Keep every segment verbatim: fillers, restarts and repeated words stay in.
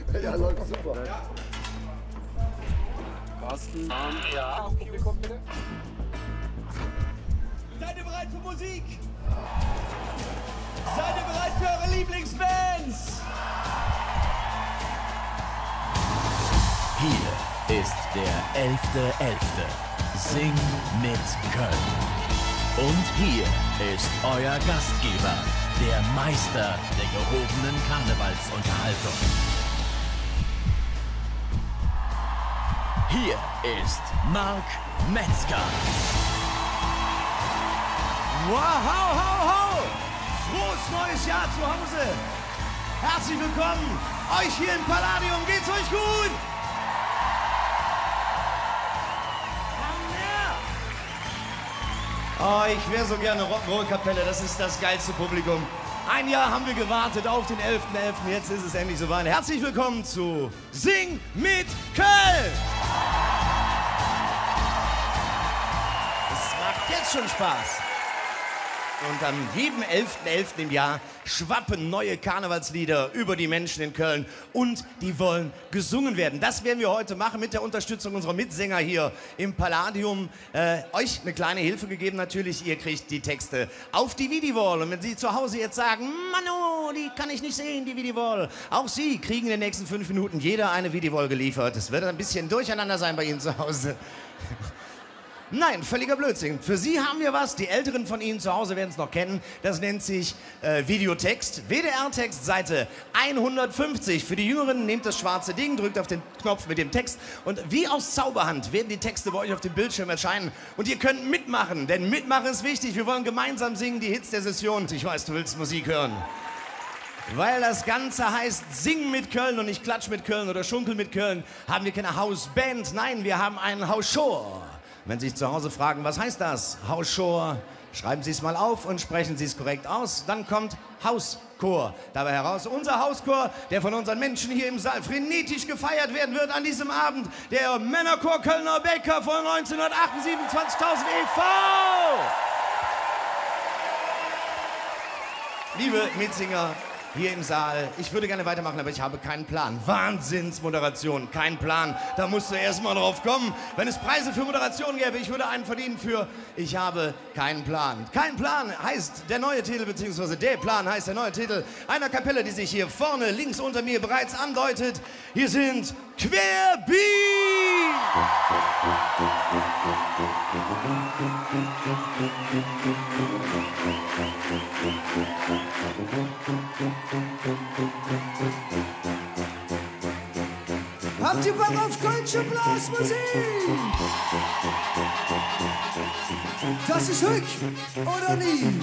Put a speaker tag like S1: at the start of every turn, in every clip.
S1: Ja, läuft super.
S2: Ja.
S1: Carsten.
S2: Ja. Auf Publikum bitte. Seid ihr bereit für Musik? Seid ihr bereit für eure Lieblingsbands?
S3: Hier ist der elfte elfte Sing mit Köln. Und hier ist euer Gastgeber, der Meister der gehobenen Karnevalsunterhaltung. Hier ist Marc Metzger.
S4: Wow, hau, hau, hau! Frohes neues Jahr zu Hause! Herzlich willkommen! Euch hier im Palladium, geht's euch gut? Oh, ich wäre so gerne Rock'n'Roll-Kapelle, das ist das geilste Publikum. Ein Jahr haben wir gewartet auf den elften elften Jetzt ist es endlich soweit. Herzlich willkommen zu Sing mit Köln! Es macht jetzt schon Spaß. Und am jedem elften elften im Jahr schwappen neue Karnevalslieder über die Menschen in Köln und die wollen gesungen werden. Das werden wir heute machen mit der Unterstützung unserer Mitsänger hier im Palladium. Äh, euch eine kleine Hilfe gegeben natürlich, ihr kriegt die Texte auf die Vidi-Wall. Und wenn Sie zu Hause jetzt sagen, Mano, die kann ich nicht sehen, die Vidi-Wall. Auch Sie kriegen in den nächsten fünf Minuten jeder eine Vidi-Wall geliefert. Es wird ein bisschen durcheinander sein bei Ihnen zu Hause. Nein, völliger Blödsinn. Für Sie haben wir was, die Älteren von Ihnen zu Hause werden es noch kennen. Das nennt sich äh, Videotext. W D R-Text, Seite hundertfünfzig. Für die Jüngeren nehmt das schwarze Ding, drückt auf den Knopf mit dem Text und wie aus Zauberhand werden die Texte bei euch auf dem Bildschirm erscheinen. Und ihr könnt mitmachen, denn mitmachen ist wichtig. Wir wollen gemeinsam singen, die Hits der Session. Ich weiß, du willst Musik hören. Weil das Ganze heißt Sing mit Köln und nicht Klatsch mit Köln oder Schunkel mit Köln, haben wir keine Hausband. Nein, wir haben einen Hauschor. Wenn Sie sich zu Hause fragen, was heißt das? Hauschor, schreiben Sie es mal auf und sprechen Sie es korrekt aus. Dann kommt Hauschor dabei heraus. Unser Hauschor, der von unseren Menschen hier im Saal frenetisch gefeiert werden wird an diesem Abend. Der Männerchor Kölner Bäcker von neunzehnhundertachtundsiebzig, zwanzigtausend e V Liebe Mitsänger hier im Saal, ich würde gerne weitermachen, aber ich habe keinen Plan. Wahnsinnsmoderation, kein Plan. Da musst du erst mal drauf kommen. Wenn es Preise für Moderation gäbe, ich würde einen verdienen für Ich habe keinen Plan. Kein Plan heißt der neue Titel, beziehungsweise der Plan heißt der neue Titel einer Kapelle, die sich hier vorne links unter mir bereits andeutet. Hier sind Querbeat!
S5: Habt ihr Bock auf kölsche Blasmusik? Das ist Hück oder nie?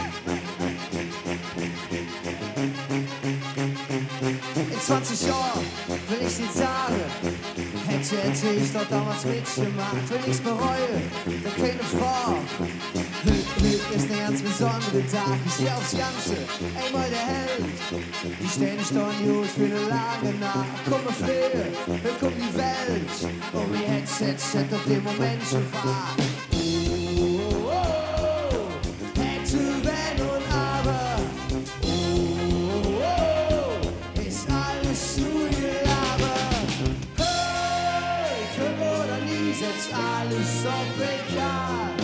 S5: In zwanzig Jahren will ich nicht sagen, hätte, hätte ich doch damals mitgemacht. Wenn ich's bereue, dann keine Frau. Hück, Hück ist ein ganz besonderer Tag. Ich steh aufs Ganze, einmal der Held. Ich steh nicht an gut für eine lange Nacht. Komm mal früher, dann kommt die Welt. Und wie hätt's, hätt's, hätt auf den Moment schon fahren. Oh, oh, oh. Hätte, wenn und aber. Oh, oh, ist alles nur Gelaber. Hey, können oder nie, setzt alles auf bekannt.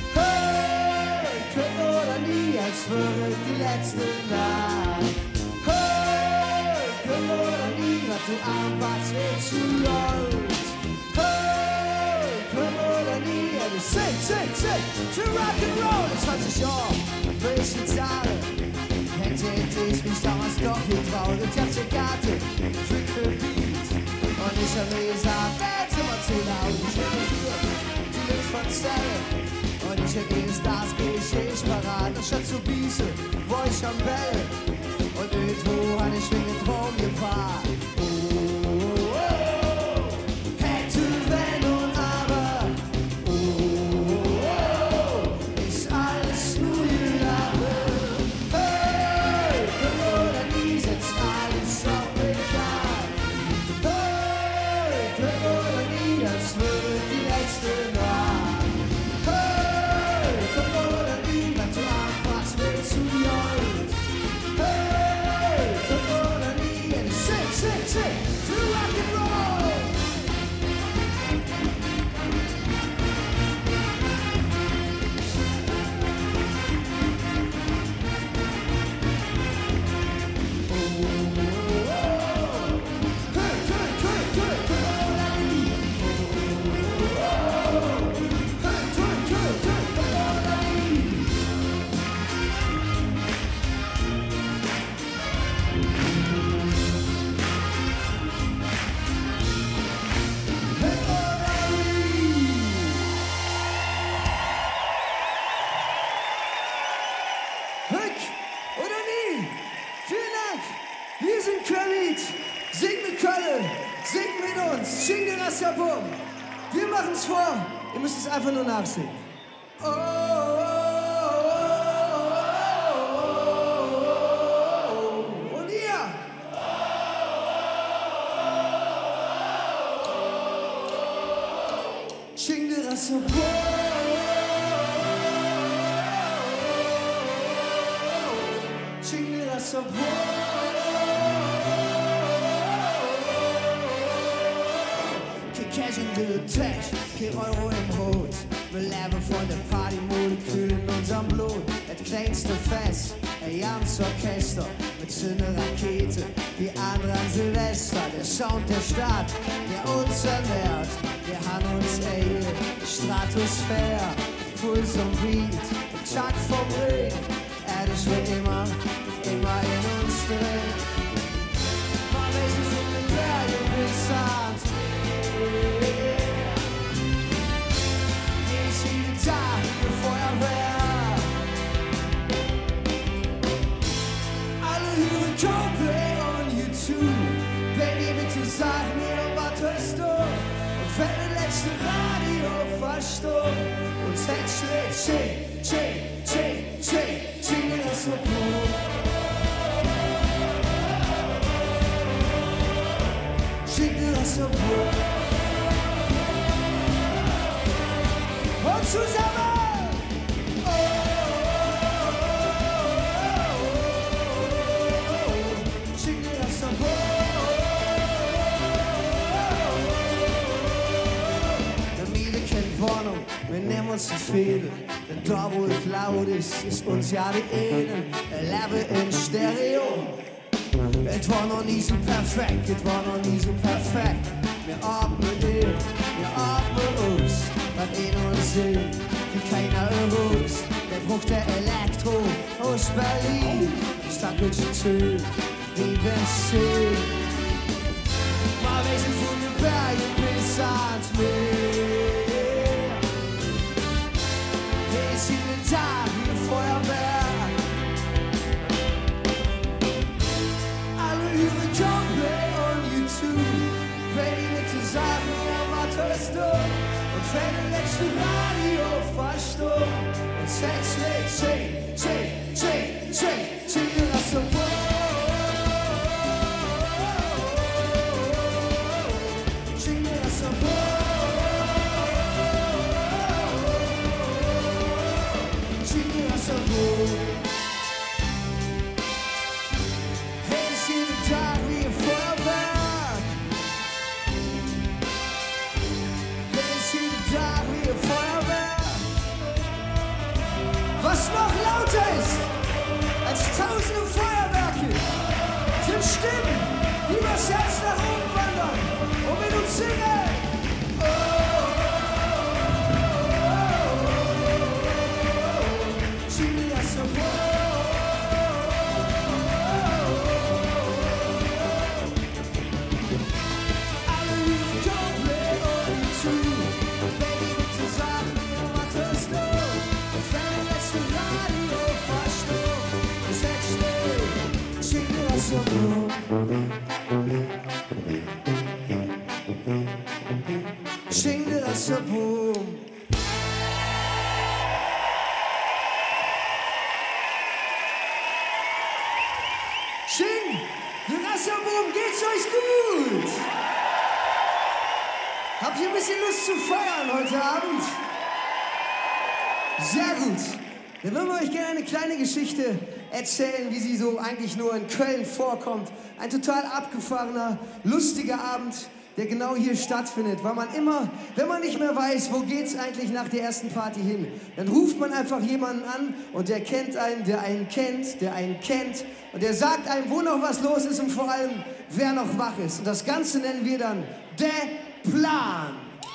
S5: Als würde die letzte Nacht. Hey, können oder nie, was du anwachst, wird zu laut. Hey, können oder nie, ja, du sing, sing, sing, für Rock'n'Roll. In zwanzig Jahren will ich jetzt sagen, hätte, hätte ich mich damals doch getraut. Und ich hab's gegartet, für Querbeat. Und ich hab mir gesagt, wär's immer zu laut. Ich hätte für die Luft von Stelle. Und ich hätte jedes Stars, geh ich ich parat. Anstatt zu Biese, wo ich am Bell. Und irgendwo hatte ich mir den Traum gefahren. Oh, oh, oh. Hätte, wenn und aber. Oh, oh, oh. Ist alles nur Gelaber. Hey, können oder nie, setzt alles auf bekannt. Hey, können oder nie, als würde die letzte Nacht. Sing, ein Köln-Lied. Sing mit Köln, sing mit uns, sing den Rassabum. Wir machen's vor, ihr müsst es einfach nur nachsingen. Oh, oh, oh, oh. Und ihr? Sing den Rassabum. Sing den Rassabum. Cash in the Tash, kein Euro im Hut. Wir leben von der Partymolekül in unserem Blut. Das kleinste Fest, ein ganzes Orchester mit so einer Rakete wie andere an Silvester. Der Sound der Stadt, der uns ernährt, wir haben uns erhielt. Stratosphäre, Puls und Beat, Tag vom Ring. Er ist für immer, immer in uns drin. Mal welchen von den Bergen bis ans Coldplay on YouTube. Baby, bitte sag mir, was hörst du? Und wenn das letzte Radio verstummt und jetzt schlägt, sing, sing, sing, sing, sing dir das so gut. Sing dir das so gut. Und zusammen! Wir nehmen uns die Fäden, denn da wo es laut ist, ist uns ja die Eden. Lebe in Stereo. Es war noch nie so perfekt, es war noch nie so perfekt. Wir atmen in, wir atmen aus, was in uns sind, wie keiner erwuchs. Der Bruch der Elektro aus Berlin, Stadtwünsche zu, wie wenn's zählt. Mal welchen von den Bergen bis ans Meer. Jeden Tag wie Feuerwerk. Alle hören Coldplay on YouTube. Baby, bitte sag mir, was hörst du? Und wenn das letzte Radio verstummt und jetzt schlägt, sing, sing, sing, sing, sing dir das so wohl. Sing dir das so wohl. Hey, ist jeden Tag wie ein Feuerwerk. Hey, ist jeden Tag wie ein Feuerwerk. Was noch lauter ist als tausende Feuerwerke sind Stimmen, die übers Herz nach oben wandern und mit uns singen. Sing the Rassabum. Sing the Rassabum, geht's euch gut? Habt ihr ein bisschen Lust zu feiern heute Abend? Sehr gut. Dann würden wir euch gerne eine kleine Geschichte erzählen, wie sie so eigentlich nur in Köln vorkommt. Ein total abgefahrener, lustiger Abend, der genau hier stattfindet, weil man immer, wenn man nicht mehr weiß, wo geht's eigentlich nach der ersten Party hin, dann ruft man einfach jemanden an und der kennt einen, der einen kennt, der einen kennt und der sagt einem, wo noch was los ist und vor allem, wer noch wach ist. Und das Ganze nennen wir dann der Plan.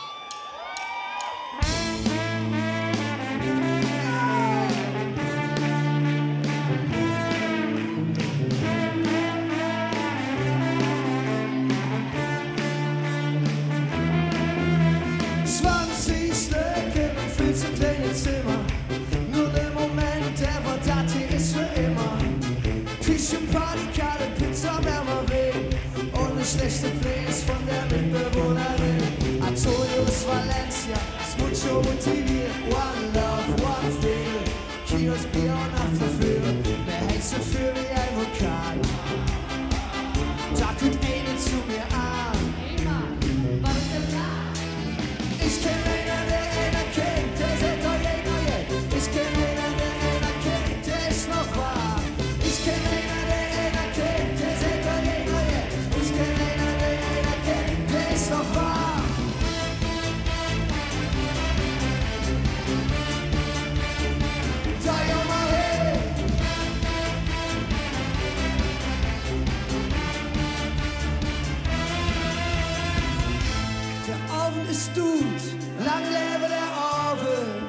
S5: Zimmer. Nur der Moment, der war das hier ist für immer. Küchenparty, kalte Pizza, wärmer schlechte Plays von der Mitbewohnerin. Antonius Valencia, Smucho motiviert. One love, one feel. Kinos, Bier und Nacht dafür. Mehr Hexe für wie ein Vulkan. Da kommt eine zu mir an. Ich kenn einen, der einer kennt, der sagt oh je, oh je. Ich kenn einen, der einer kennt, der ist noch wahr. Ich kenn einen, der einer kennt, der sagt oh je, oh je. Ich kenn einen, der einer kennt, der ist noch wahr. Da ja mal hey. Der Ofen ist gut, lang lebe der Ofen.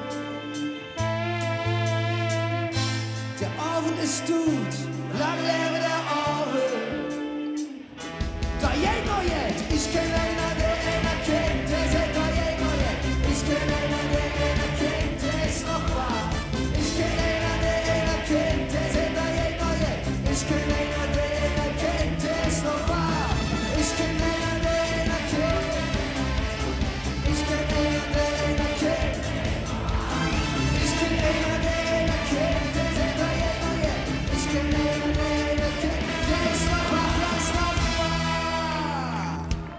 S5: Der Ofen ist gut, lang lebe der Ofen. Da jet, oh jet, ich kenn einer, der einer kennt, der sagt oh jet, oh jet. Ich kenn einer, der einer kennt, der ist noch wahr. Ich kenn einer, der einer kennt, der sagt oh jet, oh jet. Ich kenn einer, der einer kennt, der ist noch wahr. Ich kenn einer, der einer kennt. Ich kenn einen, der einer kennt. Ich kenn einen, der einer kennt, der sagt oh je, oh je. Ich kenn einen, der einer kennt, der ist noch wahr, der ist noch wahr.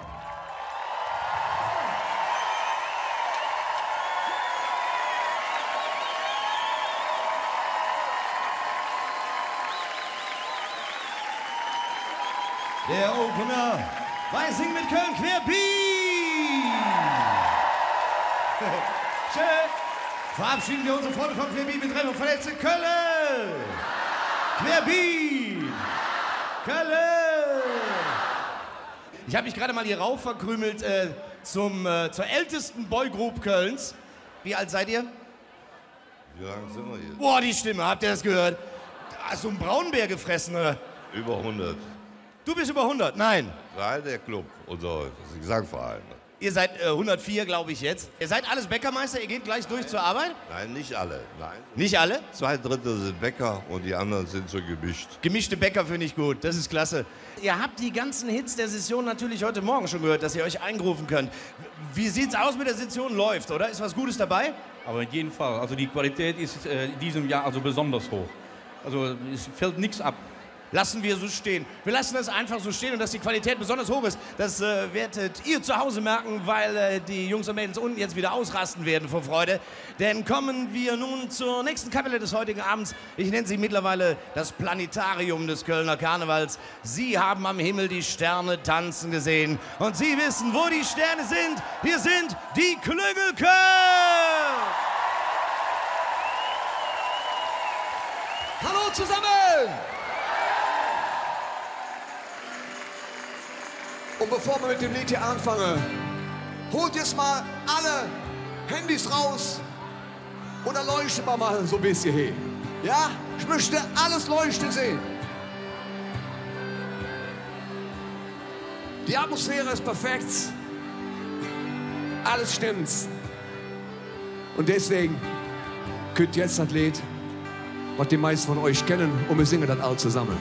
S4: Der Opener bei Sing mit Köln Querbeat. Schön. Verabschieden wir unsere Freunde von Querbeat mit Trennung verletzte Köln. Querbeat. Köln. Ich habe mich gerade mal hier rauf verkrümelt äh, zum, äh, zur ältesten Boygroup Kölns. Wie alt seid ihr?
S1: Wie lange sind wir hier?
S4: Boah, die Stimme, habt ihr das gehört? Hast du einen Braunbär gefressen, oder?
S1: Über hundert.
S4: Du bist über hundert? Nein.
S1: Nein, der Club, unser Gesangverein.
S4: Ihr seid äh, hundertvier, glaube ich jetzt. Ihr seid alles Bäckermeister, ihr geht gleich durch zur Arbeit?
S1: Nein, nicht alle. Nein.
S4: Nicht alle?
S1: Zwei Drittel sind Bäcker und die anderen sind so gemischt.
S4: Gemischte Bäcker finde ich gut, das ist klasse. Ihr habt die ganzen Hits der Session natürlich heute Morgen schon gehört, dass ihr euch eingerufen könnt. Wie sieht's aus mit der Session? Läuft, oder? Ist was Gutes dabei?
S6: Aber in jedem Fall. Also die Qualität ist äh, in diesem Jahr also besonders hoch. Also es fällt nichts ab.
S4: Lassen wir so stehen. Wir lassen das einfach so stehen und dass die Qualität besonders hoch ist, das äh, werdet ihr zu Hause merken, weil äh, die Jungs und Mädels unten jetzt wieder ausrasten werden vor Freude. Denn kommen wir nun zur nächsten Kapelle des heutigen Abends. Ich nenne sie mittlerweile das Planetarium des Kölner Karnevals. Sie haben am Himmel die Sterne tanzen gesehen und Sie wissen, wo die Sterne sind. Hier sind die Klüngel Köln!
S2: Hallo zusammen! Und bevor wir mit dem Lied hier anfangen, holt jetzt mal alle Handys raus und dann leuchtet wir mal so ein bisschen hier. Ja? Ich möchte alles leuchten sehen. Die Atmosphäre ist perfekt. Alles stimmt. Und deswegen könnt jetzt das Lied, was die meisten von euch kennen, und wir singen das alle zusammen.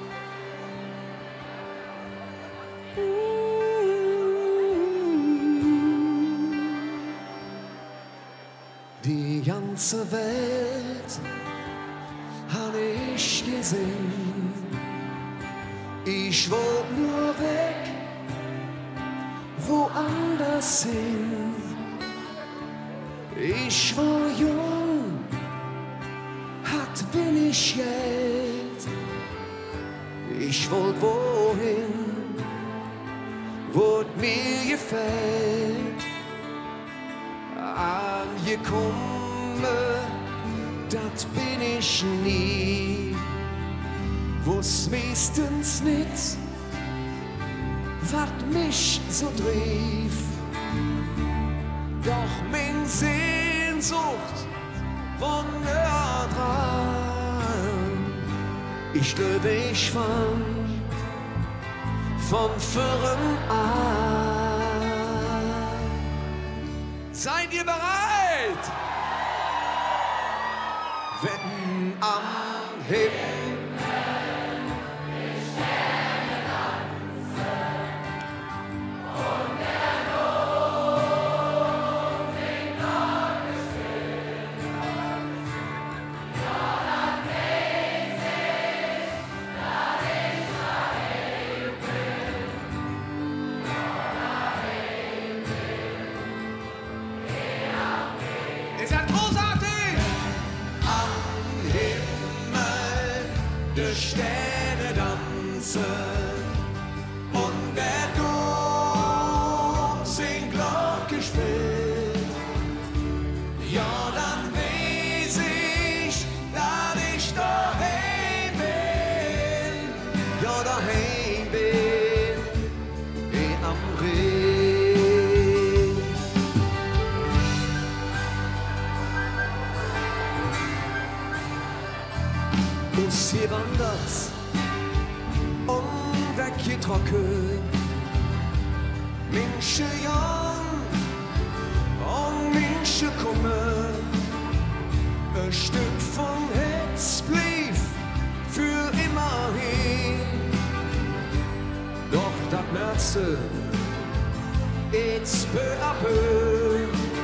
S2: Die ganze Welt habe ich gesehen. Ich wollte nur weg, woanders hin. Ich war jung, hatte wenig Geld. Ich wollte wohin, wo mir gefällt. Angekommen, das bin ich nie. Wo's meistens nicht, was mich so trief. Doch mein Sehnsucht von näher dran. Ich glaube, ich fang von vorn an. Seid ihr bereit? Wenn am Himmel die Sterne tanzen und der Dom singt Glocke spielt. Ja, dann weiß ich, dass ich daheim bin. Ja, daheim bin, wie am Rhein. Und sie wandert und weggetrocknet. Menschen Jan und Menschen kommen. Ein Stück von Herz blieb für immer hin. Doch das Märze, jetzt peu à peu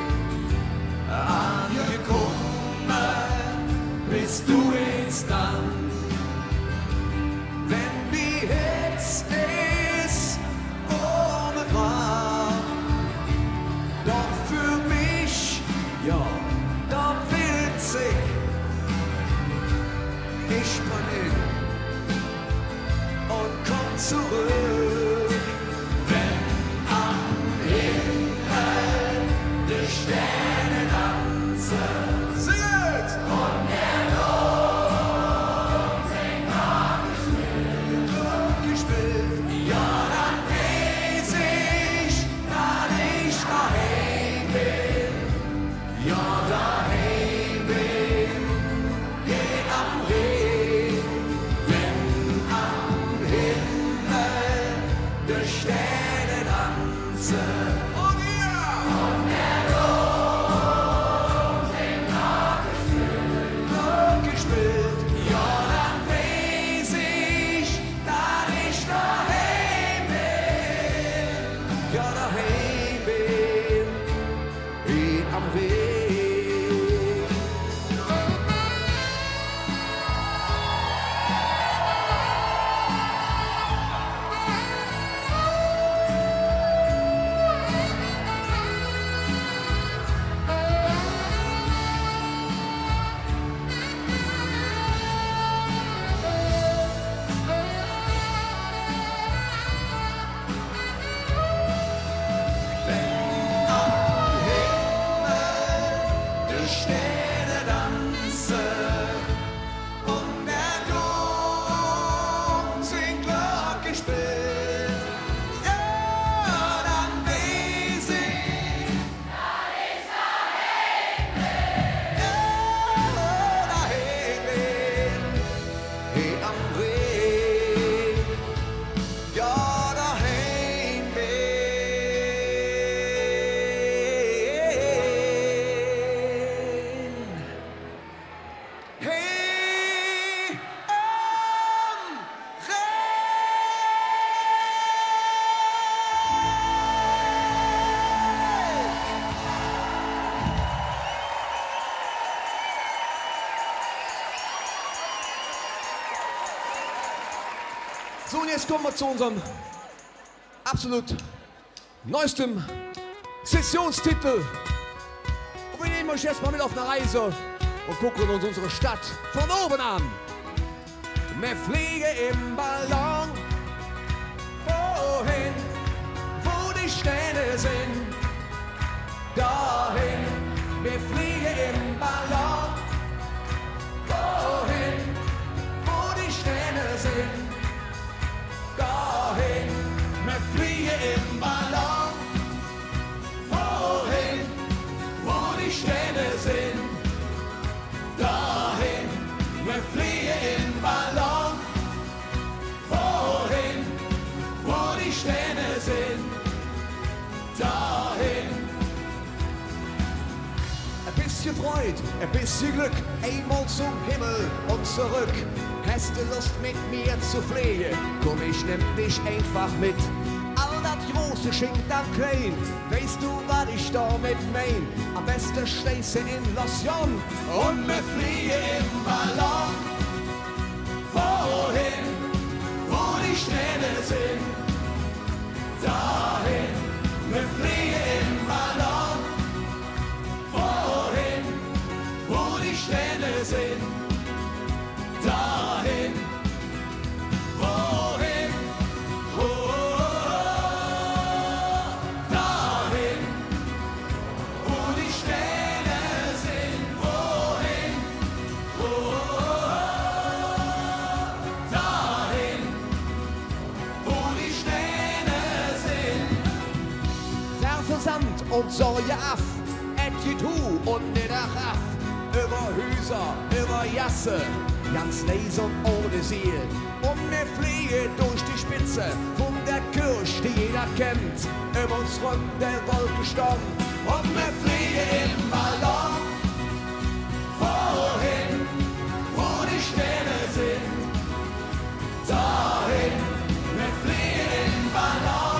S2: angekommen bist du jetzt dann. Wenn die Herz ist ohne Grab, doch für mich, ja, doch witzig. Ich spann in und komm zurück, wenn am Himmel die Sterne tanzen. Singet! Und der Dom singt Glocke gespielt. Ja, dann weiß ich, dass ich daheim bin. Ja, daheim bin, geht am Rhein, wenn am Himmel die Sterne tanzen. Und ja! Und der Dom singt Glocke gespielt. Ja, dann weiß ich, dass ich daheim bin. Ja, daheim bin, wie am Rhein. Die Sterne tanzen und der Dom singt Glocke gespielt. Ja, dann weiß ich, dass ich daheim bin. Ja, daheim bin, wie am Rhein. Ja, daheim bin. Hey, am So, und jetzt kommen wir zu unserem absolut neuestem Sessionstitel. Und wir nehmen euch jetzt mal mit auf eine Reise und gucken uns unsere Stadt von oben an. Wir fliegen im Ballon, wohin, wo die Sterne sind. Dahin, wir fliegen im Ballon, wohin, wo die Sterne sind. Dahin, wir fliegen im Ballon, wohin, wo die Sterne sind. Dahin, wir fliegen im Ballon, wohin, wo die Sterne sind. Dahin. Ein bisschen Freude, ein bisschen Glück, einmal zum Himmel und zurück. Hast du Lust mit mir zu fliegen? Komm, ich nehm dich einfach mit. All das Große schenkt dann klein. Weißt du, was ich damit mein? Am besten stehst du in Lotion und wir fliegen im Ballon. Wohin, wo die Sterne sind. Dahin, wir fliegen im Ballon. Wohin, wo die Sterne sind. Dahin, und sorge af, et geht hu und nicht ach. Über Hüser, über Jasse, ganz leise und ohne Ziel. Und wir fliegen durch die Spitze von der Kirche, die jeder kennt. Über uns rum der Wolkensturm. Und wir fliegen im Ballon. Wohin, wo die Sterne sind. Dahin, wir fliegen im Ballon.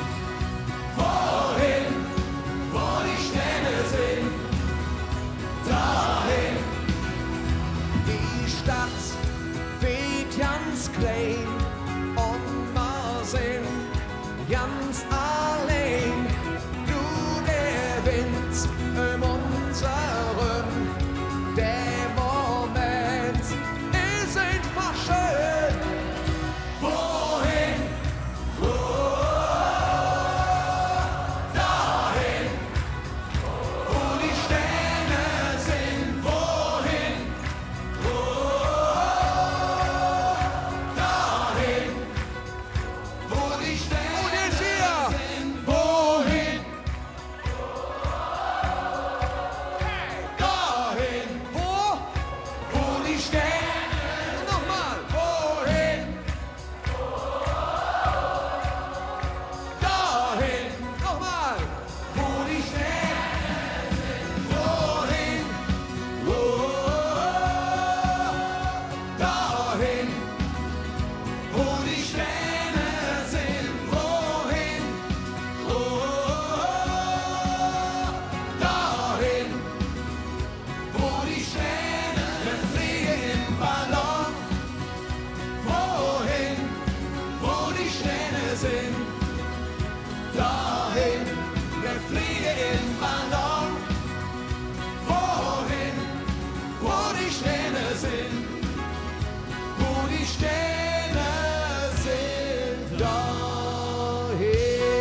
S2: Wohin, wo die Sterne sind. Dahin, die Stadt weht ganz klein und wir sind ganz allein. Du, der Wind um unseren, der Moment ist einfach schön. Wohin, wo, dahin, wo die Sterne sind. Wohin, wo, dahin, wo die Sterne sind. Wohin, dahin, wo, wo die Sterne. Nochmal. Wohin, dahin, nochmal. Wo die Sterne sind. Wohin, wo, dahin, wo die Sterne sind. Wohin, wo, dahin, wo die Sterne. Wir fliegen im Ballon. Wohin, wo die Sterne sind. Dahin, wir fliegen im Ballon. Wohin, wo die Sterne sind. Wo die Sterne sind. Dahin.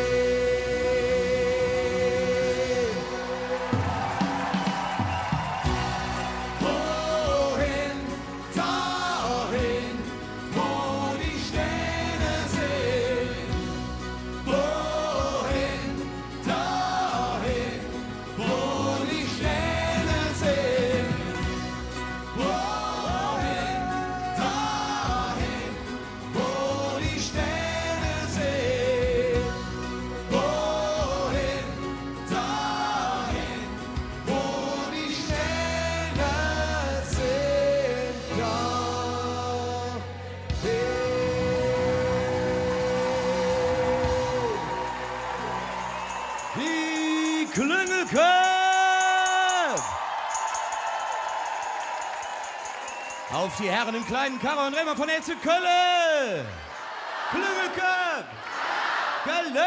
S2: Wohin, dahin, wo die Sterne sind. Wohin, dahin, wo die Sterne sind. Wohin, dahin, wo die Sterne sind. Wohin, dahin, wo die Sterne sind. Dahin.
S4: Die Klüngelköp! Auf die Herren im kleinen Karre und Remmern von F C Kölle! Klüngelköp! Kölle!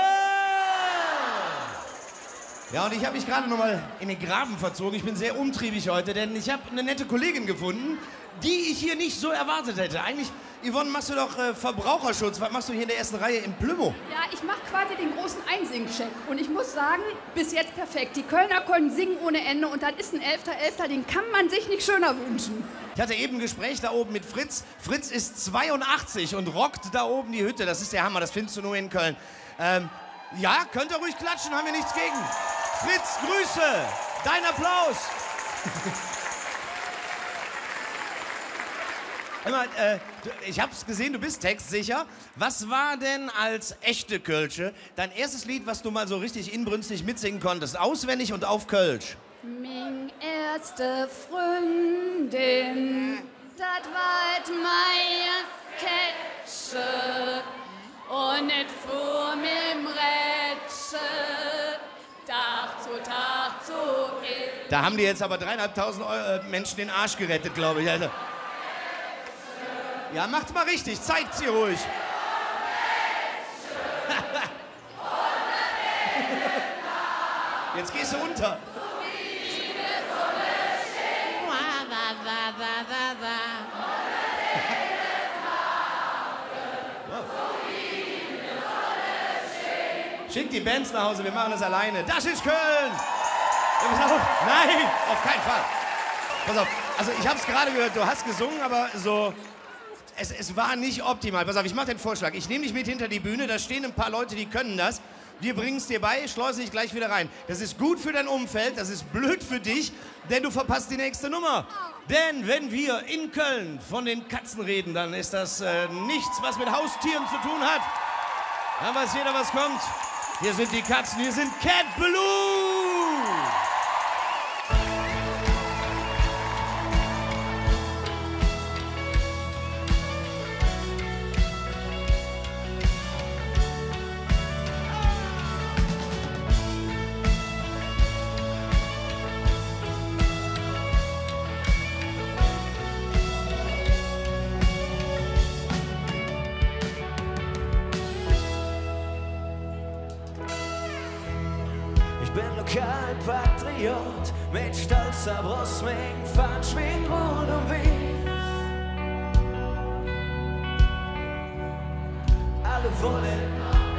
S4: Ja, und ich habe mich gerade noch mal in den Graben verzogen. Ich bin sehr umtriebig heute, denn ich habe eine nette Kollegin gefunden, die ich hier nicht so erwartet hätte. Eigentlich, Yvonne, machst du doch äh, Verbraucherschutz. Was machst du hier in der ersten Reihe im Plümo?
S7: Ja, ich mache quasi den großen Einsingcheck. Und ich muss sagen, bis jetzt perfekt. Die Kölner können singen ohne Ende und das ist ein Elfter Elfter, den kann man sich nicht schöner wünschen.
S4: Ich hatte eben ein Gespräch da oben mit Fritz. Fritz ist zweiundachtzig und rockt da oben die Hütte. Das ist der Hammer, das findest du nur in Köln. Ähm, ja, könnt ihr ruhig klatschen, haben wir nichts gegen. Fritz, Grüße, dein Applaus. Immer, äh, du- ich hab's gesehen, du bist textsicher. Was war denn als echte Kölsche dein erstes Lied, was du mal so richtig inbrünstig mitsingen konntest? Auswendig und auf Kölsch.
S7: Ming erste Freundin, dat weit meiers Ketsche und et fuhr mit'm Rätsche, Tag zu Tag zu il.
S4: Da haben die jetzt aber dreieinhalbtausend Eu- äh, Menschen den Arsch gerettet, glaube ich. Also. Ja, macht's mal richtig, zeigt sie ruhig. Jetzt gehst du unter. Schickt die Bands nach Hause, wir machen das alleine. Das ist Köln! Ja, pass auf. Nein, auf keinen Fall. Pass auf, also ich hab's gerade gehört, du hast gesungen, aber so es, es war nicht optimal. Pass auf, ich mache den Vorschlag. Ich nehme dich mit hinter die Bühne, da stehen ein paar Leute, die können das. Wir bringen es dir bei, schleusen dich gleich wieder rein. Das ist gut für dein Umfeld, das ist blöd für dich, denn du verpasst die nächste Nummer. Denn wenn wir in Köln von den Katzen reden, dann ist das äh, nichts, was mit Haustieren zu tun hat. Dann weiß jeder, was kommt. Hier sind die Katzen, hier sind Cat Ballou.
S5: Patriot mit stolzer Brust, mit Fahrt, schwing Rot und Wind. Alle wollen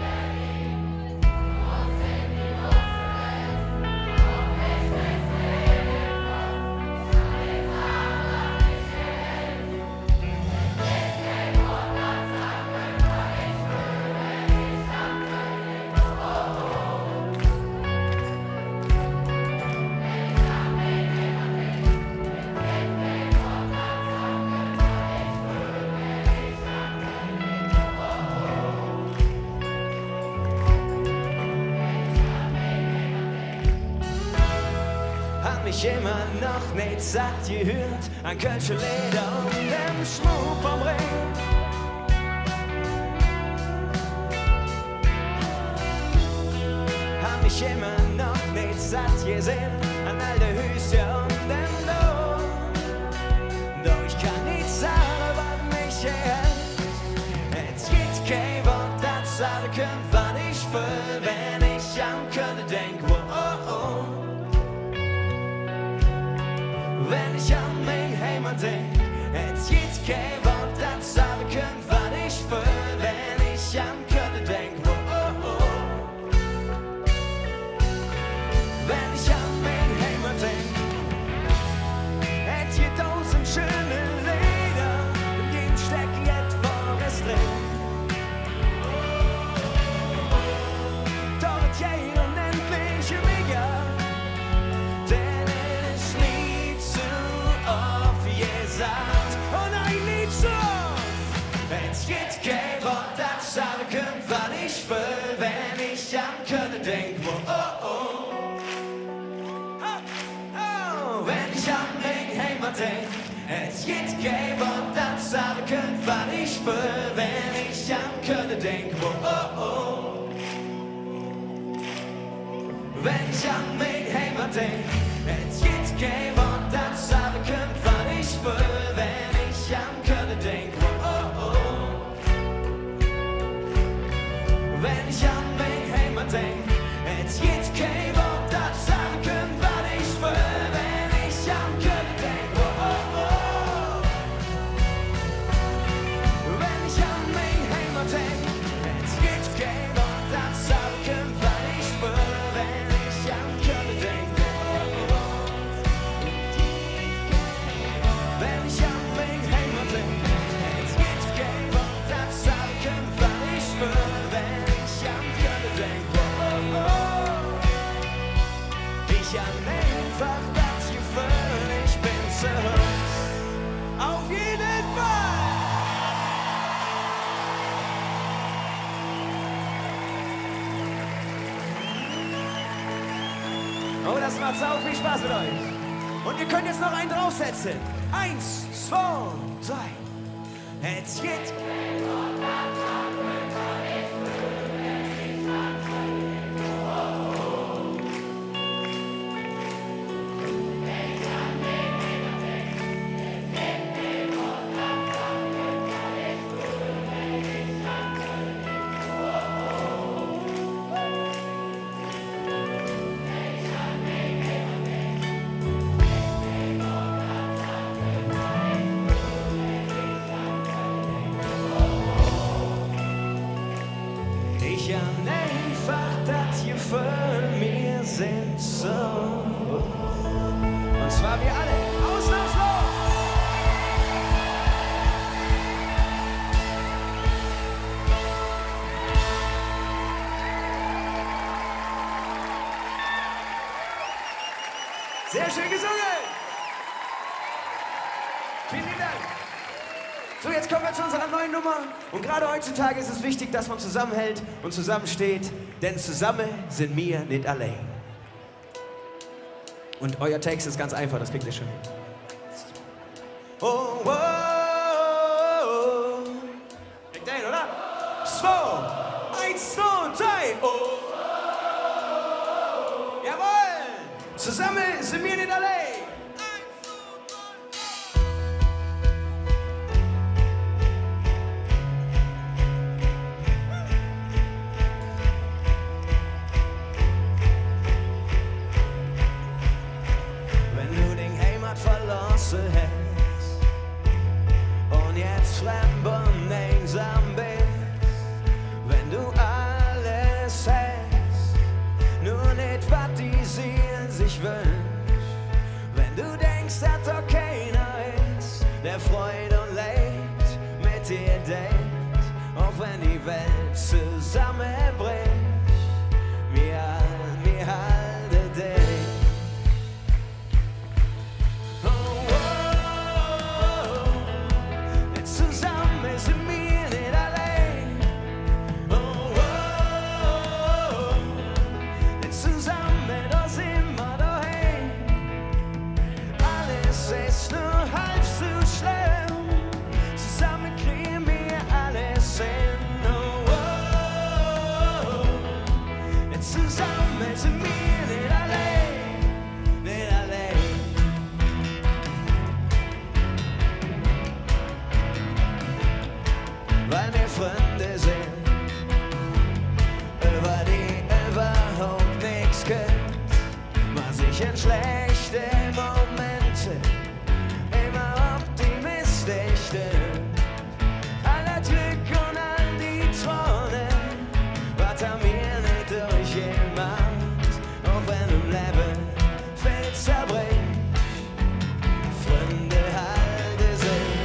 S5: immer noch nicht satt gehört an Kölsche Leder und dem Schmuck vom Ring. Hab mich immer noch nicht satt gesehen an all der Hüse und dem Lohn. Doch ich kann nicht sagen, was mich hält. Es gibt kein Wort, das sagen könnt, was ich will, wenn ich an Köln denk. Oh, oh, oh. Wenn ich an mein Heimat denk, es gibt kein Wort, das sagen könnt, was ich will, wenn ich an Köln denk. Oh, oh, oh. Wenn ich an mein Heimat denk, es gibt tausend schöne Lieder, in denen steckt etwas drin. Doch jeder nennt mich Mega, denn es ist nie zu oft gesagt. Oh nein, nie zu oft. Es gibt kein Wort, das sagen könnt, was ich will, wenn ich an Köln denk. Oh, oh, oh. Oh, oh. Wenn ich an mein Heimat denk, es gibt kein Wort, das sagen könnt, was ich will, wenn ich an Köln denk. Oh, oh, oh. Wenn ich an mein Heimat denk, es gibt kein Wort, das sagen könnt, was ich will, wenn ich an Köln denk. Oh, oh, oh. Wenn ich an mein Heimat denk, es gibt kein Wort, das sagen könnt, was ich will, wenn ich an Köln denk. Oh, oh, oh. Wenn ich an mein Heimat denk, es gibt kein Wort, das sagen könnt, was ich will, wenn ich an Köln denk. Oh, oh, oh. Wenn ich an mein Heimat denk, es gibt kein Wort, das sagen könnt, was ich will, wenn ich an Köln denk. Oh, oh, oh. Ich an einfach das Gefühl, ich bin zurück. Auf jeden Fall! Oh, das macht sau viel Spaß mit euch. Und ihr könnt jetzt noch einen draufsetzen. Eins, zwei, drei. Jetzt geht. Ich an einfach das Gefühl, wir sind so. Und zwar wir alle, ausnahmslos.
S2: Sehr schön gesungen. Vielen lieben Dank. So, jetzt kommen wir zu unserer neuen Nummer. Und gerade heutzutage ist es wichtig, dass man zusammenhält und zusammensteht. Denn zusammen sind wir nicht allein. Und euer Text ist ganz einfach, das kriegt ihr schon hin. Oh, oh, oh, oh. Kriegt ihr hin, oder? Zwei, eins, zwei, drei. Oh, oh, oh. Jawohl! Zusammen sind wir nicht allein.
S5: Verlassen hast und jetzt fremd und einsam bist, wenn du alles hast, nur nicht, was die Seele sich wünscht, wenn du denkst, dass da keiner ist, der Freude und Leid mit dir denkt, auch wenn die Welt zusammenbricht, wir, wir halten dich. Weil wir Freunde sind, über die überhaupt nichts gibt, was ich in schlechte Momente immer optimistisch stimmt. Aller Glück und all die Träume, was haben wir nicht durchgemacht, auch wenn im Leben viel zerbricht, Freunde halten sich.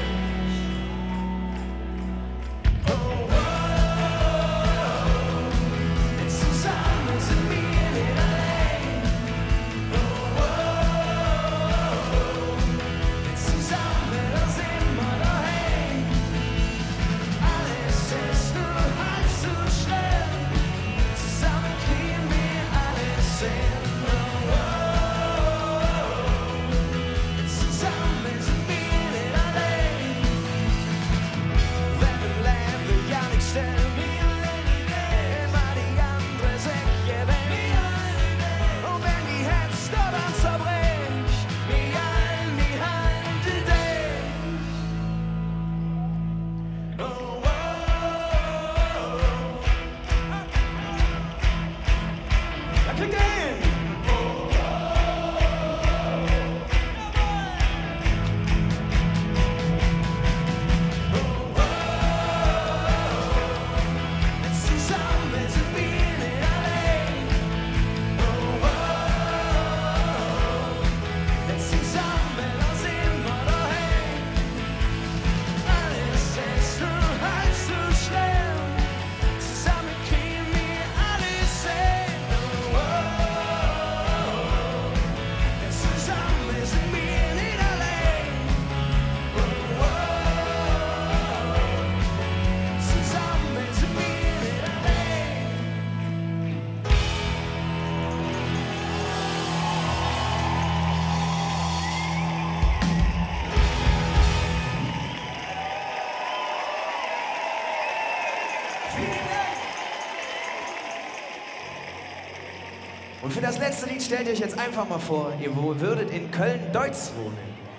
S2: Und für das letzte Lied stellt ihr euch jetzt einfach mal vor, ihr würdet in Köln-Deutz wohnen.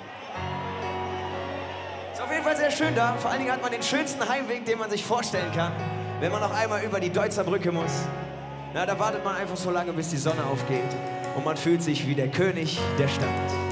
S2: Ist auf jeden Fall sehr schön da. Vor allen Dingen hat man den schönsten Heimweg, den man sich vorstellen kann, wenn man noch einmal über die Deutzer Brücke muss. Na, da wartet man einfach so lange, bis die Sonne aufgeht und man fühlt sich wie der König der Stadt.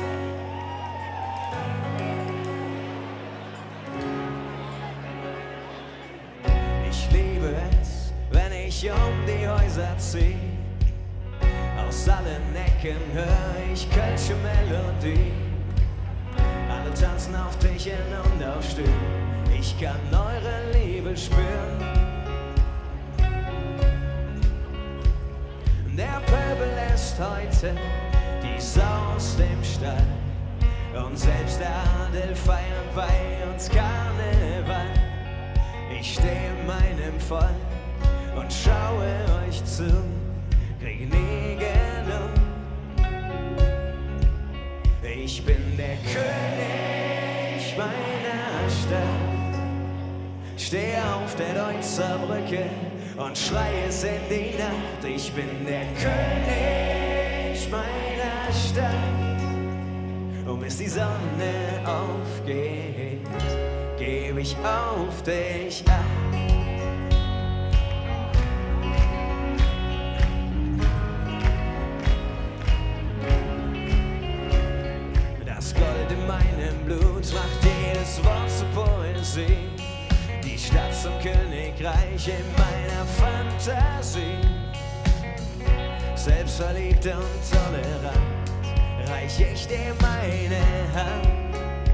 S5: Ich liebe es, wenn ich um die Häuser zieh. Aus allen Ecken hör ich kölsche Melodie. Alle tanzen auf Tischen und auf Stühlen. Ich kann eure Liebe spüren. Der Pöbel lässt heute die Sau aus dem Stall. Und selbst der Adel feiert bei uns Karneval. Ich stehe in meinem Volk und schaue euch zu, krieg nie genug. Ich bin der König meiner Stadt, steh auf der Deutzer Brücke und schrei es in die Nacht. Ich bin der König meiner Stadt, und bis die Sonne aufgeht, geb ich auf dich ab. Das Gold in meinem Blut macht jedes Wort zur Poesie. Die Stadt zum Königreich in meiner Fantasie. Selbstverliebt und tolerant reich ich dir meine Hand.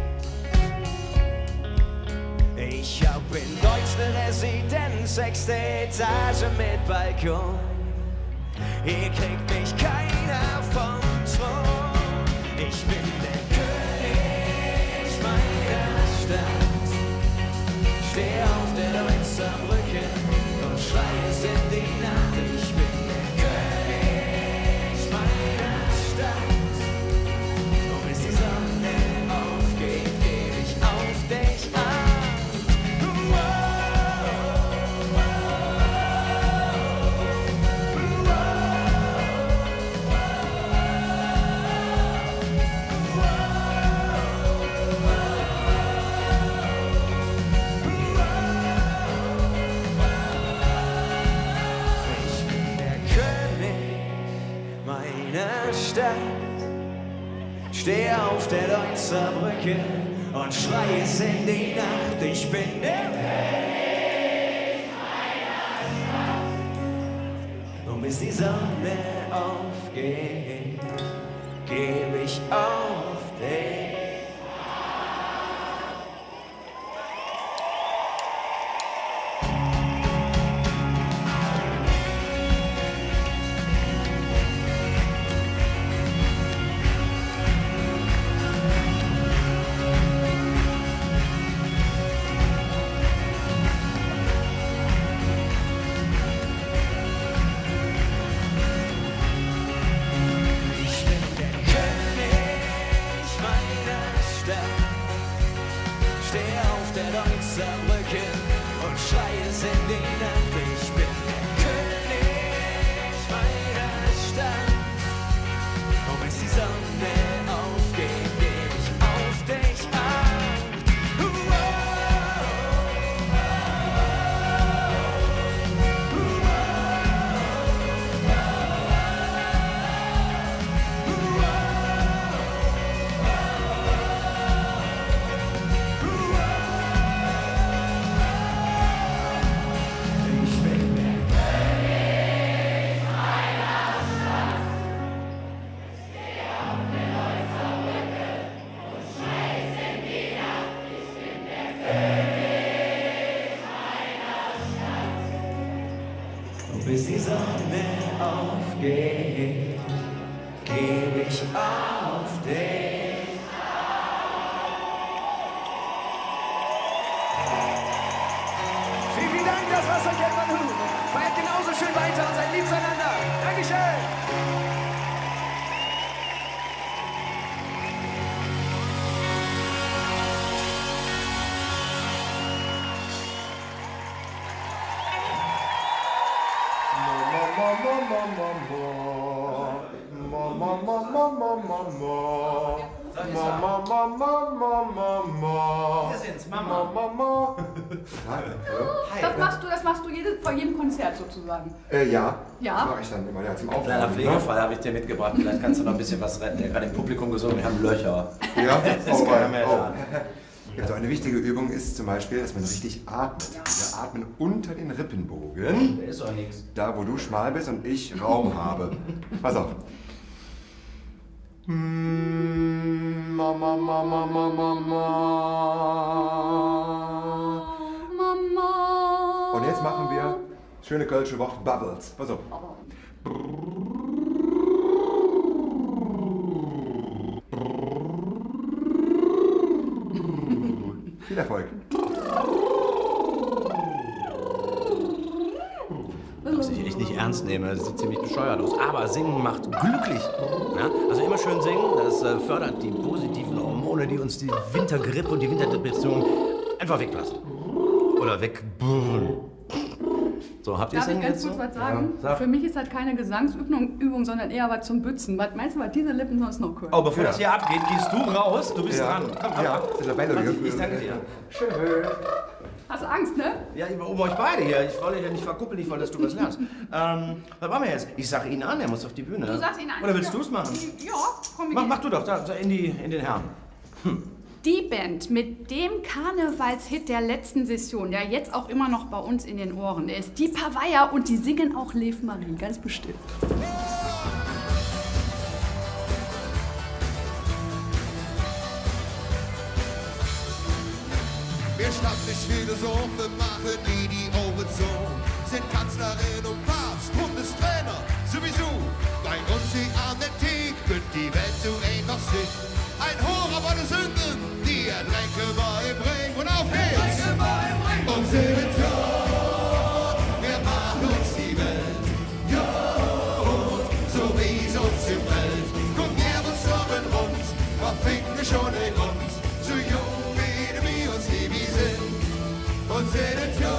S5: Ich hab in Deutsch ne Residenz, sechste Etage mit Balkon. Hier kriegt mich keiner vom Thron. Ich bin der König meiner Stadt, steh auf der Deutzer Brücke und schrei es in die Nacht. Ich bin der König meiner Stadt, und bis die Sonne aufgeht, geb ich auf dich ab. Steh auf der Deutzer Brücke und schrei es in die Nacht. Ich bin der König meiner Stadt, und bis die Sonne aufgeht, geb ich auf dich. Bis die Sonne aufgeht, geb ich auf dich. Vielen, vielen Dank, das war's von Ken Manu. Feiert genauso schön weiter und seid lieb zueinander. Dankeschön.
S7: Wir sind's, Mama. Mama. Das machst du, das machst du jedes, vor jedem Konzert sozusagen.
S8: Äh, ja.
S7: Ja.
S8: Das mache ich dann immer, ja, zum Aufwärmen.
S9: Kleiner Pflegefall habe ich dir mitgebracht. Vielleicht kannst du noch ein bisschen was retten. Der hat gerade im Publikum gesungen, wir haben Löcher.
S8: Ja,
S9: das ist keiner mehr
S8: oh.
S9: da.
S8: Ja, so eine wichtige Übung ist zum Beispiel, dass man richtig atmet. Wir atmen unter den Rippenbogen.
S9: Da ist doch nichts.
S8: Da, wo du schmal bist und ich Raum habe. Pass auf. Mama, Mama, Mama, Mama.
S7: Mama.
S8: Und jetzt machen wir schöne kölsche Wort Bubbles. Pass auf. Viel Erfolg.
S9: Was ich echt nicht ernst nehme, das sieht ziemlich bescheuert aus. Aber Singen macht glücklich. Ja? Also immer schön singen, das äh, fördert die positiven Hormone, die uns die Wintergrippe und die Winterdepression einfach weglassen. Oder wegbrüllen. So, habt ihr
S7: Darf ich
S9: Singen
S7: ganz
S9: jetzt
S7: kurz
S9: so?
S7: was sagen?
S9: Ja, sag.
S7: Für mich ist das keine Gesangsübung, Übung, sondern eher was zum Bützen. Was meinst du, was diese Lippen sonst noch können?
S9: Oh, bevor
S8: Ja.
S9: das hier abgeht, gehst du raus, du bist
S8: Ja.
S9: dran. Komm, komm,
S8: Ja,
S9: komm.
S8: sind dabei, Leute.
S9: Warte, ich danke dir.
S8: Schön.
S7: Hast du Angst, ne?
S9: Ja, um euch beide hier. Ich wollte ja nicht verkuppeln, ich wollte, dass du was lernst. ähm, was machen wir jetzt? Ich sag ihn an, er muss auf die Bühne.
S7: Du sagst ihn an.
S9: Oder willst
S7: Ja.
S9: du es machen?
S7: Ja, komm ich.
S9: Mach, mach du doch, da, da in, die, in den Herrn.
S7: Die Band mit dem Karnevalshit der letzten Session, der jetzt auch immer noch bei uns in den Ohren ist, die Pavaya, und die singen auch Lev Marie, ganz bestimmt.
S10: Wir Stadtphilosophen machen nie die Augen zu, sind Kanzlerin und Papst, Bundestrainer sowieso. Bei uns die Arnetik wird die Welt so einfach sind. Ein Horror von den Sünden, die er Tränke beibringt. Und auf geht's! Und singen ja, wir machen uns die Welt. Ja, so wie es uns im Welt. Kommt her uns doch in Rund, wir finden schon den Grund. So jung wie wir uns die wie sind. Und singen ja,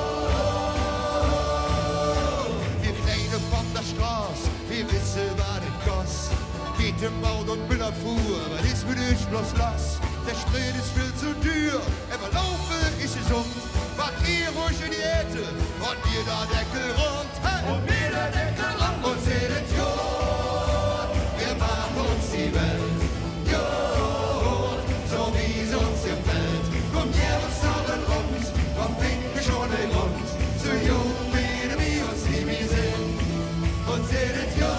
S10: wir Kleine von der Straße, wir wissen, was es kostet. Baut und Müllerfuhr, aber das will ich bloß los. Der Sprit ist viel zu teuer, aber laufen ist gesund. Macht ihr ruhig in die Erde und mir der Deckel rund. Hey! Und mir der Deckel rund. Und seht ja, wir machen uns die Welt. Ja, so wie es uns gefällt. Kommt ihr uns noch in Rund, wir finden schon den Grund. So jung wie wir uns die wir sind. Und seht ja,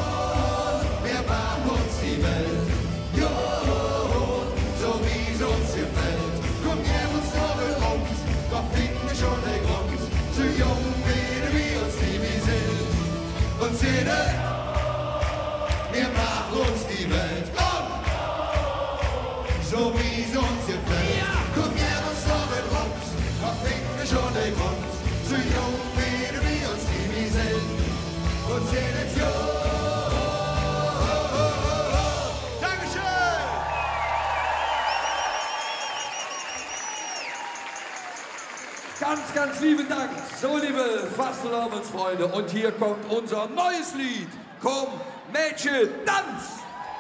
S10: die Welt, jo, so wie es uns gefällt. Komm, gib uns noch ein Grund, doch finden wir schon den Grund. So jung wie wir uns die wir sind. Und seht ihr, wir machen uns die Welt. Und so wie es uns gefällt. Komm, gib uns noch ein Grund, doch finden wir schon den Grund. So jung wie wir uns die wir sind. Und seht ihr, jo.
S2: Ganz, ganz lieben Dank. So, liebe Fastelavondsfreunde, und hier kommt unser neues Lied. Komm, Mädchen, tanz!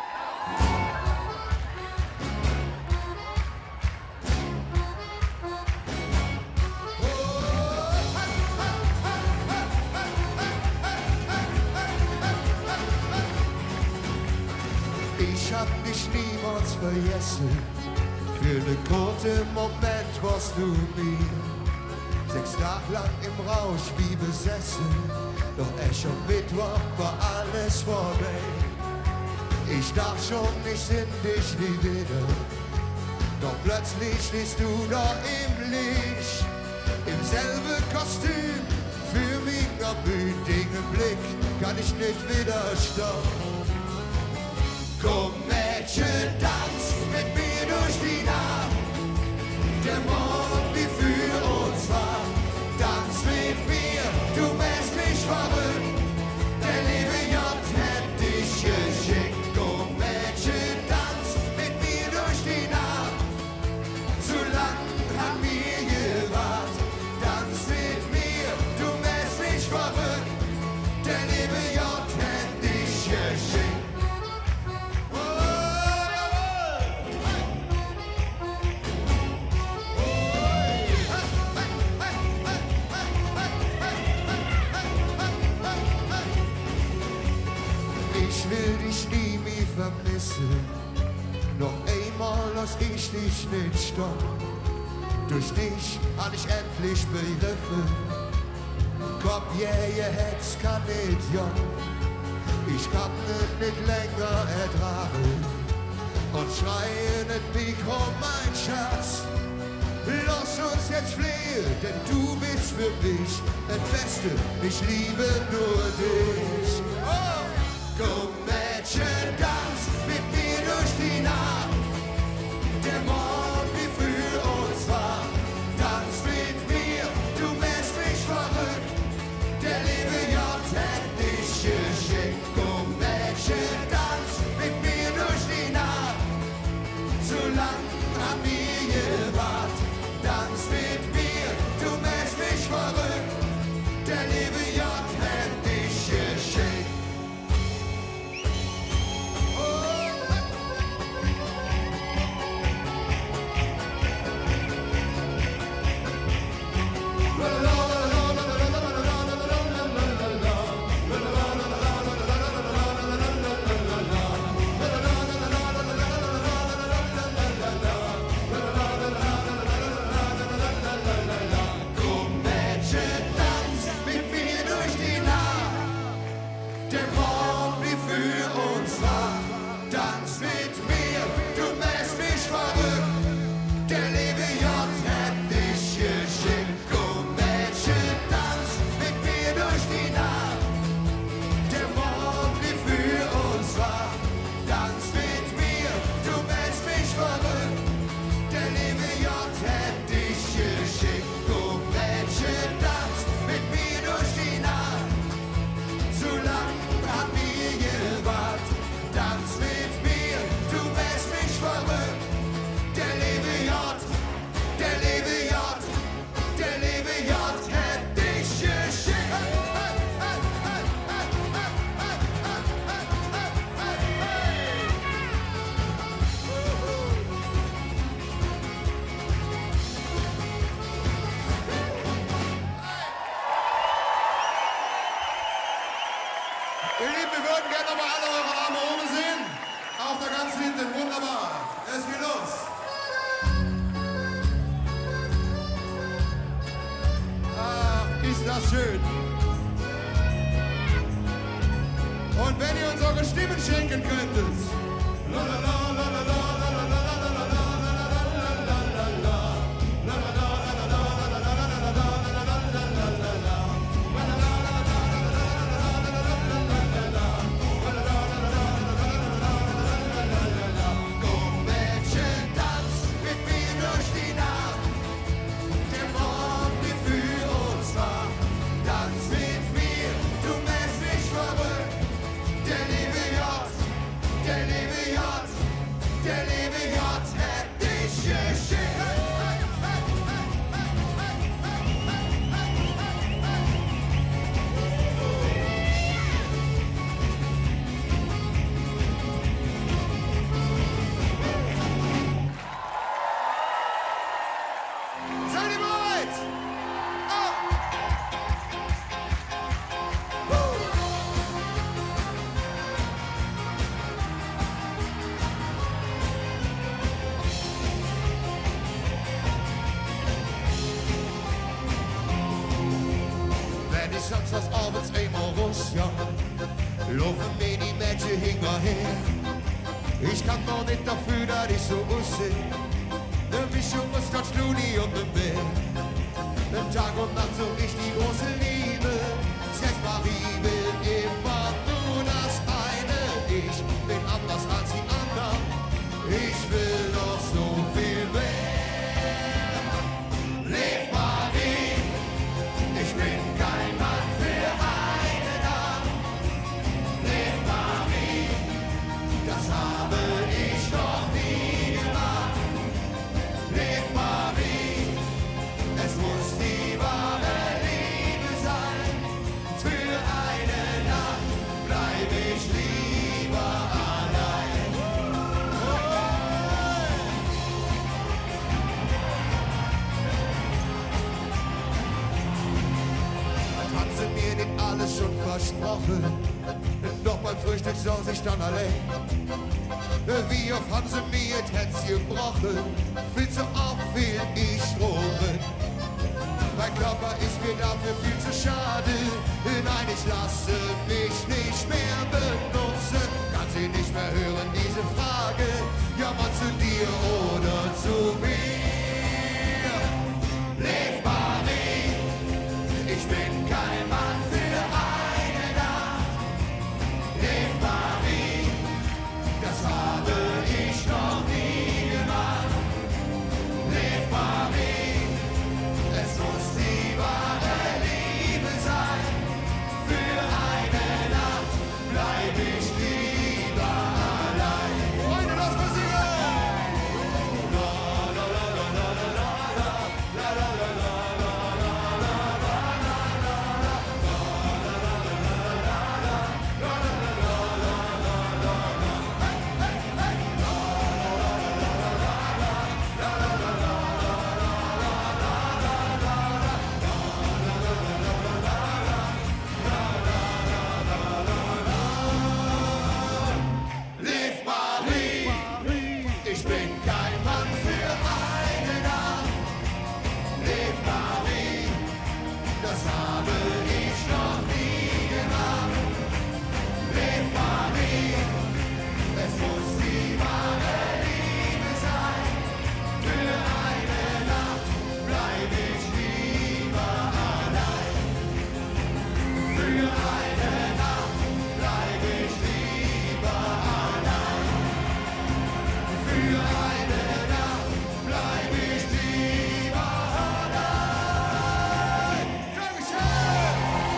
S10: Ich hab dich niemals vergessen. Für ne kurze Moment warst du mir. Sechs Tage lang im Rausch wie besessen, doch echt am Mittwoch war alles vorbei. Ich dachte schon, ich sind dich nie wieder, doch plötzlich stehst du da im Licht, im selben Kostüm, für mich am mütigen Blick, kann ich nicht widerstehen. Komm Mädchen, tanz mit mir durch die Nacht, der Mond wie für uns war. Tanz mit mir, du machst mich verrückt, der liebe J hätt dich geschickt. Komm Mädchen, tanz mit mir durch die Nacht, so lang haben wir gewartet. Tanz mit mir, du machst mich verrückt, der liebe J hätt dich geschickt. Ich will dich nie mehr vermissen, noch einmal lass ich dich nicht stoppen. Durch dich hab ich endlich begriffen, komm, yeah, ihr hätt's kann nicht, ja. Ich kann es nicht länger ertragen und schreie nicht Mikro, mein Schatz. Lass uns jetzt flehen, denn du bist für mich das Beste, ich liebe nur dich. Oh! Komm Mädchen, tanz mit mir durch die Nacht, der Mond wie für uns war. hinten, wunderbar. Es geht los. Ach, ist das schön. Und wenn ihr uns eure Stimmen schenken könntet. Samstags abends einmal raus, ja, laufen mir die Mädchen hinterher. Ich kann doch nicht dafür, dass ich so aussehe. Ne Mischung aus George Clooney und dem Bär. Den Tag und Nacht so richtig große Liebe. Sex Marie will immer nur das eine. Ich bin anders als die anderen. Ich will noch so viel mehr. Lev Marie, ich bin kein Mann für eine Nacht. Lev Marie, das habe ich noch nie gemacht. Lev Marie, es muss die wahre Liebe sein. Für eine Nacht bleib ich lieber allein. Man hat sie mir nicht alles schon versprochen, doch beim Frühstück saß ich dann allein. Wie oft haben sie mir das Herz gebrochen, viel zu oft will ich drohen. Mein Körper ist mir dafür viel zu schade. Nein, ich lasse mich nicht mehr benutzen. Kann sie nicht mehr hören, diese Frage. Ja, man zu dir oder zu mir. Lev Marie, ich bin kein Mann für eine Nacht. Lev Marie, das habe ich noch nie gemacht. Lev Marie, es muss die wahre Liebe sein. Für eine Nacht bleib ich lieber allein. Freunde, lass mal singen! La, la, la, la, la, la, la, la, la, la, Lev Marie, ich bin kein Mann für eine Nacht. Lev Marie, das habe ich noch nie gemacht. Lev Marie, es muss die wahre Liebe sein. Für eine Nacht bleib ich lieber allein. Für eine Nacht bleib ich lieber allein. Für eine Nacht bleib ich lieber allein. Dankeschön!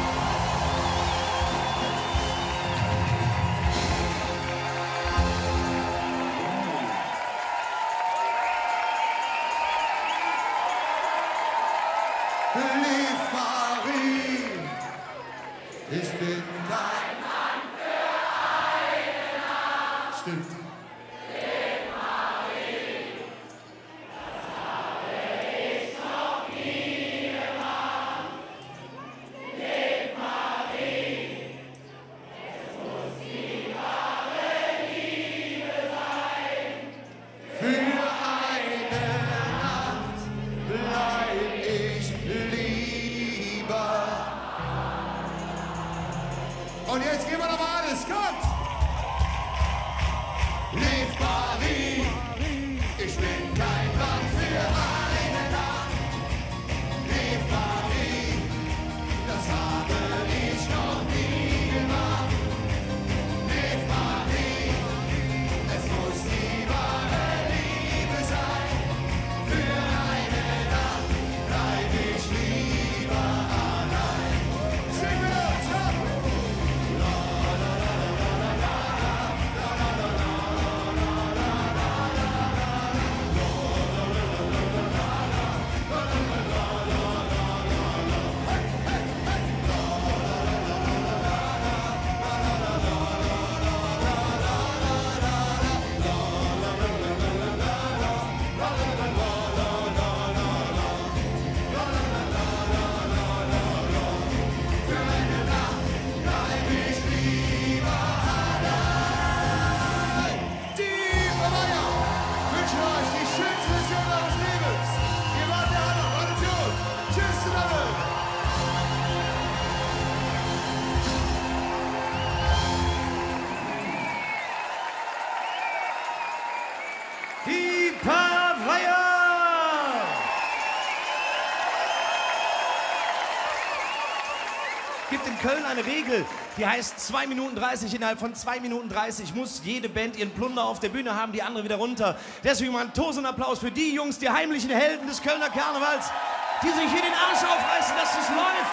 S10: Lev Marie, ich bin kein Mann für eine Nacht. Stimmt.
S2: alles, kommt! Live Paris, ich bin kein Mann für eine Nacht. Live Paris, das habe ich noch nie gemacht. Live Paris, es muss die wahre Liebe sein. Für eine Nacht bleib ich lieber allein. Sing mit uns, komm! Die Pavaya!
S4: Gibt in Köln eine Regel, die heißt zwei Minuten dreißig. Innerhalb von zwei Minuten dreißig muss jede Band ihren Plunder auf der Bühne haben, die andere wieder runter. Deswegen mal einen tosenden Applaus für die Jungs, die heimlichen Helden des Kölner Karnevals, die sich hier den Arsch aufreißen, dass es läuft.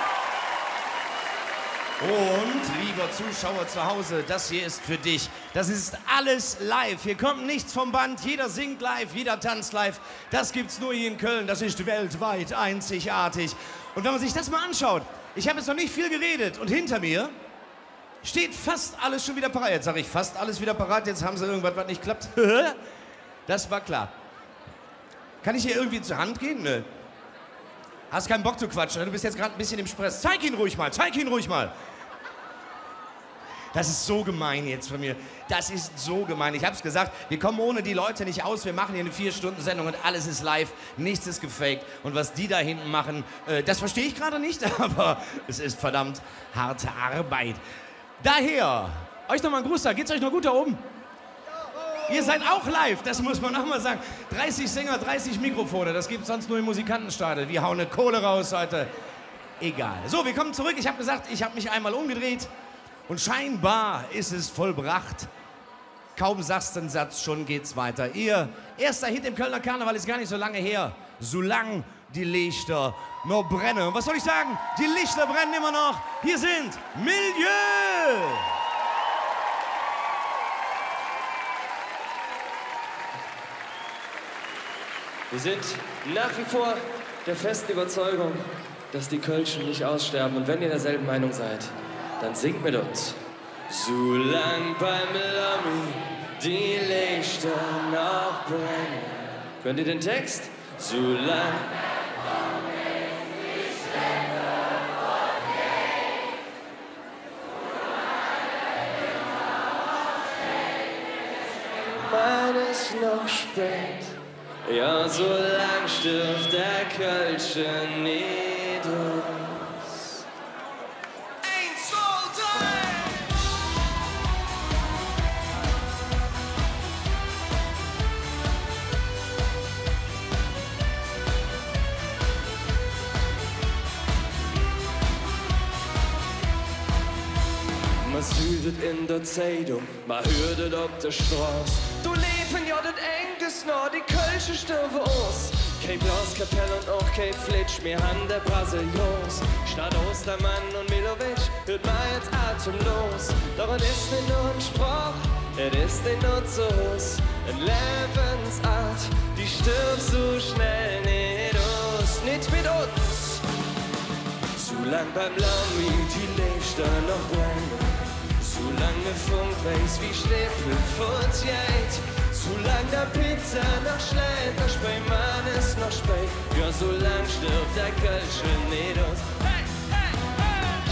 S4: Und, lieber Zuschauer zu Hause, das hier ist für dich. Das ist alles live. Hier kommt nichts vom Band. Jeder singt live, jeder tanzt live. Das gibt's nur hier in Köln. Das ist weltweit einzigartig. Und wenn man sich das mal anschaut, ich habe jetzt noch nicht viel geredet und hinter mir steht fast alles schon wieder parat. Jetzt sage ich fast alles wieder parat, jetzt haben sie irgendwas, was nicht klappt. Das war klar. Kann ich hier irgendwie zur Hand gehen? Nö. Hast keinen Bock zu quatschen, du bist jetzt gerade ein bisschen im Stress. Zeig ihn ruhig mal, zeig ihn ruhig mal. Das ist so gemein jetzt von mir. Das ist so gemein. Ich hab's gesagt, wir kommen ohne die Leute nicht aus. Wir machen hier eine vier-Stunden-Sendung und alles ist live. Nichts ist gefaked. Und was die da hinten machen, äh, das verstehe ich gerade nicht, aber es ist verdammt harte Arbeit. Daher, euch noch mal ein Gruß da. Geht's euch noch gut da oben? Ihr seid auch live, das muss man auch mal sagen. dreißig Sänger, dreißig Mikrofone, das gibt's sonst nur im Musikantenstadel. Wir hauen eine Kohle raus heute. Egal. So, wir kommen zurück. Ich habe gesagt, ich habe mich einmal umgedreht. Und scheinbar ist es vollbracht. Kaum sagst du einen Satz, schon geht's weiter. Ihr erster Hit im Kölner Karneval ist gar nicht so lange her. Solange die Lichter noch brennen. Und was soll ich sagen? Die Lichter brennen immer noch. Hier sind Milieu!
S11: Wir sind nach wie vor der festen Überzeugung, dass die Kölschen nicht aussterben. Und wenn ihr derselben Meinung seid, dann singt mit uns. Solang beim Lamy die Lichter noch brennen. Könnt ihr den Text? Solang. Meines noch spät. Ja, solang stirbt der Kölsche nicht aus. Eins, zwei, drei! Man südet in der Zeitung, man hört es auf der Straße. Du leben ja das Enges noch, die Kölsche sterben aus. Kein Blaskapelle und auch kein Flitsch, wir haben der Brasilians. Statt Ostermann und Milovic hört man jetzt atemlos. Doch es ist nicht nur ein Sprach, es ist nicht nur zu Hus. Eine Lebensart, die stirbt so schnell nicht aus. Nicht mit uns. Zu lang beim Lamy die Lichter noch brennen. Zu lange Funk weiß wie Schnippel fortjäht. Zu lang der Pizza noch schlägt, noch spät, Mann ist noch spät. Ja, so lang stirbt der Kölsche nicht aus. Hey, hey, hey!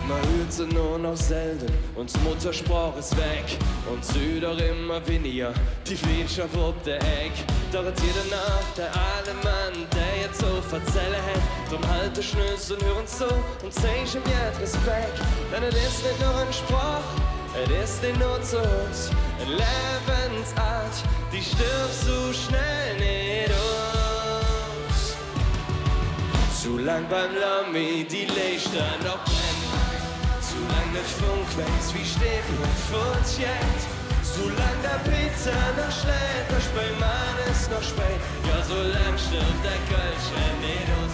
S11: Man hört sie nur noch selten und die Muttersprache ist weg. Und Süder immer weniger, die Flietscher auf der Eck. Doch jetzt jede Nacht der alte Mann, der jetzt so verzählen hat. Drum halt die Schnüsse und hören zu und zeig ihm jetzt Respekt. Denn es ist nicht nur ein Sprach, es ist nicht nur zu uns. Eine Lebensart, die stirbt so schnell nicht aus. Zu lang beim Lamy, die Lichter noch brennen. Zu lang der Funk weiß, wie steht man vor jetzt. Zu lang der Pizza noch schlägt, noch spät, Mann ist noch spät. Ja, so lang stirbt der Kölsche nicht aus.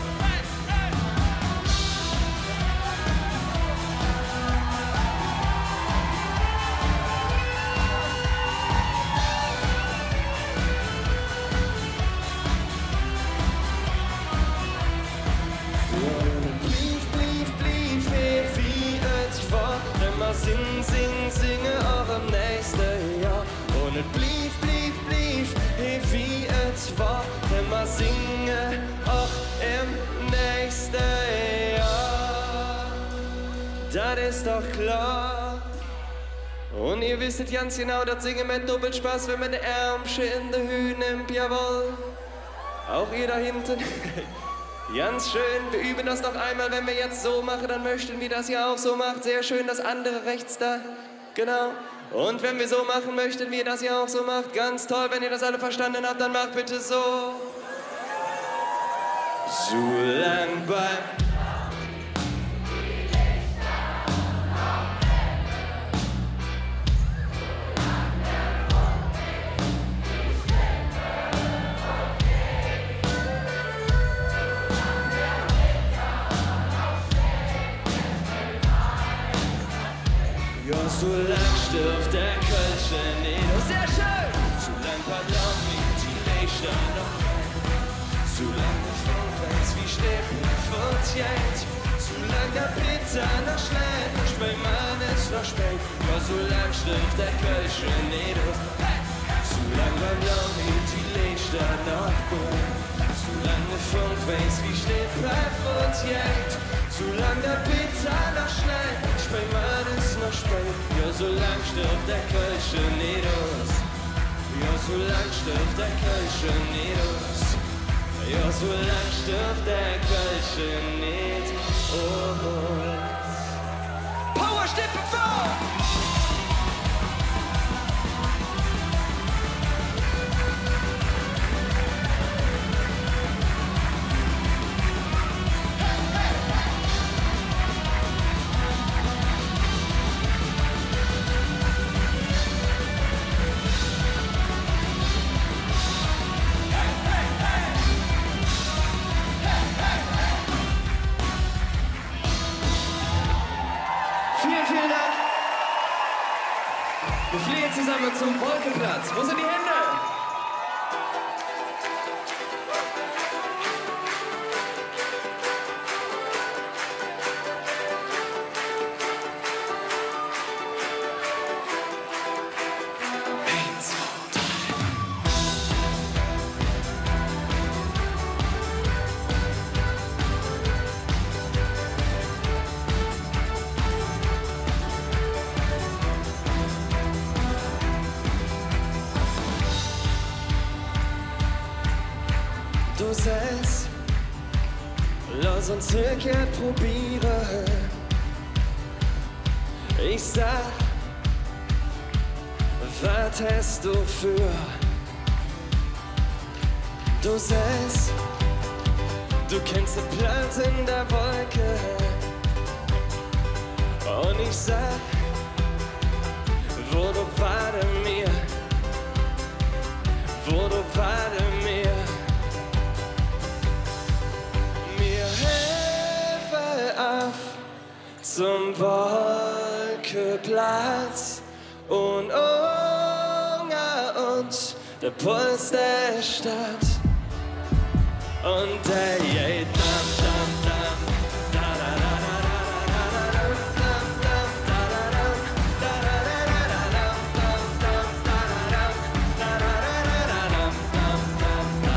S11: Sing, sing, singe auch im nächsten Jahr. Und es blieb, blieb, blieb, hey, wie es war. Denn wir singen auch im nächsten Jahr. Das ist doch klar. Und ihr wisst ganz genau, das Singen mit Doppelspaß, wenn man die Ärmchen in der Höhe nimmt, jawohl. Auch ihr da hinten. Ganz schön, wir üben das noch einmal, wenn wir jetzt so machen, dann möchten wir das ja auch so macht. Sehr schön, das andere rechts da, genau. Und wenn wir so machen, möchten wir das ja auch so macht. Ganz toll, wenn ihr das alle verstanden habt, dann macht bitte so. So lang bei... So lang stirbt der Kölsche nicht. Oh, sehr schön! Zu lang Ballon mit die Lichter noch brennt. Zu lang der Funk weiß, wie steht man fort jetzt. Zu lang der Pizza noch schlägt, noch spät, Mann ist noch spät. Ja, so lang stirbt der Kölsche nicht. Zu lang Ballon mit die Lichter noch brennt. Zu lang der Funk weiß, wie steht man fort jetzt. Zu lang der Pizza noch schlägt, spät, Mann ist noch spät. Ja, so lang stirbt der Kölsche nicht aus. Ja, so lang stirbt der Kölsche nicht aus. Ja, so lang stirbt der Kölsche nicht aus. Power Stippe vor! Wir fliehen zusammen zum Wolkenplatz. Wo sind die Hände? Du sagst, lass uns Rückkehr probieren. Ich sag, was hast du für? Du sagst, du kennst den Platz in der Wolke. Und ich sag, wo du warte mir, wo du warte mir. Zum Wolkenplatz und unter uns der Puls der Stadt. Und der geht dam, dam, dam, da, da, da, da, da, da, dam, dam, da, da, dam, da, da, da, da, dam, dam, dam, da, da, dam, da, da, da, dam, dam, dam, da,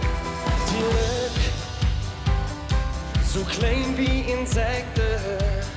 S11: da, dam. Die Lück, so klein wie Insekten.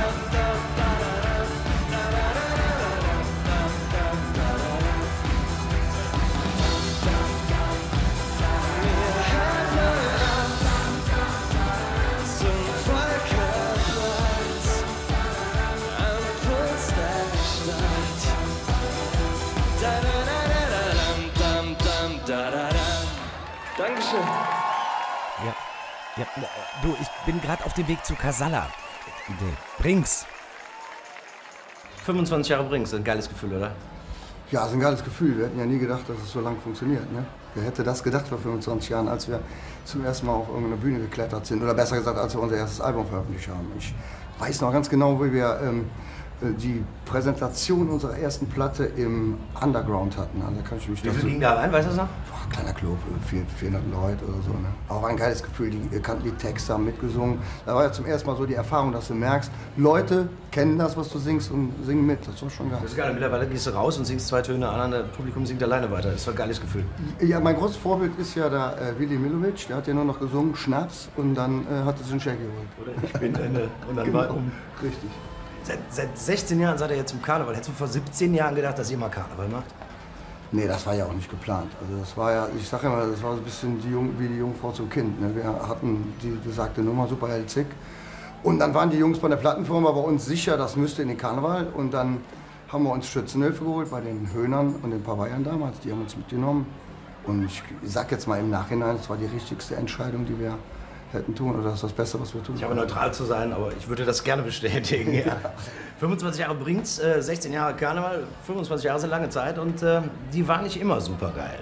S11: Dankeschön.
S9: Ja, ja, du, ich bin gerade auf dem Weg zu Casalla. Brinks. fünfundzwanzig Jahre Brinks, ein geiles Gefühl, oder?
S12: Ja, ist ein geiles Gefühl. Wir hätten ja nie gedacht, dass es so lange funktioniert. Ne? Wer hätte das gedacht vor fünfundzwanzig Jahren, als wir zum ersten Mal auf irgendeine Bühne geklettert sind? Oder besser gesagt, als wir unser erstes Album veröffentlicht haben. Ich weiß noch ganz genau, wie wir ähm, die Präsentation unserer ersten Platte im Underground hatten. Also, kann ich mich
S9: Wie viel ging da rein, weißt du das noch?
S12: Boah, kleiner Club, vierhundert Leute oder so. Ne? Auch ein geiles Gefühl, die kannten die Texte, haben mitgesungen. Da war ja zum ersten Mal so die Erfahrung, dass du merkst, Leute kennen das, was du singst und singen mit. Das war schon geil.
S9: Das ist geil. Mittlerweile gehst du raus und singst zwei Töne an, das Publikum singt alleine weiter. Das war ein geiles Gefühl.
S12: Ja, mein großes Vorbild ist ja der äh, Willi Milovic. Der hat ja nur noch gesungen, Schnaps, und dann äh, hat er sich einen Shake geholt.
S9: Oder ich bin Ende. Und dann
S12: genau.
S9: war um.
S12: Richtig.
S9: Seit, seit sechzehn Jahren seid ihr jetzt im Karneval. Hättest du vor siebzehn Jahren gedacht, dass ihr mal Karneval macht?
S12: Nee, das war ja auch nicht geplant. Also das war ja, ich sag immer, das war so ein bisschen die Jung, wie die Jungfrau zum Kind. Ne? Wir hatten die besagte Nummer, Super Zick. Und dann waren die Jungs bei der Plattenfirma bei uns sicher, das müsste in den Karneval. Und dann haben wir uns Schützenhilfe geholt bei den Höhnern und den Pavayern damals. Die haben uns mitgenommen. Und ich sag jetzt mal im Nachhinein, das war die richtigste Entscheidung, die wir hätten tun, oder das ist das Beste, was wir tun.
S9: Ich habe neutral zu sein, aber ich würde das gerne bestätigen. Ja. fünfundzwanzig Jahre Brinks, äh, sechzehn Jahre Karneval, fünfundzwanzig Jahre ist eine lange Zeit und äh, die war nicht immer super geil.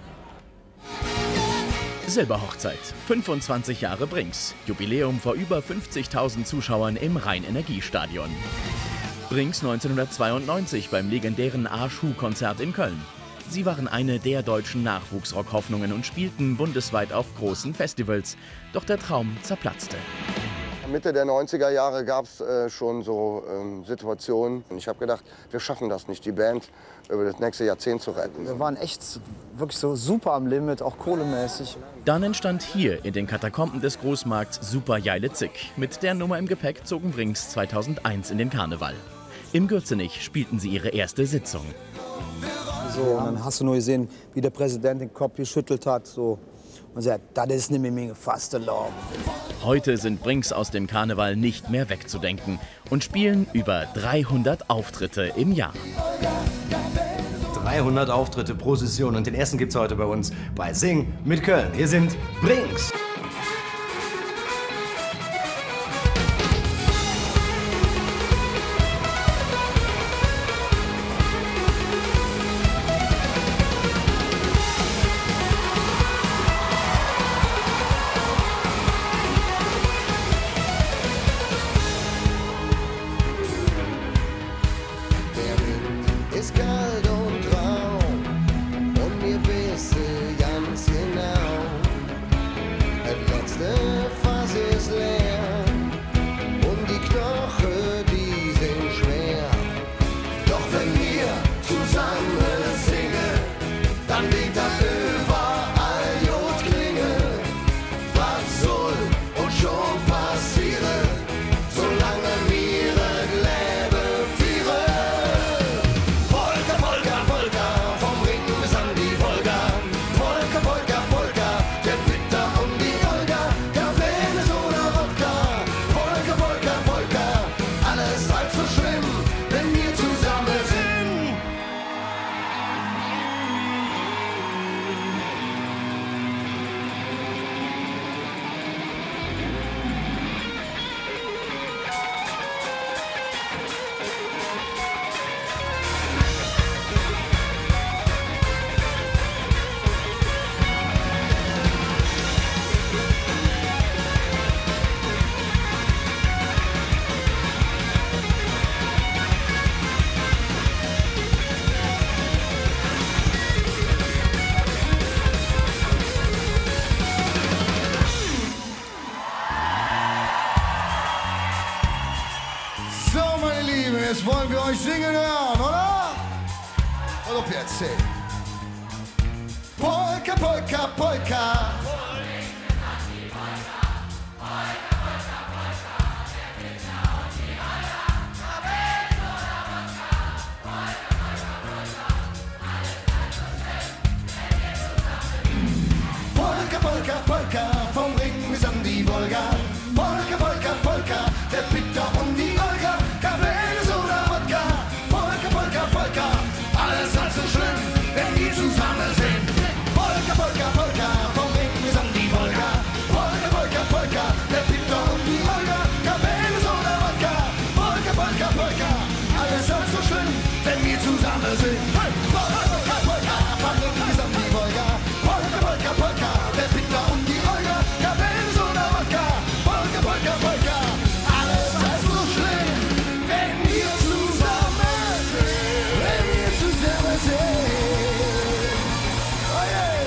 S3: Silberhochzeit, fünfundzwanzig Jahre Brinks. Jubiläum vor über fünfzigtausend Zuschauern im Rhein-Energiestadion. Brinks neunzehnhundertzweiundneunzig beim legendären A-Schuh-Konzert in Köln. Sie waren eine der deutschen Nachwuchsrock-Hoffnungen und spielten bundesweit auf großen Festivals. Doch der Traum zerplatzte.
S12: Mitte der neunziger Jahre gab es äh, schon so ähm, Situationen. Und ich habe gedacht, wir schaffen das nicht, die Band über das nächste Jahrzehnt zu retten.
S13: Wir waren echt wirklich so super am Limit, auch kohlemäßig.
S3: Dann entstand hier in den Katakomben des Großmarkts Super Jeile Zick. Mit der Nummer im Gepäck zogen Brinks zweitausendeins in den Karneval. Im Gürzenich spielten sie ihre erste Sitzung.
S13: So, und dann hast du nur gesehen, wie der Präsident den Kopf geschüttelt hat. So. Und sagt, das ist nicht mehr fast erlaubt.
S3: Heute sind Brinks aus dem Karneval nicht mehr wegzudenken und spielen über dreihundert Auftritte im Jahr.
S9: dreihundert Auftritte pro Session und den ersten gibt's heute bei uns bei Sing mit Köln. Hier sind Brinks.
S12: jetzt wollen wir euch singen hören, oder? Hallo Piazzi. Polka, Polka, Polka. Polka, Polka, Polka, vom Ring bis an die Wolga. Polka, Polka, Polka, der Peter und die Olga. Cabernet oder Wodka. Polka, Polka, Polka, alles halb so schlimm, wenn die zusammen sind. Polka, Polka, Polka, vom Ring bis an die Wolga. Polka, Polka, Polka, der Peter und die Olga. Cabernet oder Wodka. Polka, Polka, Polka, alles halb so schlimm, wenn wir zusammen sind. Polka, Polka, Polka, vom Ring bis an die Wolga. Polka, Polka, Polka, der Peter und die Olga. Cabernet oder Wodka. Polka, Polka, Polka, alles halb so schlimm, wenn wir zusammen sind. Wenn wir zusammen sind. Oh yeah.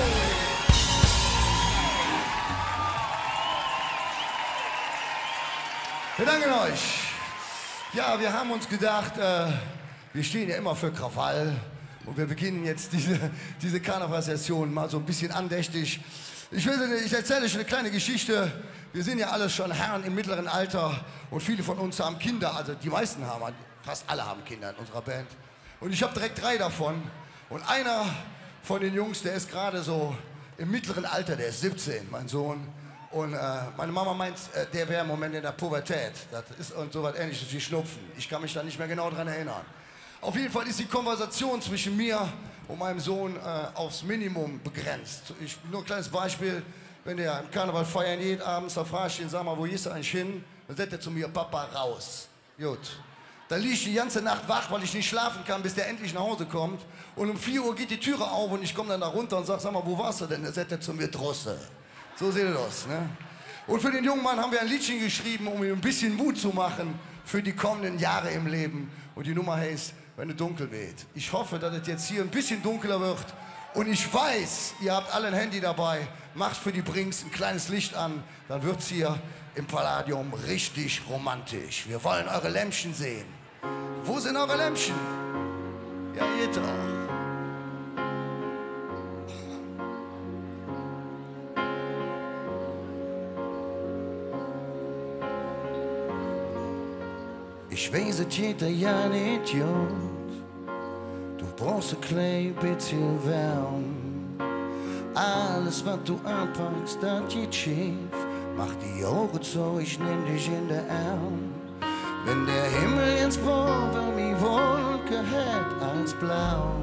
S12: Wir danken euch. Ja, wir haben uns gedacht, äh, wir stehen ja immer für Krawall und wir beginnen jetzt diese, diese Karnevalssession mal so ein bisschen andächtig. Ich, will, ich erzähle euch eine kleine Geschichte. Wir sind ja alle schon Herren im mittleren Alter und viele von uns haben Kinder, also die meisten haben, fast alle haben Kinder in unserer Band. Und ich habe direkt drei davon und einer von den Jungs, der ist gerade so im mittleren Alter, der ist siebzehn, mein Sohn. Und äh, meine Mama meint, äh, der wäre im Moment in der Pubertät. Das ist und so was Ähnliches wie Schnupfen. Ich kann mich da nicht mehr genau dran erinnern. Auf jeden Fall ist die Konversation zwischen mir und meinem Sohn äh, aufs Minimum begrenzt. Ich, nur ein kleines Beispiel, wenn der im Karneval feiern geht abends, da frage ich ihn, sag mal, wo gehst du eigentlich hin? Dann sagt er zu mir, Papa, raus. Gut. Da liege ich die ganze Nacht wach, weil ich nicht schlafen kann, bis der endlich nach Hause kommt. Und um vier Uhr geht die Türe auf und ich komme dann da runter und sage, sag mal, wo warst du denn? Dann sagt er zu mir, Drosse. So seht ihr das, ne? Und für den jungen Mann haben wir ein Liedchen geschrieben, um ihm ein bisschen Mut zu machen für die kommenden Jahre im Leben. Und die Nummer heißt, wenn es dunkel weht. Ich hoffe, dass es jetzt hier ein bisschen dunkler wird. Und ich weiß, ihr habt alle ein Handy dabei. Macht für die Brinks ein kleines Licht an. Dann wird's hier im Palladium richtig romantisch. Wir wollen eure Lämpchen sehen. Wo sind eure Lämpchen? Ja, ihr doch. Ich weiß, es jeder ja nicht gut. Du brauchst ein klein bisschen Wärme. Alles, was du anpackst, das geht schief. Mach die Augen zu, ich nehm dich in den Arm. Wenn der Himmel jetzt blau war, wie Wolke hat als blau.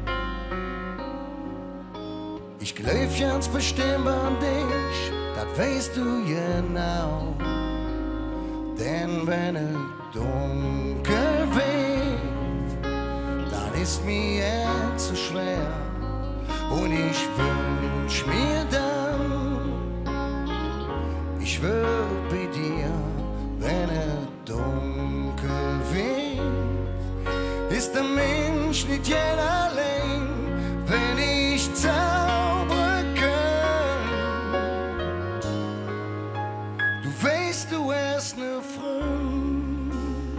S12: Ich glaub ganz bestimmt an dich, das weißt du genau. Denn wenn es dunkel wird, dann ist mir jetzt so schwer. Und ich wünsch mir dann, ich würd bei dir, wenn es dunkel wird. Ist der Mensch nicht jeder allein, wenn ich zaubern kann. Du weißt, du hast ne Freund.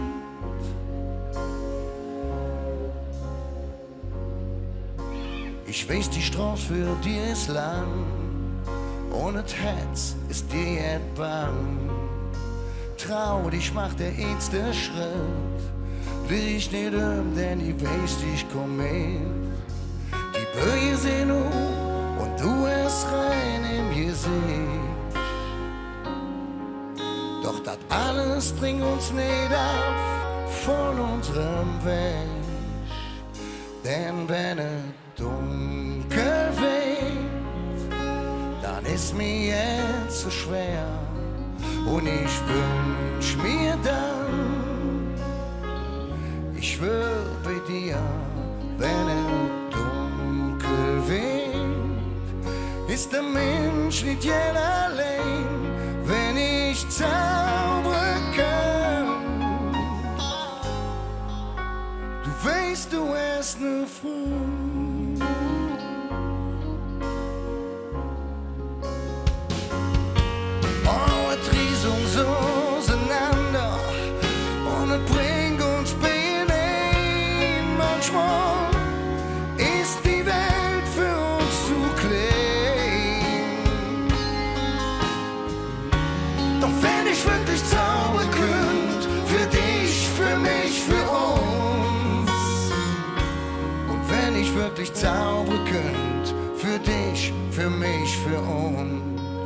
S12: Ich weiß, die Straße für dir ist lang, ohne Herz ist dir jetzt bang. Trau dich, mach der erste Schritt. Will ich nicht um, denn ich weiß, ich komm mit. Die Böje sind um und du hast rein im Gesicht. Doch das alles bringt uns nicht ab von unserem Weg. Denn wenn es dunkel wird, dann ist mir jetzt so schwer. Und ich wünsch mir dann, ich würd bei dir, wenn es dunkel wird. Ist der Mensch nicht jeder allein, wenn ich zaubern kann. Du weißt, du hast ne Freund. Oh, es triest uns auseinander und es bringt uns später.
S10: ich wirklich zaubern könnt, für dich, für mich, für uns. Und wenn ich wirklich zaubern könnt, für dich, für mich, für uns.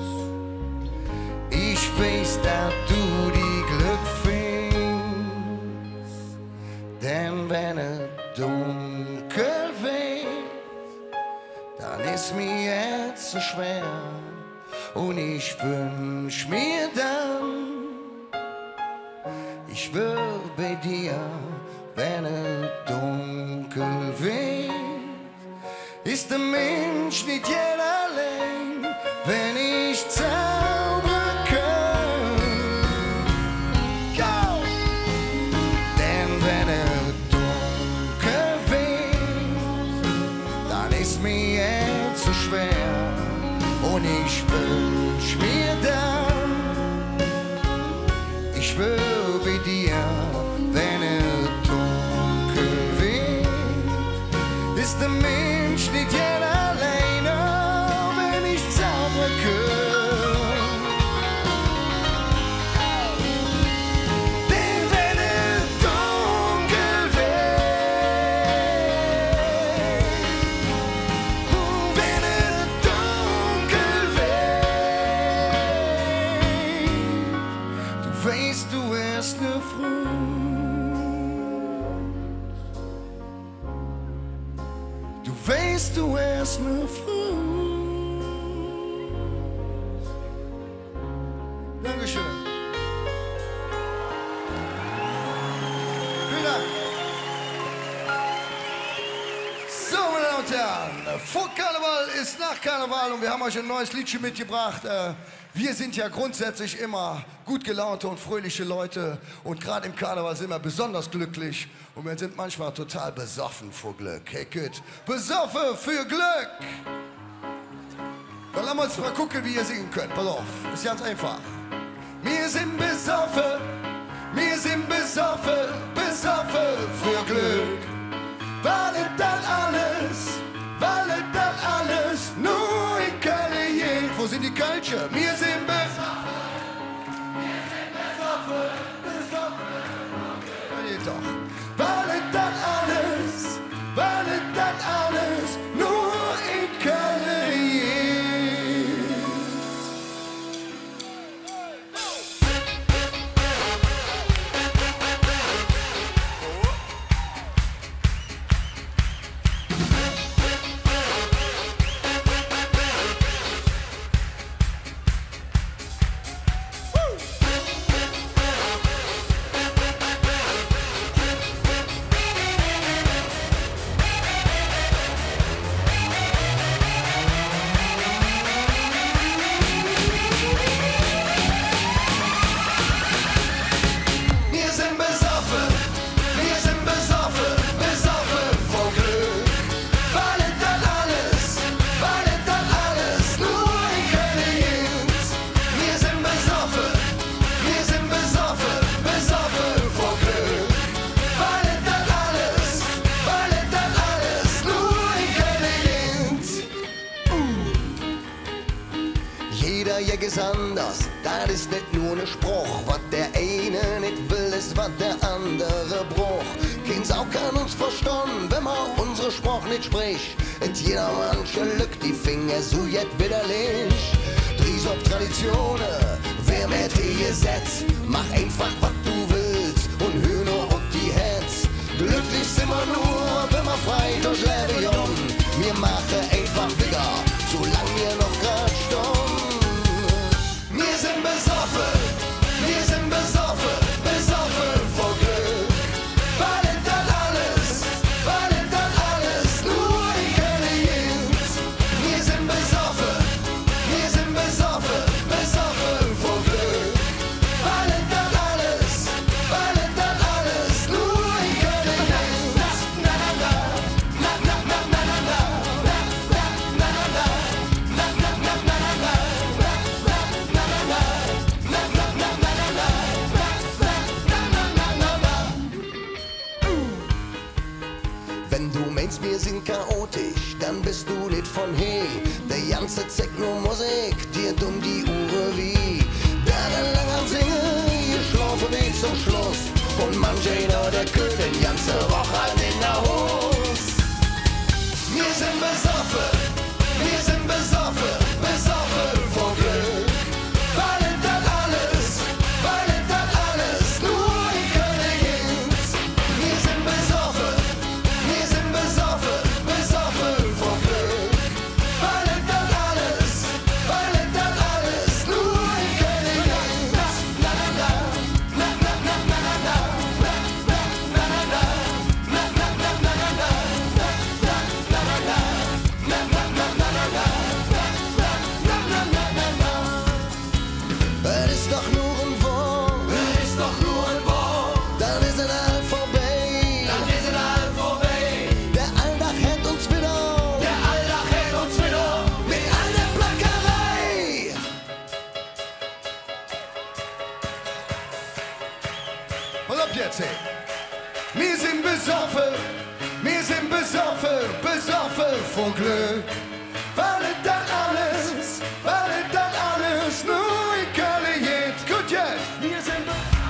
S10: Ich weiß, dass du die Glück findest, denn wenn es dunkel wird, dann ist mir jetzt so schwer und ich wünsch mir dann, ich will bei dir, wenn es dunkel wird, ist der Mensch nicht jeder allein, wenn ich zaubern kann. Go! Denn wenn es dunkel wird, dann ist mir jetzt so schwer und ich wünsch mir dann, ich will bei dir, wenn es dunkel wird, ist der Mensch nicht jeder alleine, wenn ich zaubern kann. Denn wenn es dunkel wird, wenn es dunkel wird, du weißt, du wirst ne Du weißt, du wärst ne Frau. Dankeschön. Vielen Dank. So, meine Damen und Herren, vor Karneval ist nach Karneval und wir haben euch ein neues Liedchen mitgebracht. Wir sind ja grundsätzlich immer gut gelaunte und fröhliche Leute und gerade im Karneval sind wir besonders glücklich und wir sind manchmal total besoffen vor Glück. Hey Kid, besoffen für Glück! Dann lassen wir uns mal gucken, wie ihr singen könnt. Pass auf, ist ganz einfach. Wir sind besoffen, wir sind besoffen, besoffen für Glück. Weil es dann alles, weil es dann alles nur in Köln geht. Wo sind die Kölsche? Wir sind besoffen, wir sind besoffen, besoffen. Ja, geht doch. Weil es dann alles, weil es dann alles nur in Köln geht. Ist anders, das ist nicht nur ne Spruch. Was der eine nicht will, ist was der andere bruch. Kein Sau kann uns verstehen, wenn man unsere Spruch nicht spricht. Et jeder manche lückt die Finger so jet widerlich. Dries ob Traditionen, wer mit hier Gesetz. Mach einfach was du willst und hör nur ob die Herz. Glücklich sind wir nur, wenn wir frei durch Leben jung. Wir machen einfach Digga, solange wir noch grad stumm. Wir sind besoffen, wir sind besoffen, besoffen vor Glück. Weil es dann alles, weil es dann alles nur in Köln geht. Wir sind besoffen, wir sind besoffen, besoffen vor Glück. Weil es dann alles, weil es dann alles nur in Köln geht. Na na na, na na na na na na, na na na na na, na na na na na na. Wenn du meinst, wir sind chaotisch, dann bist du nicht von hey. Der ganze Zeck nur Musik, dir dumm die Uhr wie. Da dann lang am Singen. jetzt, ey. Wir sind besoffen, wir sind besoffen, besoffen von Glück. Weil es das alles, weil es das alles nur in Köln geht. Gut jetzt. Wir sind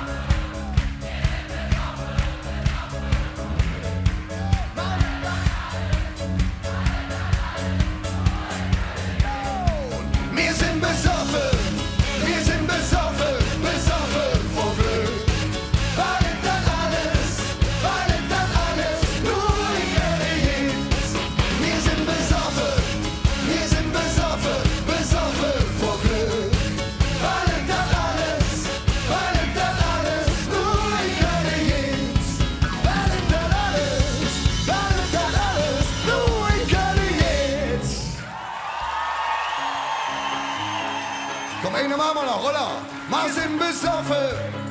S10: Wir sind besoffen, wir sind besoffen, besoffen vor Glück. Weil es das alles, weil es das alles nur in Köln geht. Wir sind besoffen, wir sind besoffen, besoffen vor Glück. Weil es das alles, weil es das alles nur in Köln geht. Weil es das alles, weil es das alles nur in Köln geht. Komm, eine machen wir noch, oder? Wir sind besoffen.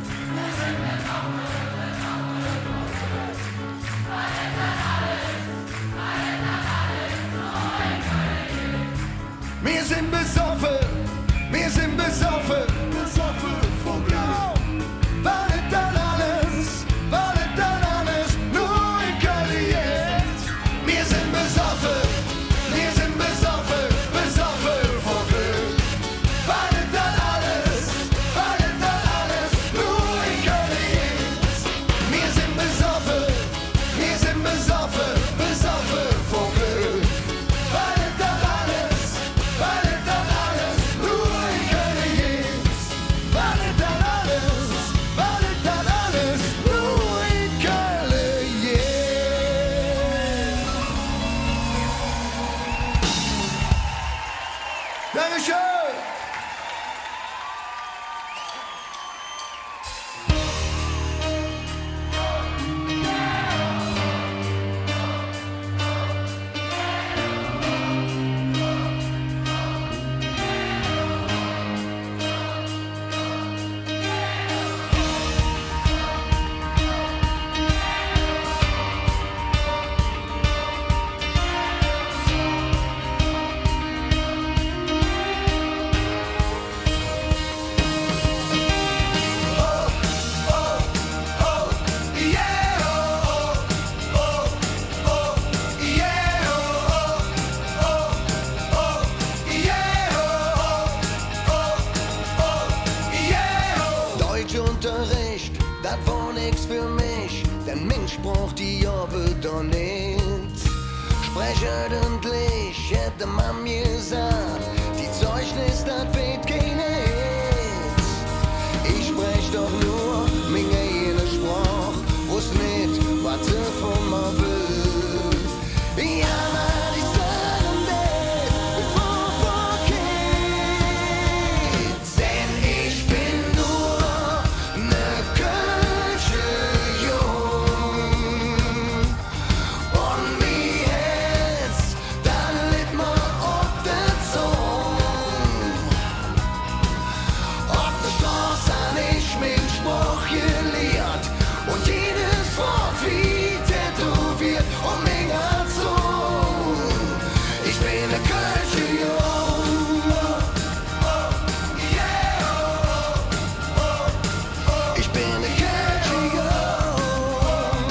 S10: Wir sind besoffen. Wir sind besoffen. Besoffen von Glück. Weil es dann alles, weil es dann alles nur in Köln geht. Wir sind besoffen. Wir sind besoffen. Besoffen von Glück. Weil es dann alles, weil es dann alles nur in Köln geht. Wir sind besoffen. Wir sind besoffen. Besoffen von Glück. Weil es dann alles, weil es dann alles nur in Köln geht. Weil es dann alles, weil es dann alles nur in Köln geht. Dankeschön. Deutschunterricht, das war nix für mich, denn Mensch braucht die Jobbe doch nicht. Sprechordentlich hätte man mir gesagt, die Zeugnis, das wird keine Hits. Ich sprech doch nur meine eigene Sprach, wusst nicht, was sie von mir will. Ja, man, ich sag nicht, bevor vor Kids, denn ich bin nur ne Kölsche Jung. Und mir jetzt, dann lit man auf der Zunge. Auf der Straße han ich mein Spruch gelehrt und jedes Wort wie tätowiert um mich Zunge. Ich bin ne Kölsche Jung. Ich bin ne Kölsche Jung.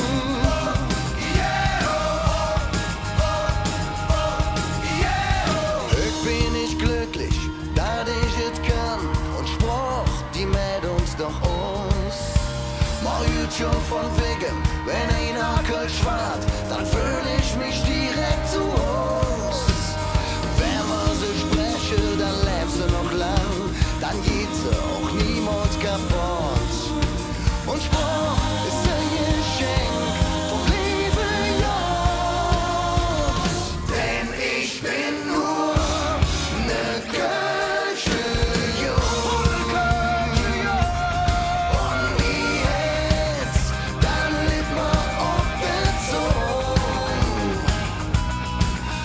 S10: Heute bin ich glücklich, dass ich es kann und sprach die Mäd uns doch aus. Mal jut schon von wegen, wenn einer Kölsch fährt, dann fühl ich mich direkt zu Haus. Wenn man sie spreche, dann lebst du noch lang, dann geht sie auch niemals kaputt. Und Spruch ist ein Geschenk vom Leben, ja. Denn ich bin nur ne Kölsche Jung. Und mir jetzt, dann lit man auf der Zunge.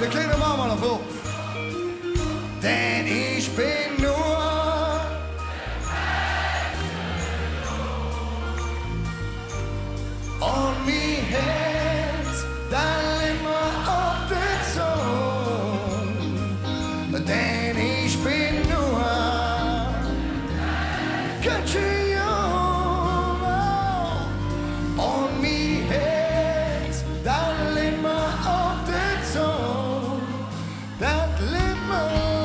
S10: eine kleine Mama davor. Denn ich bin nur und mir Herz dann immer auf der Zunge. Denn ich bin nur Country Junge und mir Herz dann immer auf der Zunge. Das Leben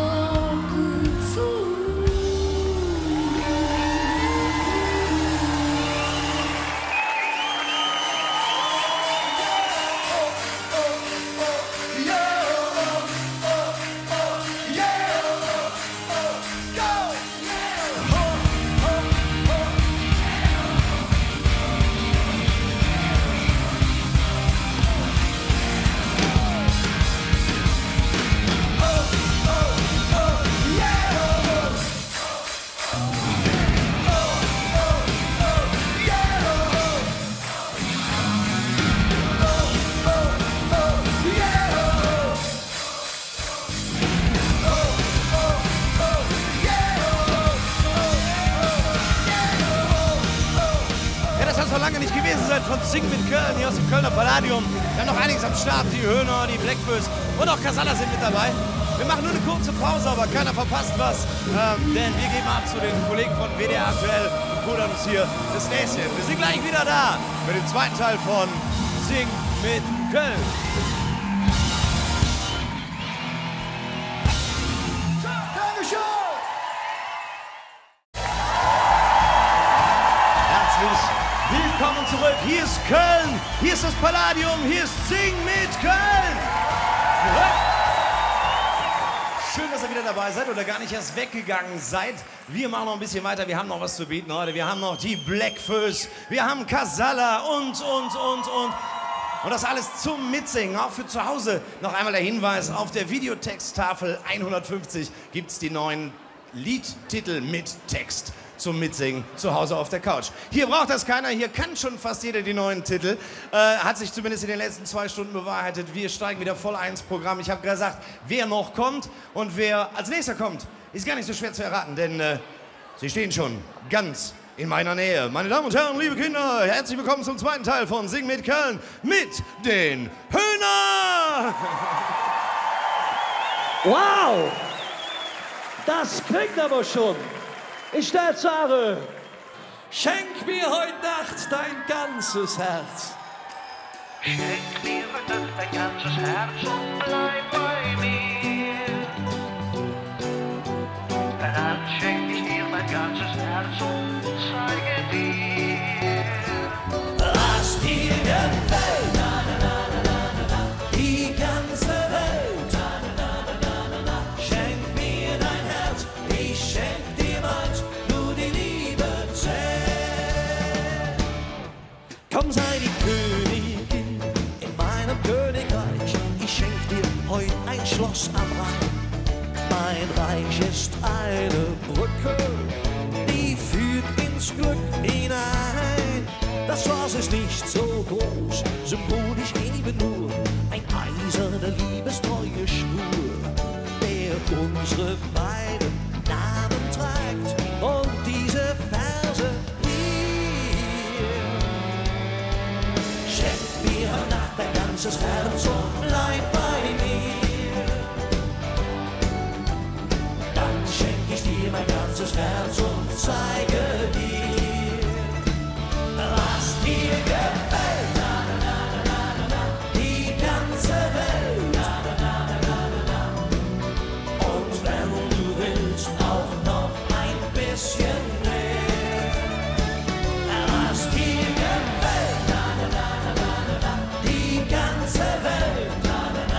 S4: lange nicht gewesen sein von Sing mit Köln hier aus dem Kölner Palladium. Wir haben noch einiges am Start, die Höhner, die Blackfoes und auch Casalla sind mit dabei. Wir machen nur eine kurze Pause, aber keiner verpasst was, ähm, denn wir gehen ab zu den Kollegen von W D R aktuell und pudern uns hier das Näschen. Wir sind gleich wieder da mit dem zweiten Teil von Sing mit Köln. Willkommen zurück. Hier ist Köln, hier ist das Palladium, hier ist Sing mit Köln. Schön, dass ihr wieder dabei seid oder gar nicht erst weggegangen seid. Wir machen noch ein bisschen weiter, wir haben noch was zu bieten heute. Wir haben noch die Blackfoes, wir haben Casalla und, und, und, und. Und das alles zum Mitsingen, auch für zu Hause. Noch einmal der Hinweis, auf der Videotexttafel hundertfünfzig gibt es die neuen Liedtitel mit Text zum Mitsingen zu Hause auf der Couch. Hier braucht das keiner, hier kann schon fast jeder die neuen Titel. Äh, hat sich zumindest in den letzten zwei Stunden bewahrheitet. Wir steigen wieder voll ein ins Programm. Ich habe gesagt, wer noch kommt und wer als nächster kommt, ist gar nicht so schwer zu erraten, denn äh, sie stehen schon ganz in meiner Nähe. Meine Damen und Herren, liebe Kinder, herzlich willkommen zum zweiten Teil von Sing mit Köln mit den Höhner!
S14: Wow! Das klingt aber schon. Ich stell sage, schenk mir heute Nacht dein ganzes Herz.
S15: Schenk mir heute Nacht dein ganzes Herz und bleib bei mir. Dann schenk ich dir mein ganzes Herz und zeige dir,
S5: was dir gefällt. Na, na, na, na, na, na. Die ganze Welt. Na, na, na, na, na, na. Schenk mir dein Herz, ich schenk dir bald nur die Liebe zählt.
S14: Komm, sei die Königin in meinem Königreich. Ich schenk dir heute ein Schloss am Rhein. Mein Reich ist eine Brücke, die führt ins Glück hinein. Das Schloss ist nicht so groß, symbolisch eben nur ein eiserner liebestreue Schnur, der unsere beiden Namen trägt und diese Verse hier.
S5: Schenk mir heute Nacht dein ganzes Herz und bleib bei mir. Dann schenk ich dir mein ganzes Herz und zeige dir, was dir gefällt. Na, na, na, na, na, na. Die ganze Welt. Na, na, na, na, na, na. Und wenn du willst, auch noch ein bisschen mehr. Was dir gefällt. Na, na, na, na, na, na. Die ganze Welt. Na, na, na,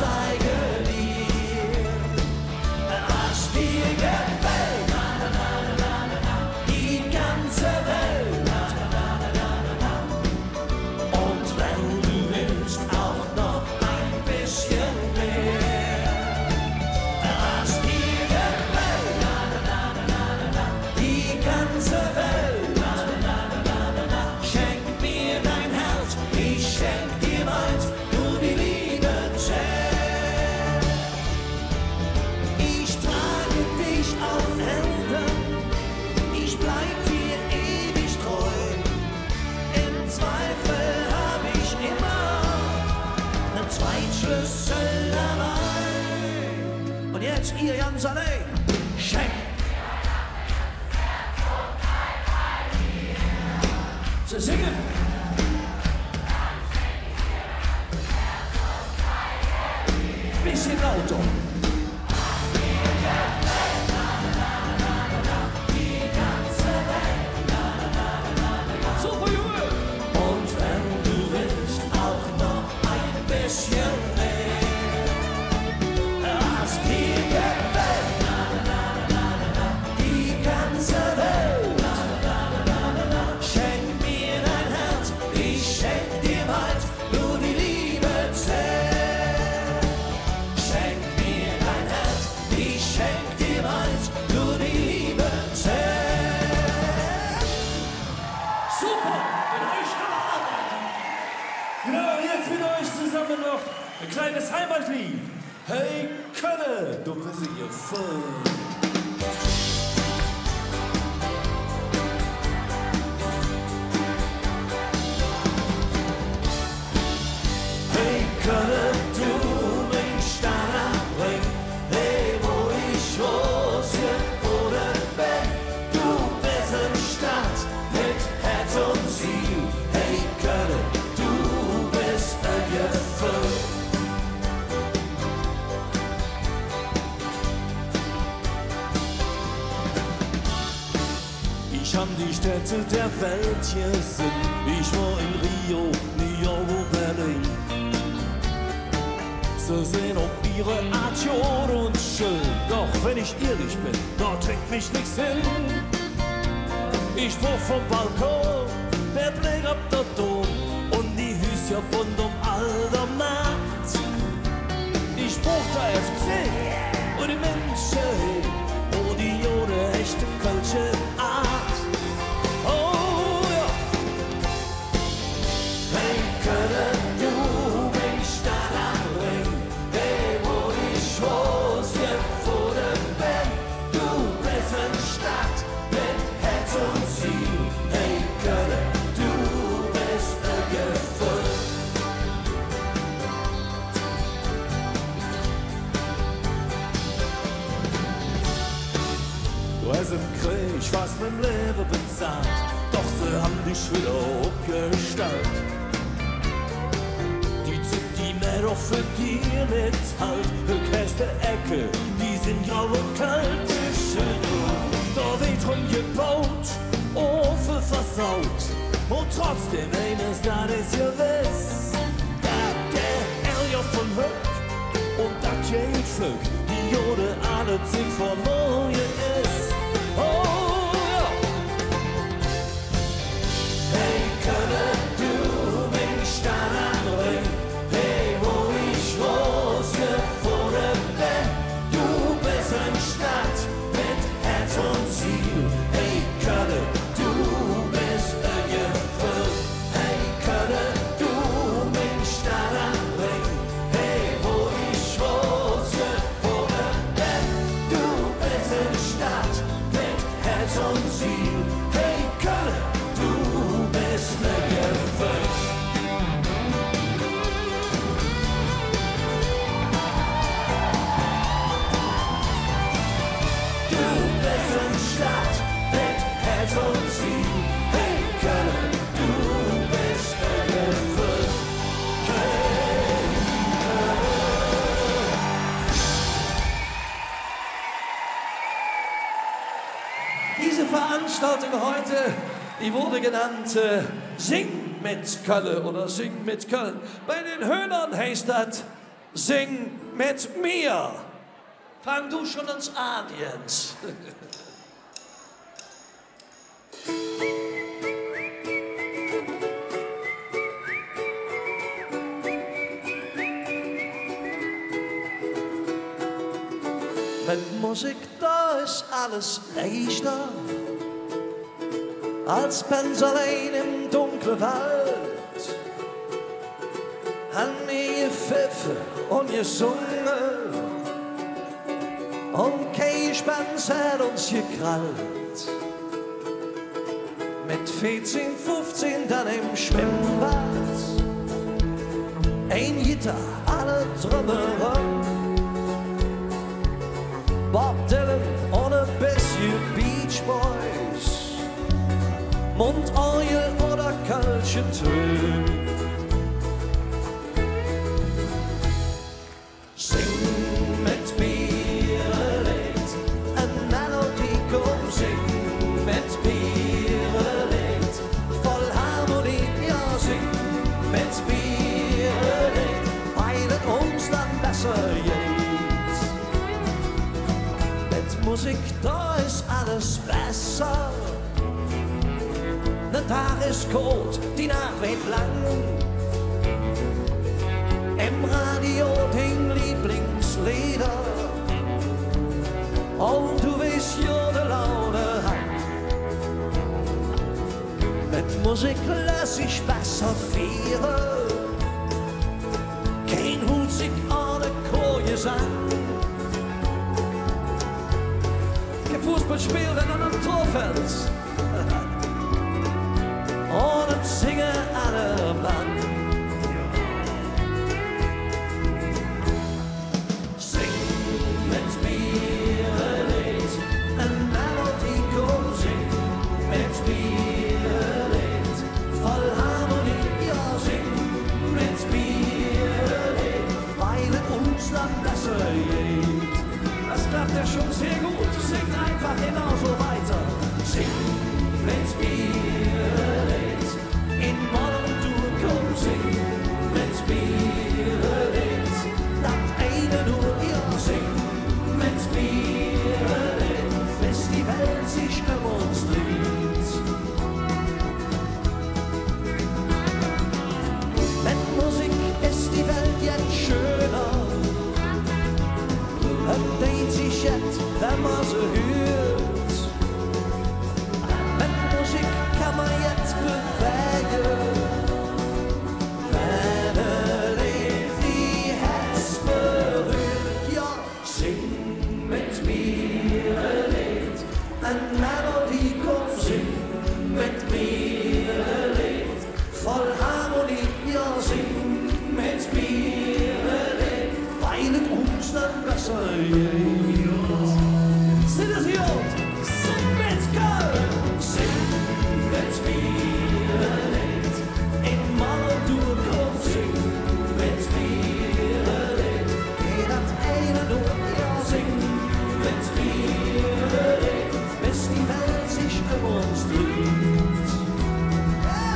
S14: zeige dir, was dir gefällt. Die ganze Welt. Und wenn du willst, auch noch ein bisschen mehr. Was dir gefällt. Die ganze Welt. Schenk mir dein Herz, ich schenk dir meins, nur die Liebe zählt. Ich trage dich auf Händen, ich bleib dir ewig treu. Im Zweifel hab ich immer einen Zweitschlüssel dabei. Und jetzt ihr ganz allein, schenk. Sie singen. Bisschen lauter. Super Junge. Und wenn du willst, auch noch ein bisschen mehr. Was dir gefällt. Die ganze Welt. Schenk mir dein Herz, ich schenk dir meins, nur die Liebe zählt. Schenk mir dein Herz, ich schenk dir meins, nur die Liebe zählt. Super, mit euch kann man arbeiten. Genau, jetzt mit euch zusammen noch ein kleines Heimatlied. Hey Köln, du bist hier voll. Hey Köln, du mich danach bring, hey, wo ich losgeboren bin. Du bist eine Stadt mit Herz und Ziel. Hey Köln, du bist ein Gefühl. Ich hab die Städte der Welt gesehen. Ich war in Rio, New York, Berlin. Sie sehen auf ihre Art jod und schön. Doch wenn ich ehrlich bin, da trägt mich nichts hin. Ich fuhr vom Balkon, der Blick ab der Dom und die Hüsja bunt um all der Nacht. Ich brauch der F C und die Menschen, oh die jode echte Kölsche Art. Oh ja. Hey Köln, du mich danach bring, hey, wo ich losgefahren bin. Du bist eine Stadt mit Herz und Ziel. Hey Köln, du bist ein Gefühl. Du hast im Krieg fast mit dem Leben bezahlt, doch sie haben dich wieder abgestellt. Die Zip, die mehr doch für dir nicht halt, du kennst die Ecke, die sind grau und kalt. Da wird rumgebaut, Ofen versaut, und trotzdem eines, das ist gewiss, dass der Ärger von Höck und das geht Glück, die Jode alle sich von morgen ist. Oh ja! Hey Köln, du mich danach bring, hey, wo ich losgefahren bin. Du bist eine Stadt mit Herz und Ziel. Hey Köln, du bist ein Gefühl. Hey Köln, du mich danach bring, hey, wo ich losgefahren bin. Du bist eine Stadt mit Herz und Ziel. Hey Köln, du bist ne Gefühl. Du bist eine Stadt mit Herz und Ziel. Hey Köln, du bist ne Gefühl. Hey Köln. Diese Veranstaltung heute, die wurde genannt äh, Sing mit Köln oder Sing mit Köln. Bei den Höhnern heißt das Sing mit mir. Fang du schon uns an, Jens. Mit Musik, da ist alles leichter, als wenn's allein im dunklen Wald. Han mir gepfiffen und gesungen, und kein Gespenst hat uns gekrallt. Mit vierzehn, fünfzehn dann im Schwimmbad, ein Gitter, alle drumherum. Bob Dylan und ein bisschen Beach Boys, Mundorgel oder Kölsche Tön. Sing mit mir ein Lied, eine Melodie, komm, sing mit mir ein Lied, voll Harmonie, ja, sing mit mir ein Lied, weil es uns dann besser geht. Musik, da ist alles besser. Der Tag ist kurz, die Nacht wird lang. Im Radio ting Lieblingslieder, und du weißt ja, der Laune hat. Mit Musik lass ich besser feiern. Kein Hut sich an der Koje sang. Fußball spielen an einem Torfeld und singen alle Mann. Sing mit mir ein Lied, eine Melodie, komm, sing mit mir ein Lied, voll Harmonie, ja, sing mit mir ein Lied, weil es uns dann besser geht. Das klappt ja schon sehr gut. Singt einfach genauso weiter. Sing mit mir ein Lied. In Moll und Dur, komm, sing mit mir ein Lied. Lasst eine nur, ja, sing mit mir ein Lied. Bis die Welt sich um uns dreht. Mit Musik ist die Welt jetzt schöner. Het deed zich het, wenn man so hört. Mit Musik kann man jetzt bewegen. Wenn er lebt, die Herz berührt. Ja, sing mit mir ein Lied, eine Melodie, komm, sing mit mir ein Lied, voll Harmonie, ja, sing mit mir ein Lied, weil es uns dann besser geht. Sind es hier und sing mit Köln, sing mit mir ein Lied, in Moll und Dur, komm, sing mit mir ein Lied, geht das eine nur, ja, sing mit mir ein Lied, bis die Welt sich um uns dreht. Ja.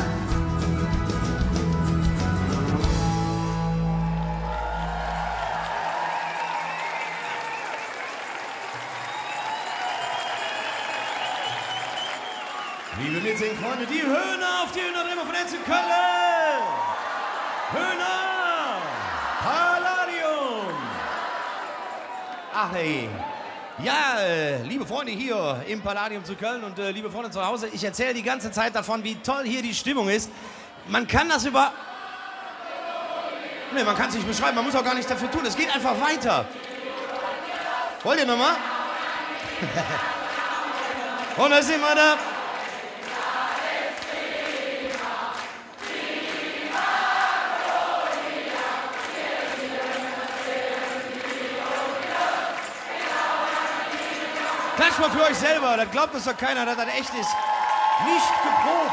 S4: Liebe Mitsing-Freunde, die Höhner auf die Hühnertreppe von Enz in Köln! Höhner! Palladium! Ach hey. Ja, äh, liebe Freunde hier im Palladium zu Köln und äh, liebe Freunde zu Hause, ich erzähle die ganze Zeit davon, wie toll hier die Stimmung ist. Man kann das über... Ne, man kann es nicht beschreiben, man muss auch gar nichts dafür tun. Es geht einfach weiter. Wollt ihr nochmal? Und da sind wir da. Klatscht mal für euch selber, das glaubt uns doch keiner, dass das echt ist. Nicht geprobt.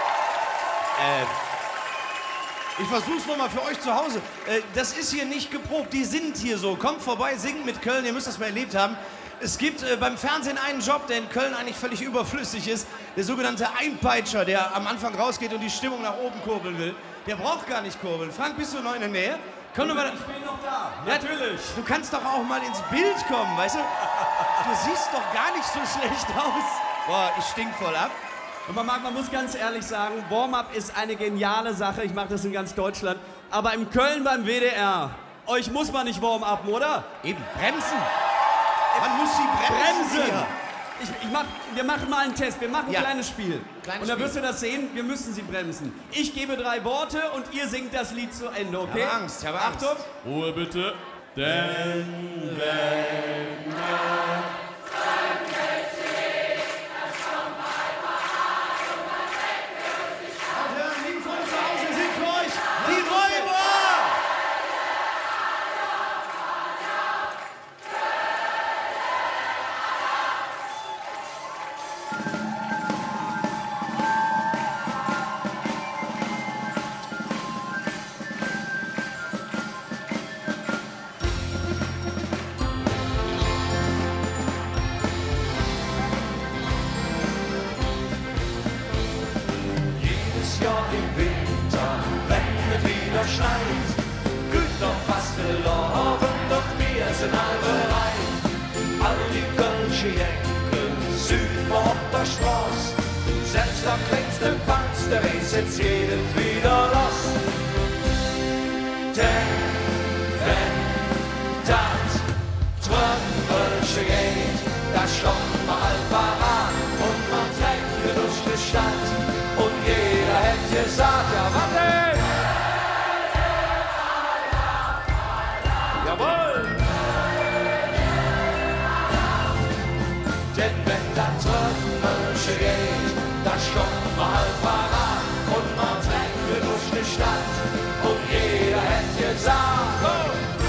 S4: Äh, ich versuch's nochmal für euch zu Hause. Äh, das ist hier nicht geprobt, die sind hier so. Kommt vorbei, singt mit Köln, ihr müsst das mal erlebt haben. Es gibt äh, beim Fernsehen einen Job, der in Köln eigentlich völlig überflüssig ist. Der sogenannte Einpeitscher, der am Anfang rausgeht und die Stimmung nach oben kurbeln will. Der braucht gar nicht kurbeln. Frank, bist du noch in der Nähe? Können wir...
S16: Ich bin noch da.
S4: Natürlich. Du kannst doch auch mal ins Bild kommen, weißt du? Du siehst doch gar nicht so schlecht aus. Boah, ich stink voll ab.
S16: Und man, mag, man muss ganz ehrlich sagen, Warm-up ist eine geniale Sache. Ich mache das in ganz Deutschland. Aber in Köln beim W D R, euch muss man nicht warm-upen, oder?
S4: Eben, bremsen. Man muss sie bremsen.
S16: Bremsen. Ich, ich mach, wir machen mal einen Test. Wir machen ein
S4: Ja.
S16: kleines Spiel.
S4: Kleines
S16: und dann
S4: Spiel.
S16: wirst du das sehen, wir müssen sie bremsen. Ich gebe drei Worte und ihr singt das Lied zu Ende, okay?
S4: Ich hab Angst, ich hab Angst.
S16: Achtung.
S6: Ruhe bitte. Denn wenn
S4: Die Räuber!
S14: Jedes Jahr im Winter, wenn es wieder schneit, gut noch fast verloren, doch wir sind all bereit. All die Kölsche Jenkel, Südbar auf der Straße, selbst der kleinste Panzer ist jetzt jeden wieder los. Denn wenn das Trömmelsche geht, da stehen wir all parat und man trägt durch die Stadt. Und jeder hätte gesagt, ja warte! Jawohl! Denn wenn das Trömmelsche geht, da stehen wir halb parat und man trägt durch die Stadt. Und jeder hätte gesagt, oh!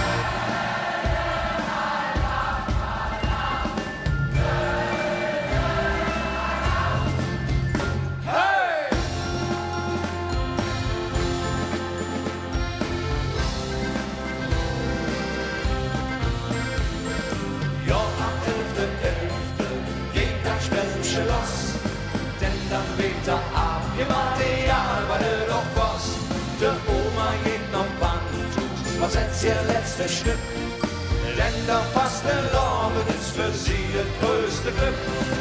S14: Ja, am elften elften geht das Schwäbische los, denn dann weht er ab, immer ideal, weil er doch was. Der Oma geht noch Band, was jetzt ihr letztes Stück, denn der Fastelavond ist für sie das größte Glück.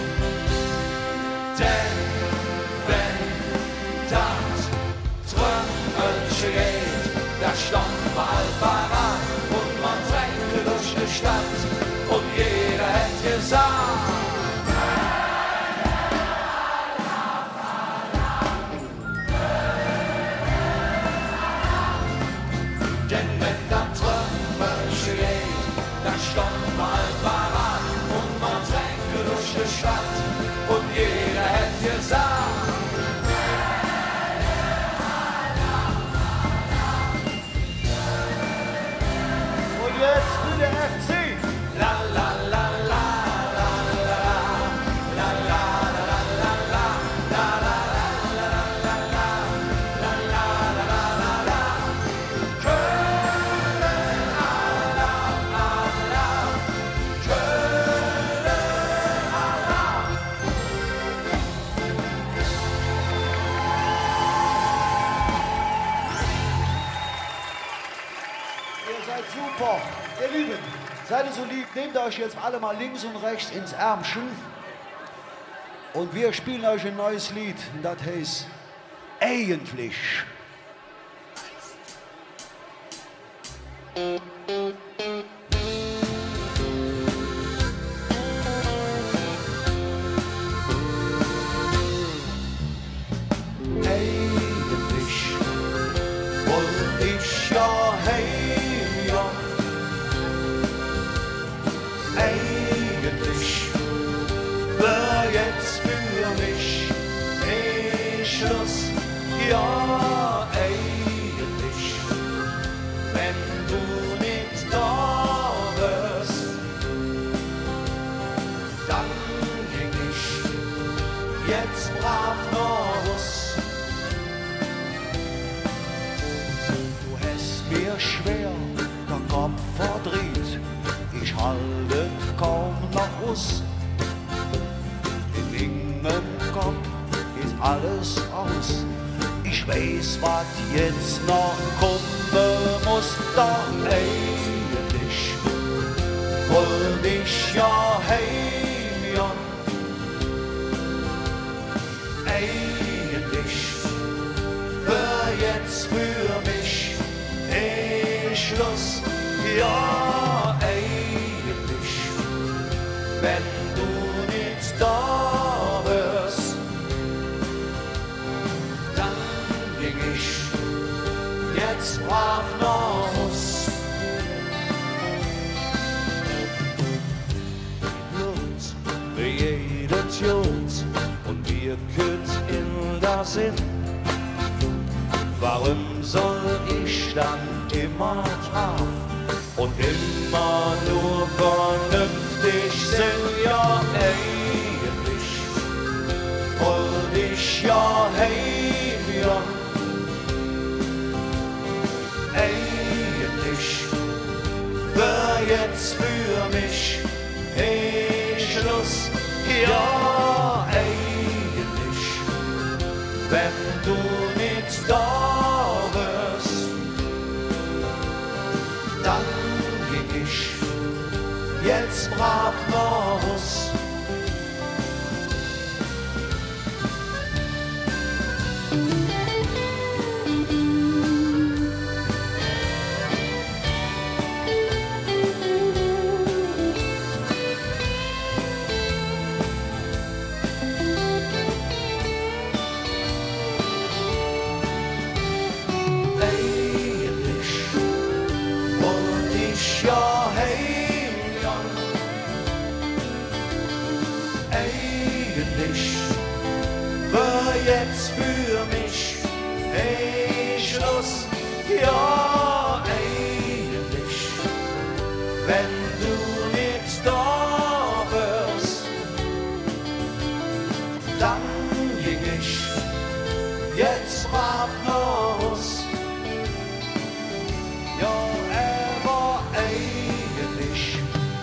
S14: Denn wenn das Trömmelsche geht, da stehen wir all parat und man trägt durch die Stadt. Und jeder hätte gesagt, denn wenn der Trömmelsche geht, dann stehen wir all parat und man trägt durch die Stadt. Und jeder hätte gesagt,
S5: Und jetzt für der F C.
S14: la la la la la la la la la la la
S5: Ihr seid super. Ihr Lieben, seid ihr so lieb, nehmt euch jetzt alle mal links und rechts ins Ärmchen. Und wir spielen euch ein neues Lied. Und das heißt Eigentlich.
S14: Eigentlich wollte ich ja heim, ja. Eigentlich wär jetzt für mich eh Schluss, ja eigentlich, wenn du nicht da wärst, dann ging ich jetzt brav nach Haus. Du hast mir schwer den Kopf verdreht, ich halte kaum noch aus. In meinem Kopf ist alles aus. Ich weiß, was jetzt noch kommen muss. Doch eigentlich wollte ich ja heim, ja. Eigentlich wär jetzt für mich eh Schluss, ja. Eigentlich, wenn du nicht da wärst, dann ging ich jetzt brav nach Haus. Blut redet Jod und wir könnt in das Sinn. Warum soll ich dann immer drauf und immer nur vernünftig sind? Ja, eigentlich wollte ich ja heim, ja. Eigentlich wär jetzt für mich eh Schluss, ja. Eigentlich, wenn du nicht da wärst, dann ging ich jetzt brav nach Haus. Jetzt für mich eh Schluss, ja. Eigentlich, wenn du nicht da wärst, dann ging ich jetzt brav nach Haus. Ja, er war eigentlich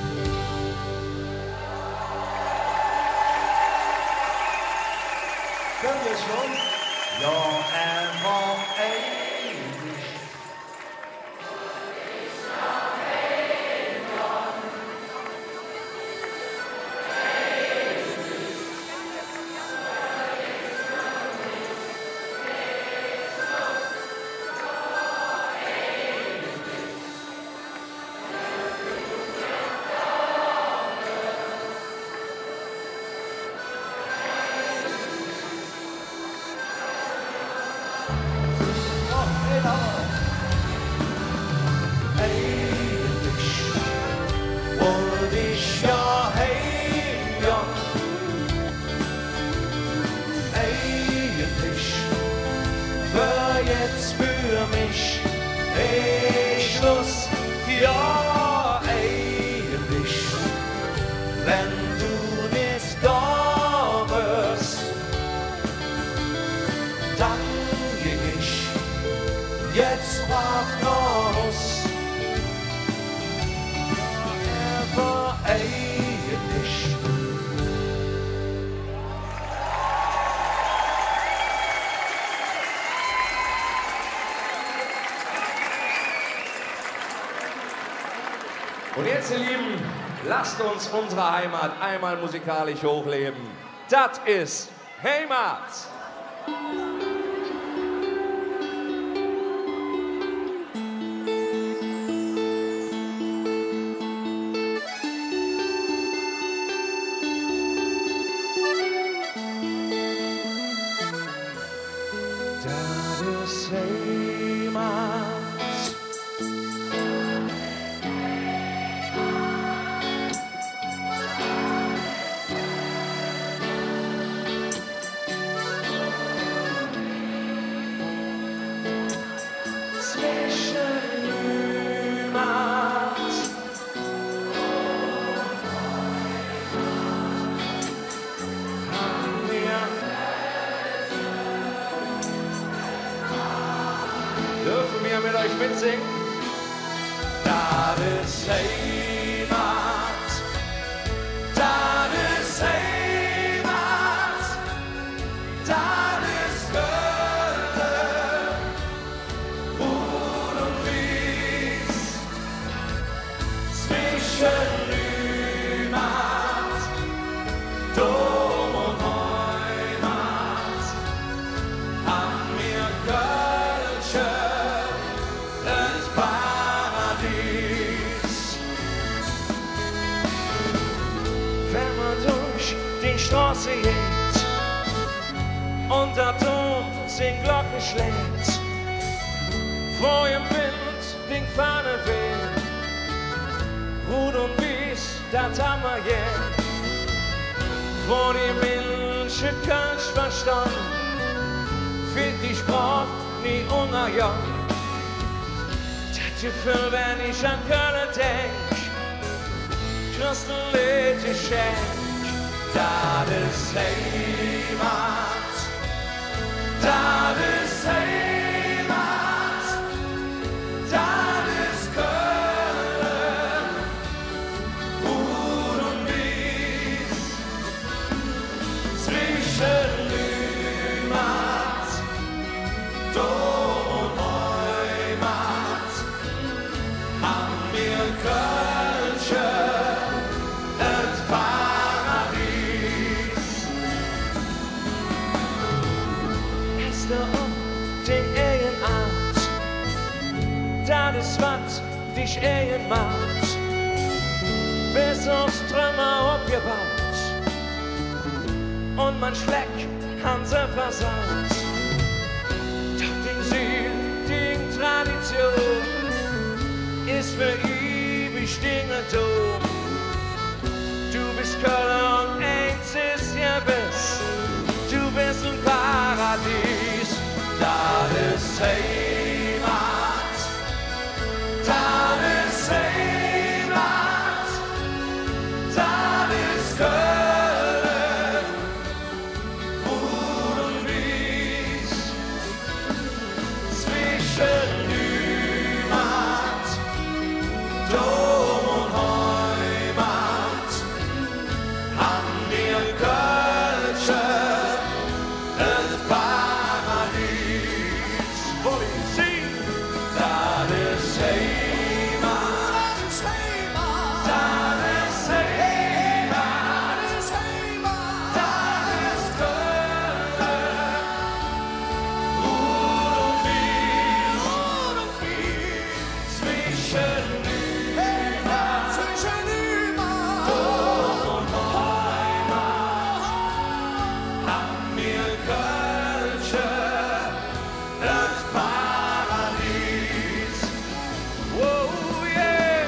S14: könnt ihr schon? Ja, er war eigentlich. Jetzt für mich eh Schluss, ja. Eigentlich, wenn du nicht da wärst, dann ging ich jetzt brav nach Haus. Er war eigentlich
S11: Und jetzt, ihr Lieben, lasst uns unsere Heimat einmal musikalisch hochleben. Das ist Heimat!
S14: Das ist Heimat.
S11: Dürfen wir mit euch mitsingen? Das ist Heimat, das ist Heimat, das ist Köln, Ruhl und Wies, Paradies. Wenn man durch die Straße geht und der Turm sin Glocken schlägt, wo im Wind die Fahne weht, Rot und Wies, das haben wir jetzt, wo die Menschen Kölsch verstanden, wird die Sprache nie unerjagen. Das Gefühl, wenn ich an Köln denk, kriegst du ein Lied geschenkt. Das ist Heimat, das ist Heimat, das ist Köln, Rot und Wies, zwischen Lümat, Dom und Heimat, haben wir Kölsche, das Paradies. Hast du auch den Ehenart, das ist was dich Ehen macht, bis aus Trümmer abgebaut und man Schleck Hanse versaut. Doch die Ziel, die Tradition ist für ewig Dinge dumm. Du bist Köln und eins ist ja bis, du bist ein Paradies. Das ist Heimat, das ist Heimat, das ist Köln, Rot und Wies, zwischen Lümat, Dom und Heimat, haben wir Kölsche, das Paradies. Polizei, das ist Heimat, das ist Heimat, das ist Heimat, das ist Heimat, das ist Köln, Rot und Wies, Rot und Wies, zwischen Lümat, zwischen Lümat, Dom und Heimat, haben wir Kölsche, das Paradies. Wow, yeah.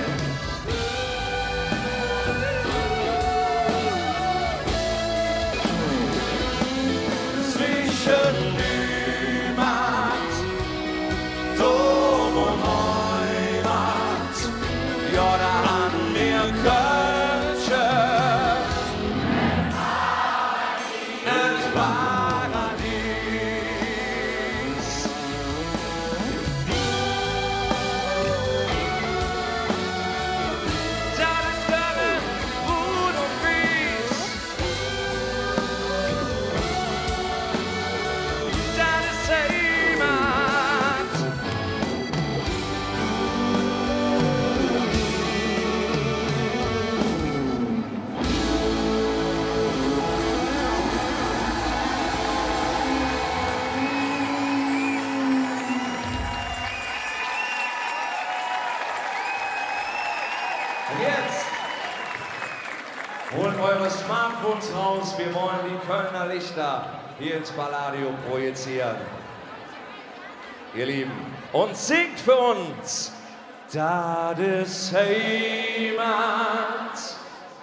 S11: Zwischen Lümat, Dom und Heimat, ja, da haben wir Kölsche, das Paradies. Das ist Köln, Rot und Wies, das ist Heimat. Und jetzt holt eure Smartphones raus. Wir wollen die Kölner Lichter hier ins Palladio projizieren. Ihr Lieben, und singt für uns. Das ist Heimat.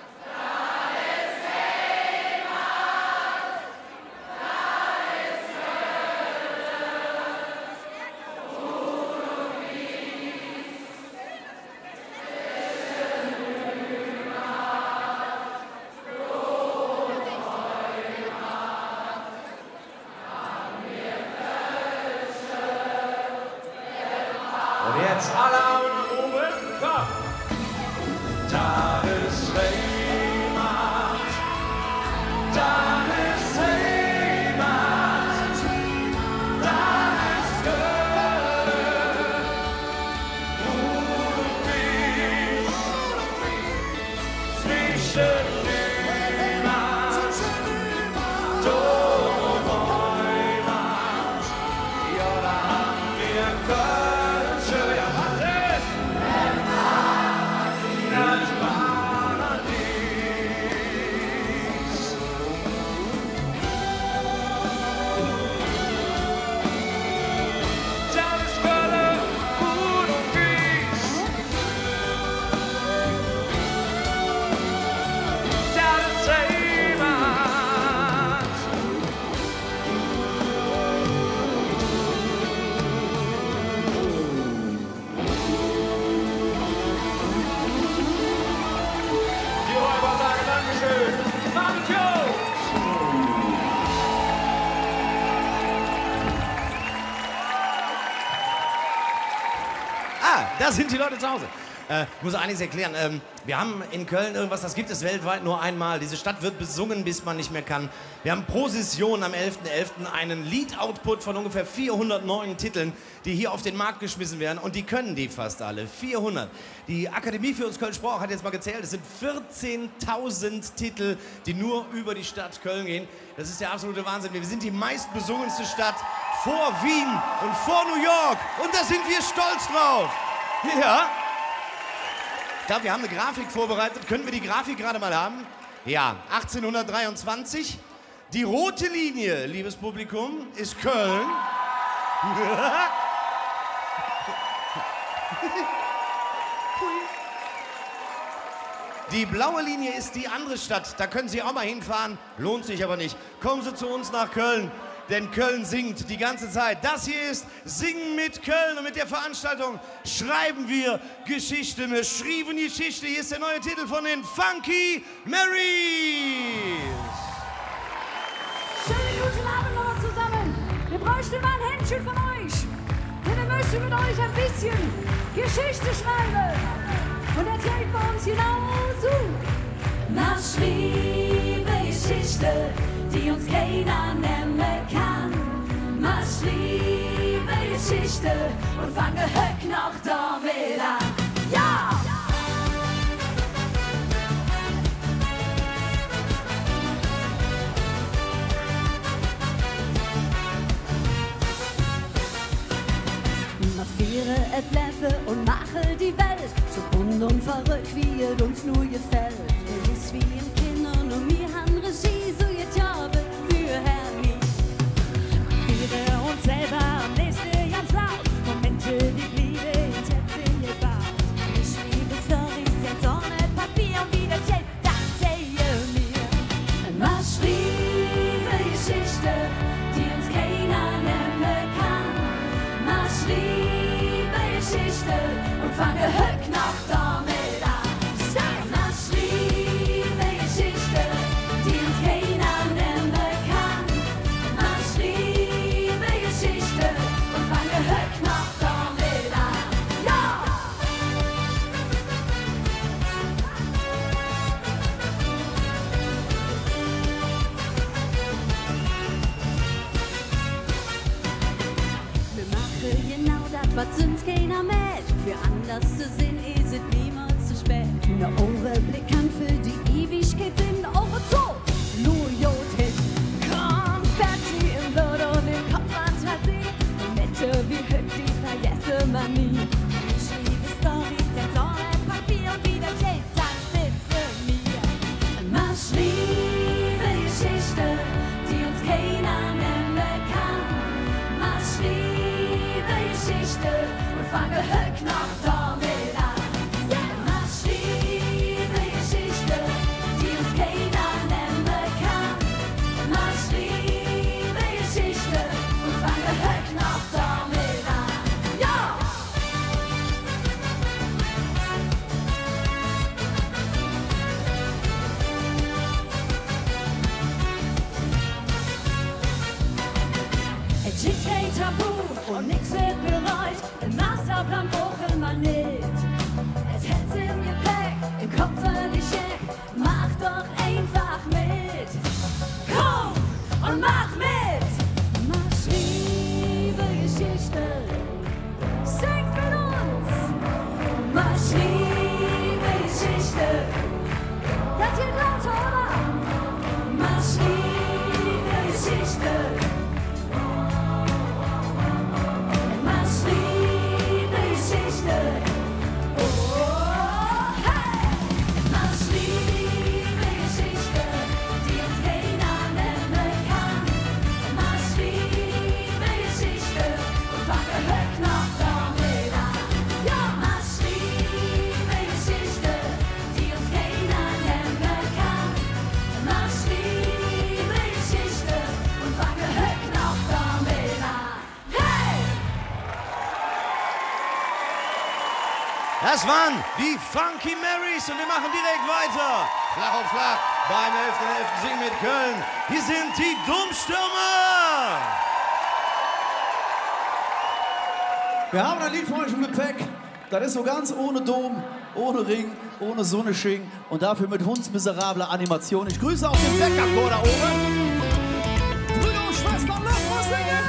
S11: Und jetzt alle Arme nach oben, komm! Das ist Heimat, das ist Heimat, das ist Köln, Rot und Wies, zwischen Lümat, Dom und Heimat, ja, da haben wir Kölsche, ja, warte!
S4: Ah, da sind die Leute zu Hause. Äh, ich muss einiges erklären. Ähm, wir haben in Köln irgendwas, das gibt es weltweit nur einmal. Diese Stadt wird besungen, bis man nicht mehr kann. Wir haben pro Session am elften elften einen Lied-Output von ungefähr vierhundert neuen Titeln, die hier auf den Markt geschmissen werden. Und die können die fast alle. vierhundert. Die Akademie für uns Köln-Sprach hat jetzt mal gezählt. Es sind vierzehntausend Titel, die nur über die Stadt Köln gehen. Das ist der absolute Wahnsinn. Wir sind die meistbesungenste Stadt vor Wien und vor New York. Und da sind wir stolz drauf. Ja. Ich glaube, wir haben eine Grafik vorbereitet. Können wir die Grafik gerade mal haben? Ja, achtzehnhundertdreiundzwanzig. Die rote Linie, liebes Publikum, ist Köln. Die blaue Linie ist die andere Stadt. Da können Sie auch mal hinfahren. Lohnt sich aber nicht. Kommen Sie zu uns nach Köln. Denn Köln singt die ganze Zeit. Das hier ist Singen mit Köln. Und mit der Veranstaltung schreiben wir Geschichte. Wir schrieben Geschichte. Hier ist der neue Titel von den Funky Marys.
S5: Schönen guten Abend noch zusammen. Wir bräuchten mal ein Händchen von euch. Denn wir möchten mit euch ein bisschen Geschichte schreiben. Und erzählt bei uns genau so. Na, schriebe Geschichte, die uns keiner nehmen kann. Mach schriebe Geschichte und fange höck noch damit an. Ja! Marschiere et Leffe und mache die Welt so bunt und verrückt, wie es uns nur gefällt. Es ist wie in Kindern und wir haben Regie, so jetzt Jahre für Herrn. Wir uns selber am nächsten ganz laut und Menschen, die Glieder in Schätzen gebaut. Ich schriebe Storys jetzt ohne Papier und wieder Chat, das sehe mir. Man schriebe Geschichte, die uns keiner nehmen kann. Man schriebe Geschichte und fange höck noch damit an. Man schriebe Geschichte, die uns keiner nehmen kann. Man schriebe Geschichte und fange höck noch damit an. Ja! Wir machen genau das, was uns keiner mit. Für anders zu sehen, ist es niemals zu spät. Eine eure Blick kann für die Ewigkeit sind. Eure Zoo, Loyalität. Konfetti im Blut und im Kopf Fantasie. Nette wie hübsch, die vergessen man nie. Ich schriebe Storys, jetzt ohne Papier und wieder Chat, das wissen wir. Man schriebe Geschichte, die uns keiner nehmen kann. Man schriebe Geschichte und fange höck noch damit an. Man schriebe Geschichte, die uns keiner nehmen kann. Man schriebe Geschichte und fange höck noch damit an. Ja! Es gibt kein Tabu und nix wird bereut. Ein Masterplan brauchen wir nicht. Es hätt's im Gepäck, im Kopf völlig schick. Mach doch einfach mit. Komm und mach mit. Mach schriebe Geschichte. Sing mit uns. Mach schriebe Geschichte. Das geht lauter, oder? Mach schriebe Geschichte. Man schriebe Geschichte. Oh, hey! Man schriebe Geschichte, die uns keiner nehmen kann. Man schriebe Geschichte und fange höck noch damit an. Ja! Man schriebe Geschichte, die uns keiner nehmen kann. Man schriebe Geschichte und fange höck noch damit an. Hey!
S4: Das waren die Funky Marys und wir machen direkt weiter. Schlag auf Schlag beim elften elften Singen mit Köln. Hier sind die Dummstürmer.
S2: Wir haben ein Lied für euch im Gepäck.
S17: Das ist so ganz ohne Dom, ohne Ring, ohne Sonnesching und dafür mit hundsmiserabler Animation. Ich grüße auch den Bäckerchor da oben. Brüder und Schwestern, lass mal singen!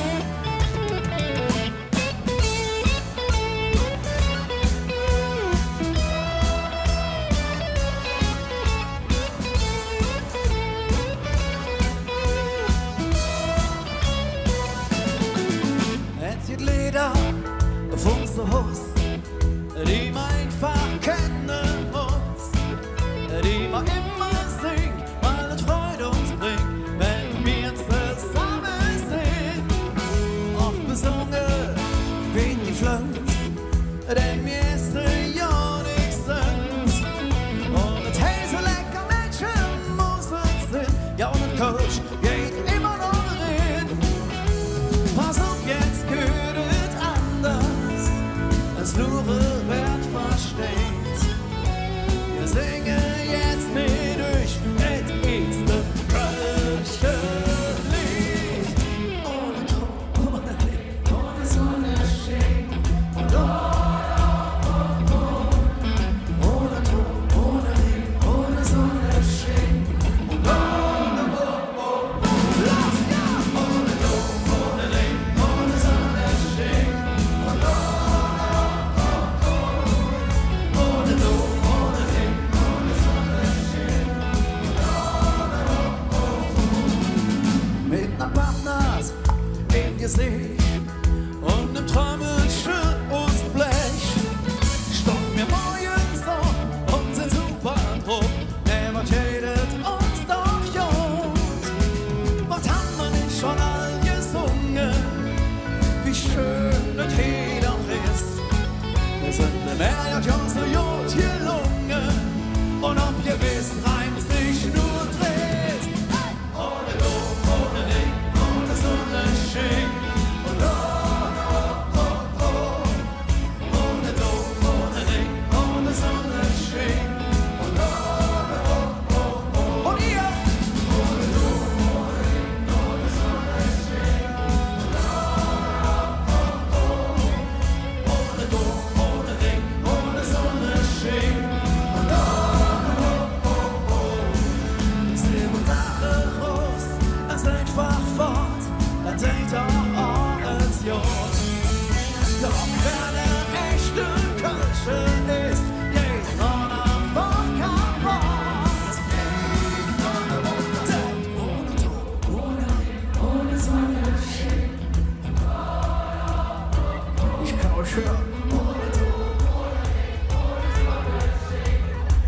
S14: Es gibt Lieder auf unser Haus, die man einfach kennen muss, die man immer singt, weil es Freude uns bringt, wenn wir zusammen sind. Oft besungen wie die Flöns, denn wir essen ja nichts sonst. Und es heißt so lecker Menschen muss es sein, ja und ein Coach geht immer noch rein. Pass auf, jetzt gehört es anders, als nur wer versteht. Wir singen jetzt mit euch, es ist das größte Lied. Ohne Druck, ohne Licht, ohne Sonnenschein. Und ohne, ohne Druck, ohne Licht, ohne Sonnenschein. Und ohne, lass ja! Ohne Druck, ohne Licht, ohne Sonnenschein. Und ohne, ohne Druck, ohne Licht, ohne Sonnenschein. Mit ner Partners im Gesicht und nem träumischen Ostblech stoppen wir morgens auf und sind super drauf. Never redet uns doch jung. Was haben wir nicht schon all gesungen? Wie schön das hier doch ist. Wir sind im Meer, ja, so gut gelungen. Und ob ihr wisst, reimt sich nur dreht. Hey! Ohne Dom, ohne Ring, ohne Sonnenschein. Und ohne, oh, oh, oh. Ohne Dom, ohne Ring, ohne Sonnenschein. Und ohne, oh, oh, oh. Und ihr? Ohne Dom, ohne Ring, ohne Sonnenschein. Und ohne, oh, oh, oh. Ohne Dom, ohne Ring, ohne Sonnenschein. Und ohne, oh, oh, oh. Sieben Tage raus, es einfach fort, das denkt auch alles Jod. Doch wer der echte Kölsche ist, geht von einfach kaputt. Denn ohne Druck, ohne Licht, ohne Sonnenschein. Ich kann euch hören. Ohne Druck, ohne Licht, ohne Sonnenschein.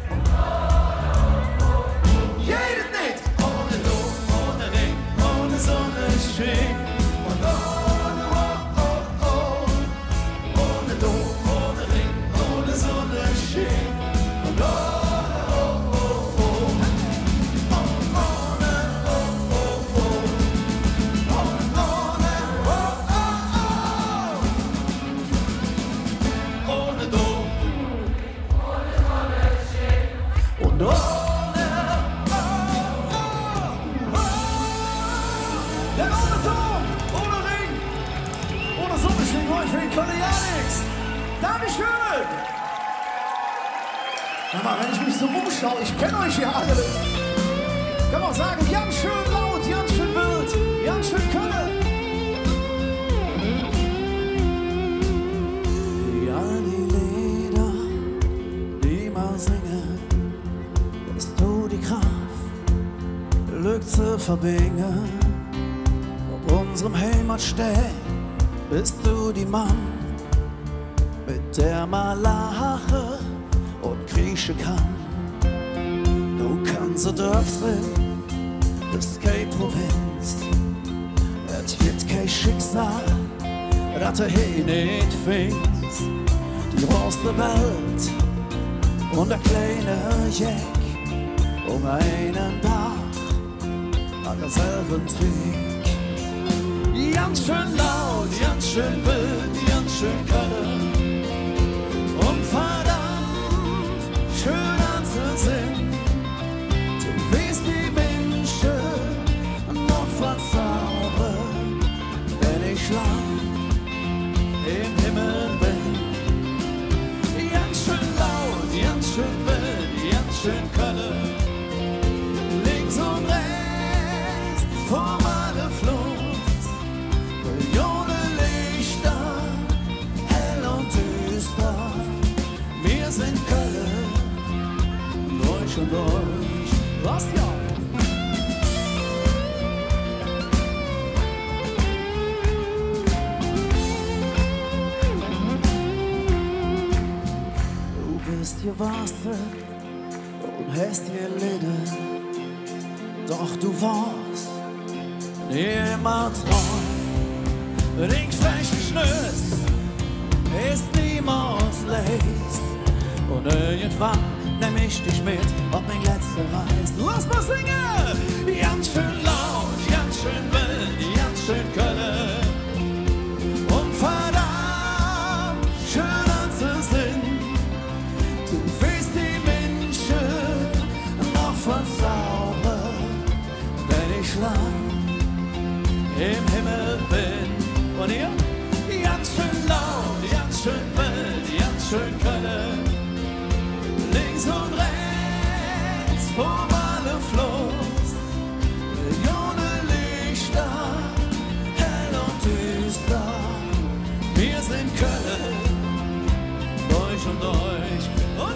S14: Jedes nicht. Ohne Druck, ohne Ring, ohne Sonnenschein. Und ohne, oh, oh, oh. Ohne Druck, ohne Ring, ohne Sonnenschein. Und ohne, oh, oh, oh. Und ohne, oh, oh, oh. Und ohne, oh, oh, oh. Ohne Druck, ohne Sonnenschein. Und ohne, denn ohne Dom, ohne Ring, ohne Sonnenschein, Wolfgang, konnte ja nix. Dankeschön. Sag mal, wenn ich mich so umschaue, ich kenne euch ja alle. Kann man auch sagen, ganz schön laut, ganz schön wild, ganz schön Kölle. Wie all die Lieder, die wir singen, bist du die Kraft, Glück zu verbringen. Auf unserem Heimatstein bist du die Mann, mit der man lachen und kriechen kann. Du kannst so dort sein, bist keine Provinz. Es wird kein Schicksal, das du hier nicht findest. Die große Welt und der kleine Jack um einen Dach an derselben Trick. Ganz schön laut, ganz schön wild, ganz schön Kölle. Und verdammt schön anzusehen. Du weißt, die Menschen noch verzaubern, wenn ich lang im Himmel bin. schön Köln. Links und rechts vom alle Fluss, Millionen Lichter, hell und düster. Wir sind Köln, Deutsch und Deutsch. Was ja? Du warst und hast dir Liden, doch du warst immer treu. Den frechen Schnüss ist niemals leis. Und irgendwann nehm ich dich mit auf mein letzte Reis. Lass mal singen! Ganz schön laut, ganz schön wild, ganz schön Köln. Und verdammt schön anzusehen. Du willst die Menschen noch verzaubern, wenn ich lang im Himmel bin. Und ihr? Ganz schön laut, ganz schön wild, ganz schön Köln. Links und rechts vom alle Fluss, Millionen Lichter, hell und düster. Wir sind Köln, Deutsch und Deutsch. Und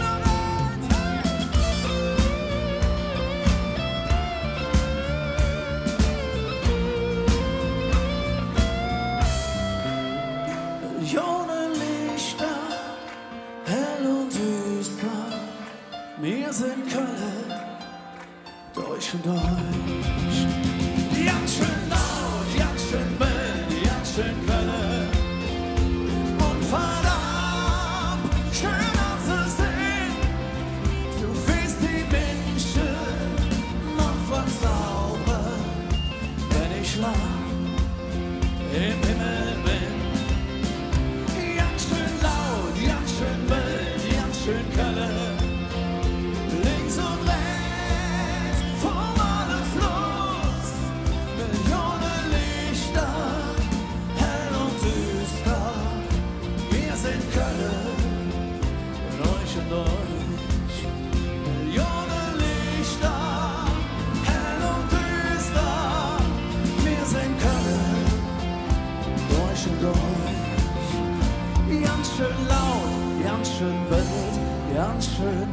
S14: Millionen Lichter, hell und düster. Wir sind Köln, Deutsch und Deutsch. Ganz schön laut, ganz schön wild, ganz schön Köln. Und verdammt schön anzusehen. Du willst die Menschen noch verzaubern, wenn ich lang im Himmel bin. Ganz schön laut, ganz schön wild, ganz schön Köln. Links und rechts vom alle Fluss, Millionen Lichter, hell und düster. Wir sind Köln, Deutsch und Deutsch. Millionen Lichter, hell und düster. Wir sind Köln, Deutsch und Deutsch. Ganz schön laut, ganz schön wild, ganz schön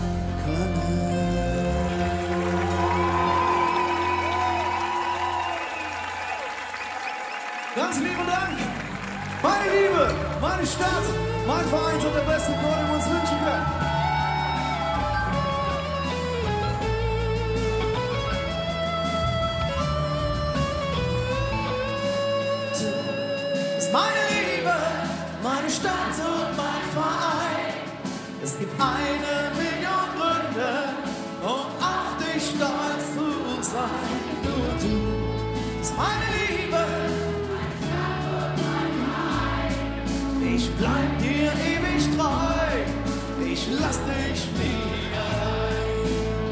S2: Ganz lieben Dank. Meine Liebe, meine Stadt, mein Verein sind der beste Chor, den wir uns wünschen können.
S14: Du bist meine Liebe, meine Stadt und mein Verein. Es gibt eine Million Gründe, um auf dich stolz zu sein. Nur du bist meine Liebe. Ich bleib dir ewig treu, ich lass dich nie allein.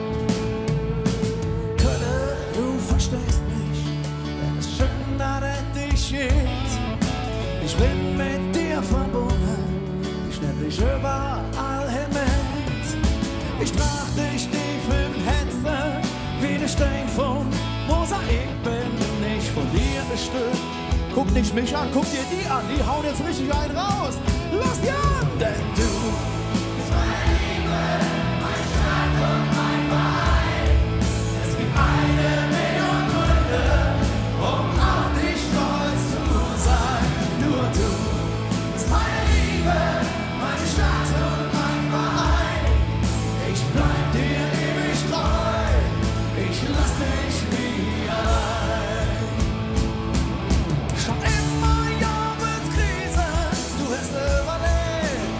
S14: Köln, du verstehst mich, es ist schön, dass es dich gibt. Ich bin mit dir verbunden, ich nehm dich überall hin mit. Ich trag dich tief im Herzen, wie der Stein vom Mosaik. Bin ich von dir bestimmt. Guck nicht mich an, guck dir die an, die hauen jetzt richtig einen raus. Los die an, denn du bist meine Liebe, mein Stadt und mein Verein. Es gibt eine Million Gründe, um auf dich stolz zu sein. Nur du bist meine Liebe, meine Stadt und mein Verein. Ich bleib dir ewig treu, ich lass dich nie allein. Schon immer, ja, mit Krise, du hast überlebt.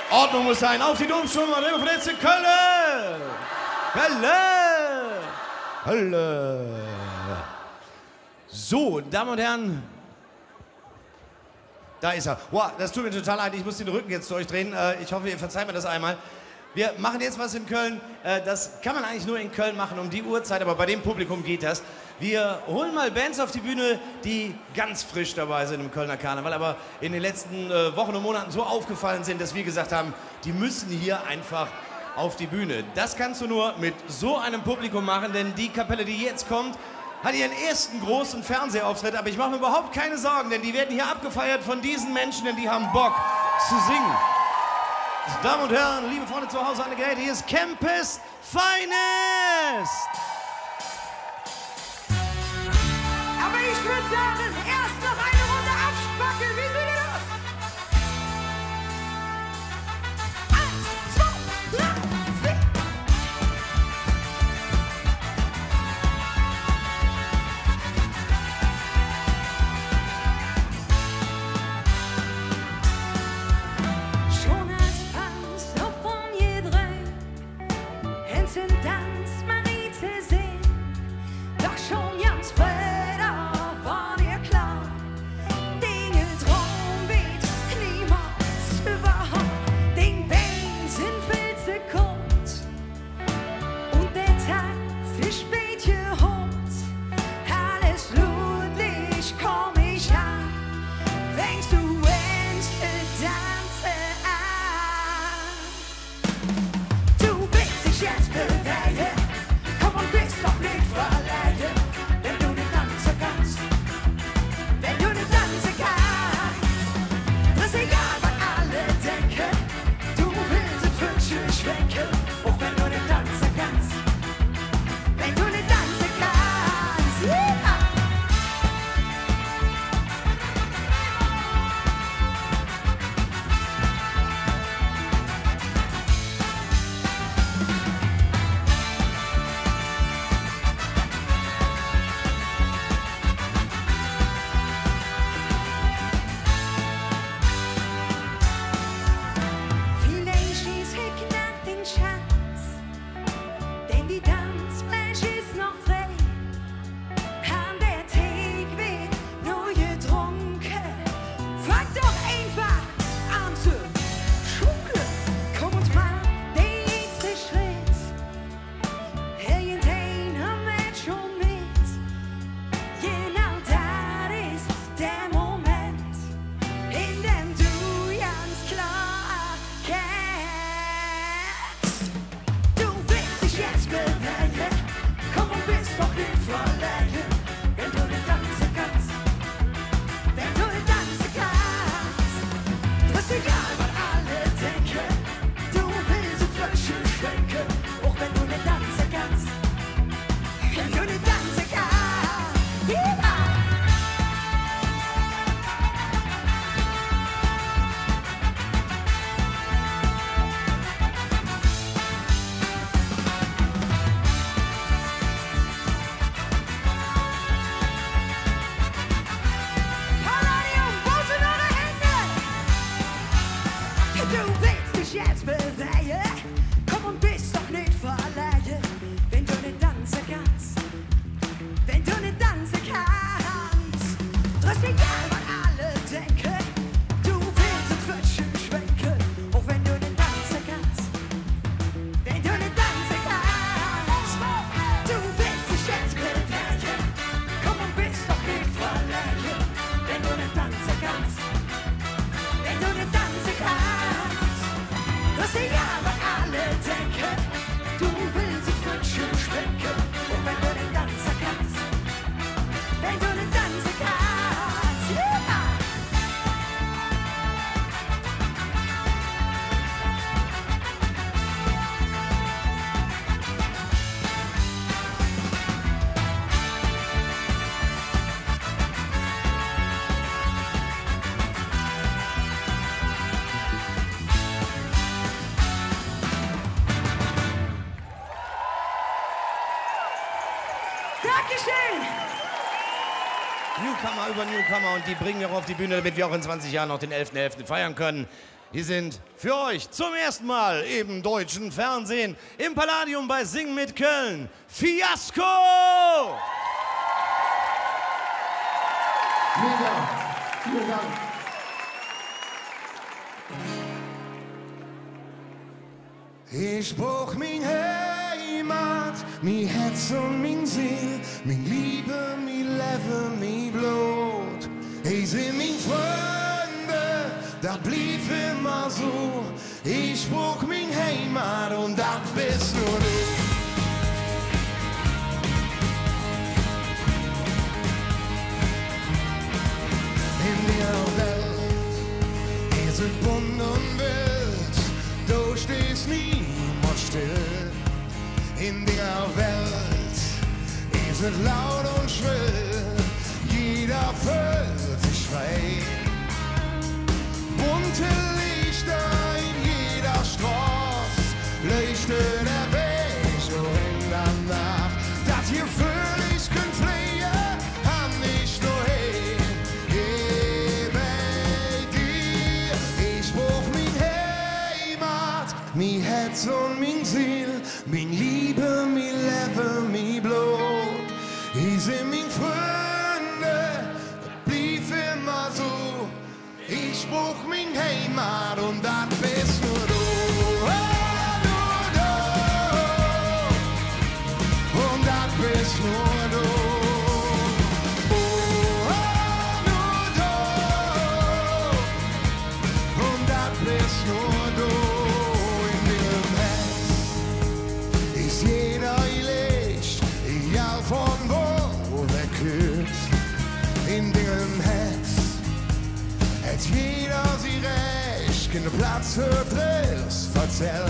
S4: Ordnung muss sein. Auf die Domstube, Marino Frenze, Köln! Köln! Köln! So, Damen und Herren. Da ist er. Wow, das tut mir total leid. Ich muss den Rücken jetzt zu euch drehen. Ich hoffe, ihr verzeiht mir das einmal. Wir machen jetzt was in Köln. Das kann man eigentlich nur in Köln machen um die Uhrzeit, aber bei dem Publikum geht das. Wir holen mal Bands auf die Bühne, die ganz frisch dabei sind im Kölner Karneval, aber in den letzten Wochen und Monaten so aufgefallen sind, dass wir gesagt haben, die müssen hier einfach auf die Bühne. Das kannst du nur mit so einem Publikum machen, denn die Kapelle, die jetzt kommt, hat ihren ersten großen Fernsehauftritt, aber ich mache mir überhaupt keine Sorgen, denn die werden hier abgefeiert von diesen Menschen, denn die haben Bock zu singen. Damen und Herren, liebe Freunde zu Hause an den Geräten, hier ist Campus Finest!
S5: Aber ich würde sagen, erst noch eine Runde abspackeln. Wie seht ihr das? Eins, zwei, drei, vier.
S18: Schon als Tanz auf von je drei, Hänschen Tanz, Marite sehen. Doch schon ganz später war dir klar, Dinge Traum wird niemals überhaupt. Den Weg sind viel zu kurz und der Tag zu spät geholt. Alles ludlich komm ich an, fängst du an zu tanzen an. Du willst dich jetzt bewegen, komm und bist doch nicht verlegen, wenn du nicht tanzen kannst. Wenn du nicht tanzen kannst, das ist egal, was alle denken. Du willst es Wünsche schwenken, auch wenn du nicht tanzen kannst. Wenn du nicht tanzen kannst, yeah. Vielleicht schießt ich nach den Schatz, denn die Tanzfläche ist noch frei. An der Theke wird nur getrunken. Fang doch einfach an zu schunkeln. Komm und mach den nächsten Schritt. Irgendein haben wir schon mit. Genau das ist der Moment, in dem du ganz klar kennst. Du willst dich jetzt bewegen, komm und bist doch nicht verlegen, wenn du nicht tanzen kannst. Wenn du nicht tanzen kannst, das ist egal, was alle denken. Du willst die Flasche schwenken, auch wenn du nicht tanzen kannst. Wenn du nicht tanzen kannst, yeah. Palladium, wo sind eure Hände? Du willst dich jetzt bewegen, komm und bist doch nicht verlegen, wenn du nicht tanzen kannst. Wenn du nicht tanzen kannst, das ist egal, was alle denken. Du willst es Wünschen schwenken, auch wenn du nicht tanzen kannst. Wenn du nicht tanzen kannst, du willst dich jetzt bewegen, komm und bist doch nicht verlegen, wenn du nicht tanzen kannst. Wenn du nicht tanzen kannst, das ist egal, was alle denken. Du willst es Wünschen schwenken, auch wenn du nicht tanzen kannst. Wenn du nicht tanzen kannst, yeah. Dankeschön.
S4: Newcomer über Newcomer und die bringen wir auch auf die Bühne, damit wir auch in zwanzig Jahren noch den elften elften feiern können. Die sind für euch zum ersten Mal im deutschen Fernsehen im Palladium bei Sing mit Köln. Fiasko!
S5: Mega. Vielen Dank.
S10: Ich brauch mein Heimat, mein Herz und mein Seel, mein Liebe, mein Leben, mein Blut. Ich sind mein Freunde, das blieb immer so. Ich brauch mein Heimat und das bist nur du. In der Welt ist es bunt und wild, du stehst niemals still. In der Welt ist es laut und schrill, jeder fühlt sich frei. Bunte Lichter in jeder Straße, leuchtet der Weg so in der Nacht. Das hier fühl ich könnt fliehen, han nicht nur hin. Geh bei dir, ich brauch mein Heimat, mein Herz und mein Seel, mein Liebe, mein Leben, mein Blut. Ich sind mein Freunde, blieb immer so. Ich brauch mein Heimat und das bist nur du. Oh, nur du. Und das bist nur du. Oh, nur du. Und das bist nur du. In dem Herz ist jeder Licht, egal von wo er kommt. In dem Herz hat jeder sie recht, kein Platz für Driss, verzähl.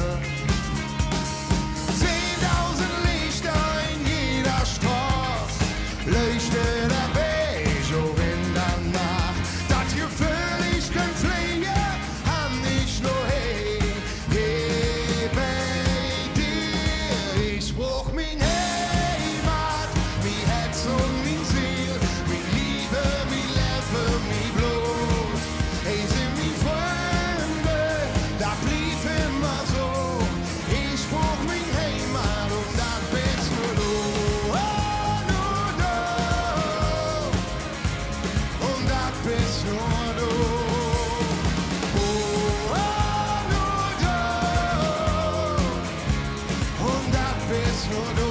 S10: Zehntausend Lichter in jeder Straße, leuchtet der Weg so in der Nacht. Das hier fühl ich kein Pflege, an nicht nur hey, hey bei dir. Ich brauch mein Heimat, mein Herz und mein Seel, mein Liebe, mein Leben, mein Blut. Hey, sind mein Freunde, da blieb immer so. Ich brauch mein Heimat und das bist nur du. Oh, nur du. Und das bist nur du. Oh, nur du. Und das bist nur du.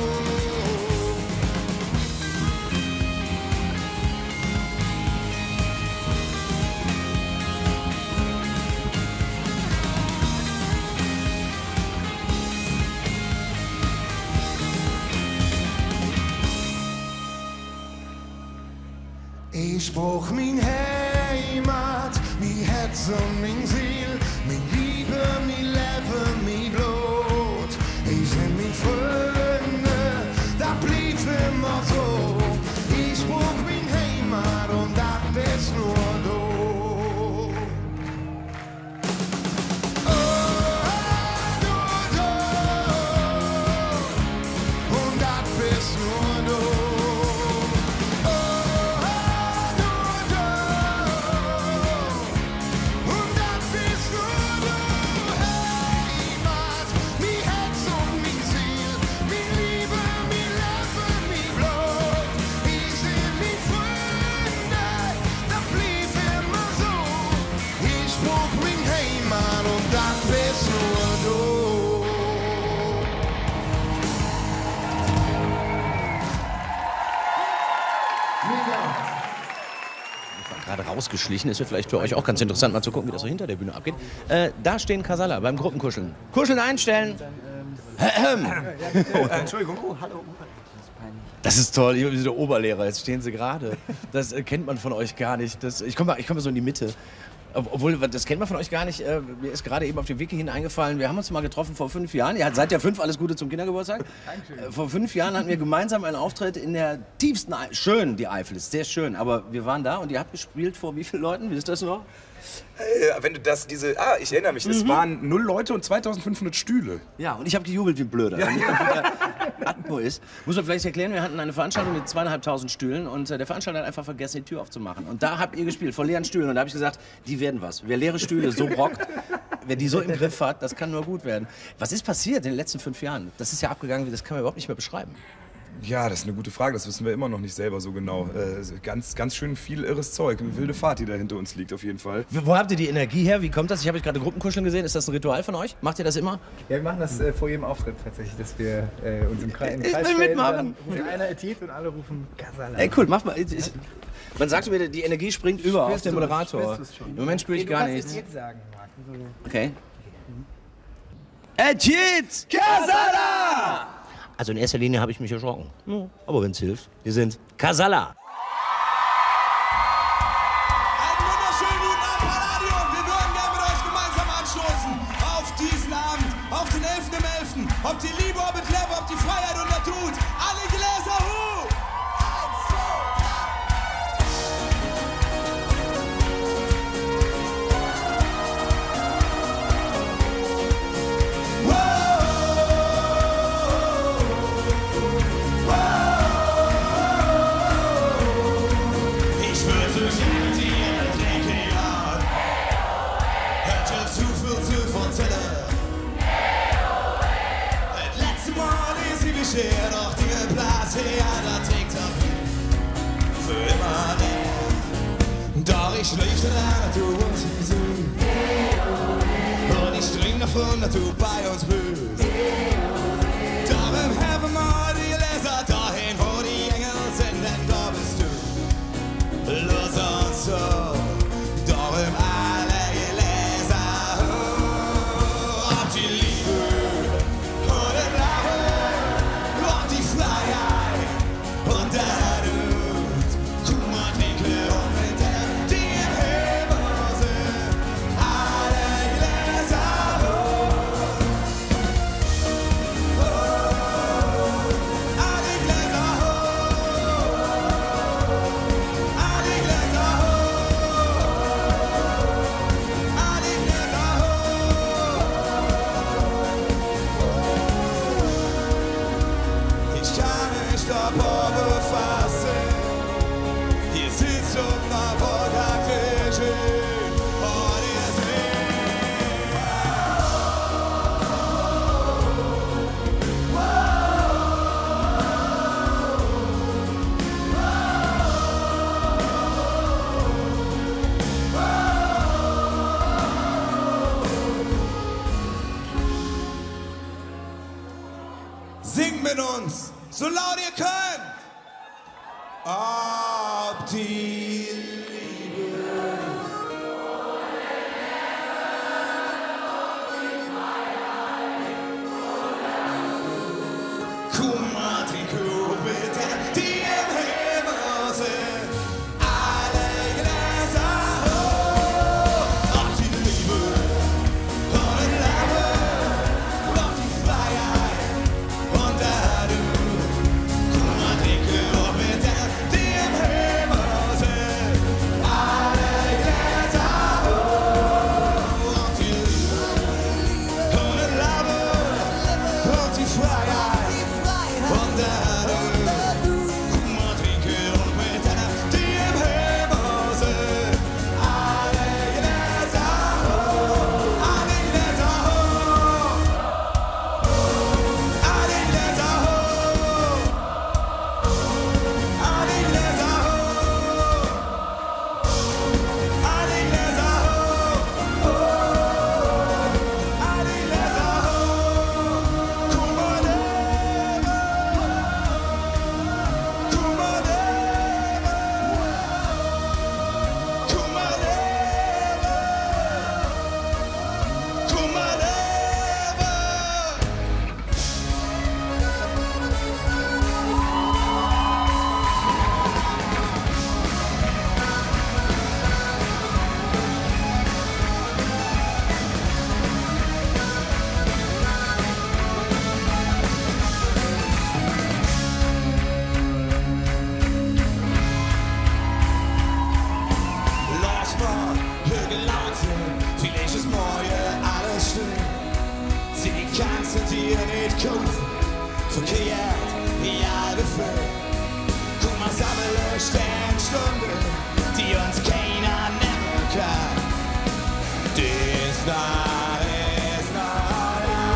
S10: Ich brauch mein Heimat, mein Herz und mein Seel, mein Liebe, mein Leben, mein Blut. Ich sind mein Freunde, da blieb immer so. Ich brauch mein Heimat und das bist nur du.
S9: Gerade rausgeschlichen, ist ja vielleicht für euch auch ganz interessant, mal zu gucken, wie das so hinter der Bühne abgeht. Äh, da stehen Casalla beim Gruppenkuscheln. Kuscheln einstellen.
S19: Oh, äh, Entschuldigung. Oh, hallo.
S9: Das ist toll, ich bin der Oberlehrer, jetzt stehen sie gerade. Das äh, kennt man von euch gar nicht. Das, ich komme ich komm so in die Mitte. Obwohl, das kennt man von euch gar nicht. Äh, mir ist gerade eben auf dem Wiki hin eingefallen, wir haben uns mal getroffen vor fünf Jahren. Ihr seid ja fünf, alles Gute zum Kindergeburtstag. Dankeschön. Äh, vor fünf Jahren hatten wir gemeinsam einen Auftritt in der tiefsten Eifel. Schön, die Eifel ist sehr schön, aber wir waren da und ihr habt gespielt vor wie vielen Leuten? Wie ist das noch?
S19: Äh, wenn du das, diese, ah, ich erinnere mich, mhm. Es waren null Leute und zweitausendfünfhundert Stühle.
S9: Ja, und ich habe gejubelt wie ein Blöder.
S19: Ja.
S9: Atmo ist. Muss man vielleicht erklären, wir hatten eine Veranstaltung mit zweieinhalbtausend Stühlen und äh, der Veranstalter hat einfach vergessen, die Tür aufzumachen. Und da habt ihr gespielt, vor leeren Stühlen. Und da habe ich gesagt, die werden was. Wer leere Stühle so brockt, wer die so im Griff hat, das kann nur gut werden. Was ist passiert in den letzten fünf Jahren? Das ist ja abgegangen, das kann man überhaupt nicht mehr beschreiben.
S19: Ja, das ist eine gute Frage. Das wissen wir immer noch nicht selber so genau. Äh, ganz, ganz schön viel irres Zeug. Eine wilde Fahrt, die da hinter uns liegt, auf jeden Fall.
S9: Wo habt ihr die Energie her? Wie kommt das? Ich habe gerade Gruppenkuscheln gesehen. Ist das ein Ritual von euch? Macht ihr das immer?
S20: Ja, wir machen das äh, vor jedem Auftritt tatsächlich, dass wir äh, uns im Kreis, im
S9: Ich
S20: Kreis
S9: will
S20: stellen.
S9: mitmachen.
S20: Dann ruft einer Etit und alle rufen Kasala.
S9: Ey, cool, mach mal. Ich, man sagt mir, die Energie springt über auf
S20: Spürst
S9: den
S20: du-
S9: Moderator.
S20: spürst du's schon?
S9: Im Moment spüre ich
S20: Du
S9: gar
S20: kannst
S9: nichts.
S20: Etit sagen, Marc. Also-
S9: Okay. Etit Kasala! Also in erster Linie habe ich mich erschrocken. Ja, aber wenn es hilft, wir sind Kasala.
S2: Wunderschönen guten Abend, Palladium. Wir würden gerne mit euch gemeinsam anstoßen auf diesen Abend, auf den elften im elften Ob die Liebe, ob es Leben, ob die Freiheit und der Tod. Alle Gläser hoch! Ich würde gerne dir trinken, ja. Hätte zu viel zu erzählen. Das letzte Mal ist sie geschehen, doch die Platz hier, da trinkt er für immer nicht. Doch ich leuchte an, du und sie. Und ich dring davon, dass du bei uns bist. Darum haben wir die Leser dahin, wo die Engel sind, denn da bist du. Los uns so, darum alle Gläser hoch. Ob die Liebe und das Leben, ob die Freiheit und der Tod. Guck mal, trinke und mit der, die im Himmel sind. Alle Gläser hoch. Oh, alle Gläser hoch. Alle Gläser hoch. Alle Gläser hoch. Ich kann mich davor befassen. Hier sitzt auf einer Wolkenkirche und ihr Singt mit uns, so laut ihr könnt. Ob die Liebe Kummer, Trikot, bitte, die im Himmel sind. Alle Gläser hoch. Ob die Liebe und das Leben, ob die Freiheit und der Tod. Kummer, Trikot, bitte, die im Himmel sind. Alle Gläser hoch. Ob die Liebe und das Leben, ob die Freiheit. Und der Tod. Guck mal, trinke und mit einer, die im Himmel sind. Alle Gläser hoch, alle Gläser hoch. Alle Gläser hoch. Alle Gläser hoch. Alle Gläser hoch. Alle Gläser hoch. Guck mal, Lass mal höre laut sein, vielleicht ist morgen alles still. Sie kannst du dir nicht kaufen, verkehrt, wie alle Föhn. Komm mal sammle Sternstunde, die uns keiner nehmen kann. Das war es noch da.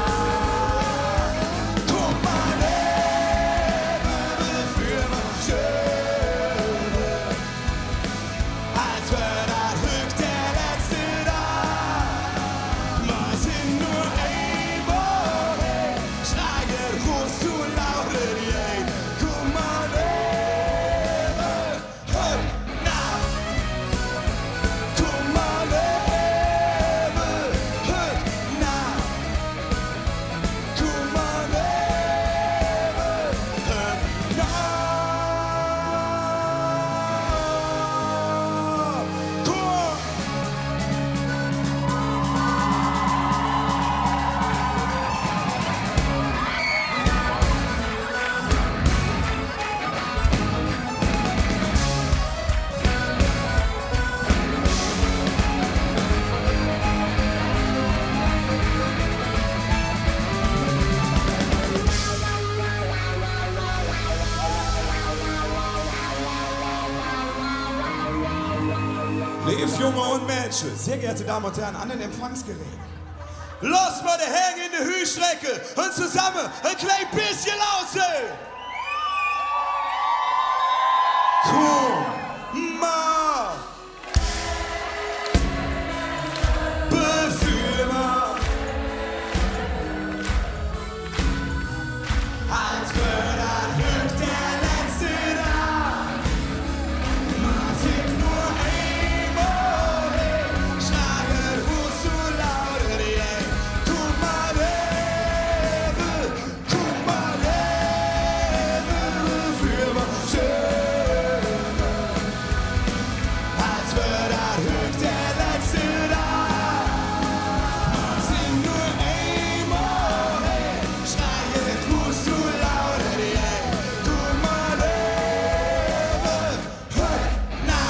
S2: Komm mal leben, für mich schön. Als wär das Glück der letzte Tag. Wir sind nur einmal hin, schreien groß zu laut in die Ein. Komm mal leben, hey, na. Komm mal leben, hey, na. Komm mal leben, hey, na. Komm. Liebe Junge und Mädchen, sehr geehrte Damen und Herren, an den Empfangsgeräten. Los mal die Hänge in die Hüststrecke und zusammen ein klein bisschen lausen. Komm mal, befühle mal, als würde das Glück der letzte Tag. Wir sind nur einmal hin, schlagen Fuß zu laut in die Eng. Guck mal leben, guck mal leben, für mich schön. Als würde das Glück der letzte Tag. Wir sind nur einmal hin, schlagen Fuß zu laut in die Eng. Guck mal leben, hey, na.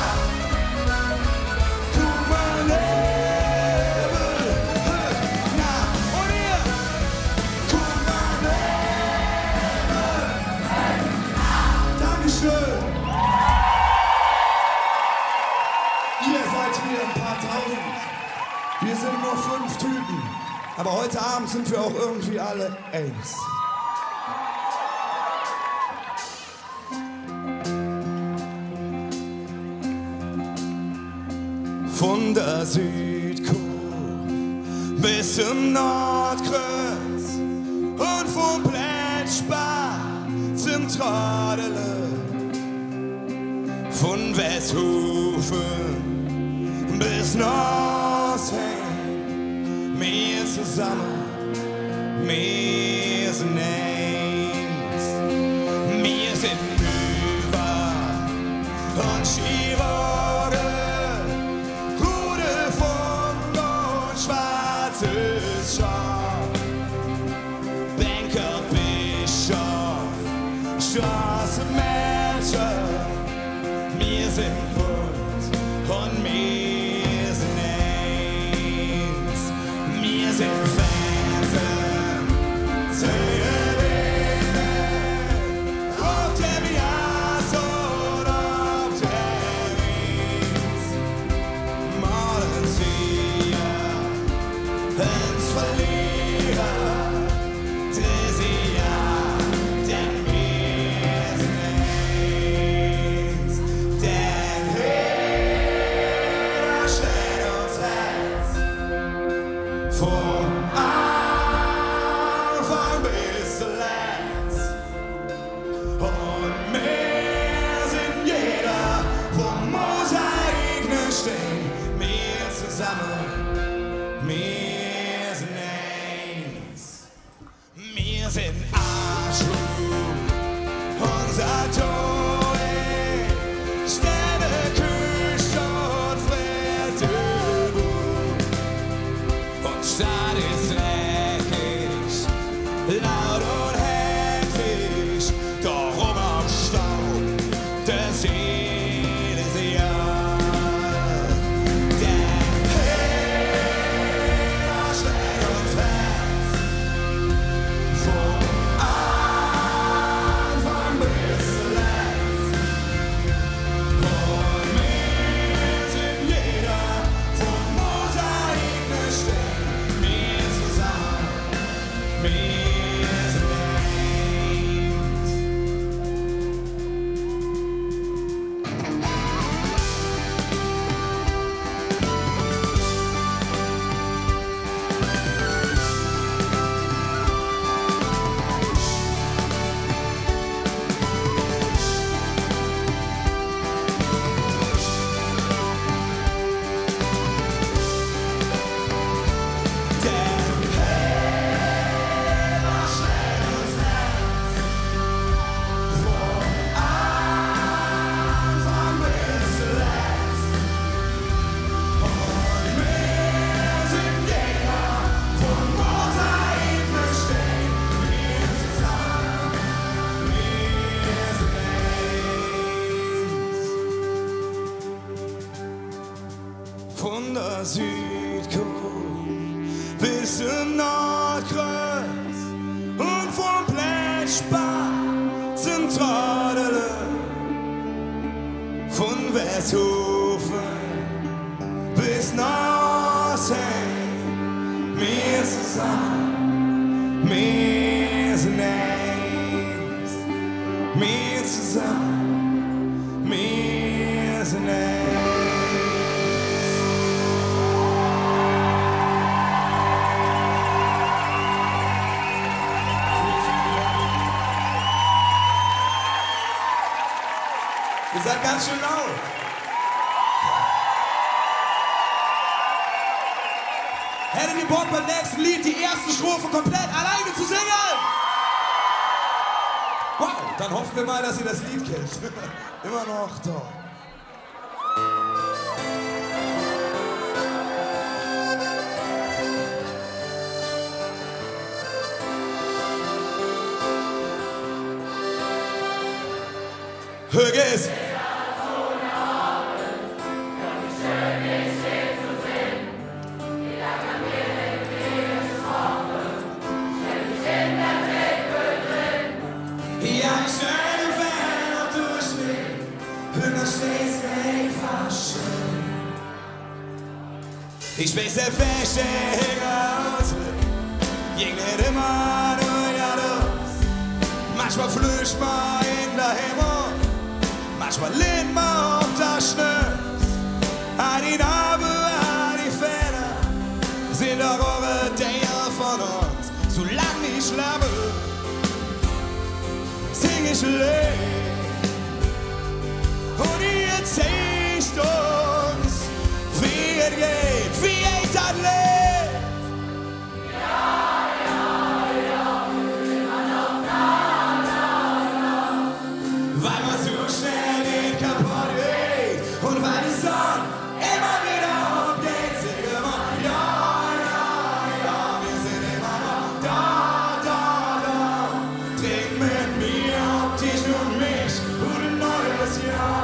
S2: Guck mal leben, hey, na. Und ihr, guck mal leben, hey, na. Dankeschön. Ihr seid hier ein paar tausend. Wir sind nur fünf Typen. Aber heute Abend sind wir auch irgendwie alle eins. Von der Südkurve bis zum Nordkreuz und vom Plätschbach zum Tradele. Von Westhofen bis Norsheim, wir zusammen, wir sind eins. Wir sind über und Skirade, Rude von und schwarzes Schaf, Banker, Bischof, Straßenmädchen. Wir sind bunt und wir sind eins. Wir sind Fernsehen, Television, ob der Vias oder ob der Wies. Malen sie ins Verlierer, dreh sie ja, denn wir sind eins. Denn jeder steht uns Herz. Von Anfang bis zuletzt. Und wir sind jeder vom Mosaik stehen. Wir zusammen, wir sind eins. Wir sind Arschloch, unser Tod, Sterne, Küche und Fritteusen. Und Stadt ist dreckig, laut und hektisch, doch um am Staub des jedes Jahr. Denn jeder schlägt uns Herz, vom
S21: bis zum Nordkreuz und vom Plätschbach zum Tradele, von Westhofen bis Nordsee, wir zusammen, wir sind eins, wir zusammen, wir sind eins.
S2: Ihr seid ganz schön laut. Hättet ihr Bock beim nächsten Lied die erste Strophe komplett alleine zu singen? Wow, dann hoffen wir mal, dass ihr das Lied kennt. Immer noch da. Hör geht's.
S21: Ich weiß der Fäche aus, ging nicht immer nur ja los. Manchmal flücht man in der Himmel, manchmal lehnt man auf das Schnös. An die Narbe, an die Fälle, sind doch eure Dinge von uns. Solange ich lebe, sing ich Lied. Und ihr zeigt uns, wie es geht, wie es das Lied. Ja, ja, ja, wir sind immer noch da, da, da. Weil man so schnell nicht kaputt geht und weil die Sonne immer wieder umgeht, singen wir, ja, ja, ja, wir sind immer noch da, da, da. Trink mit mir, dich und mich, und ein neues Jahr.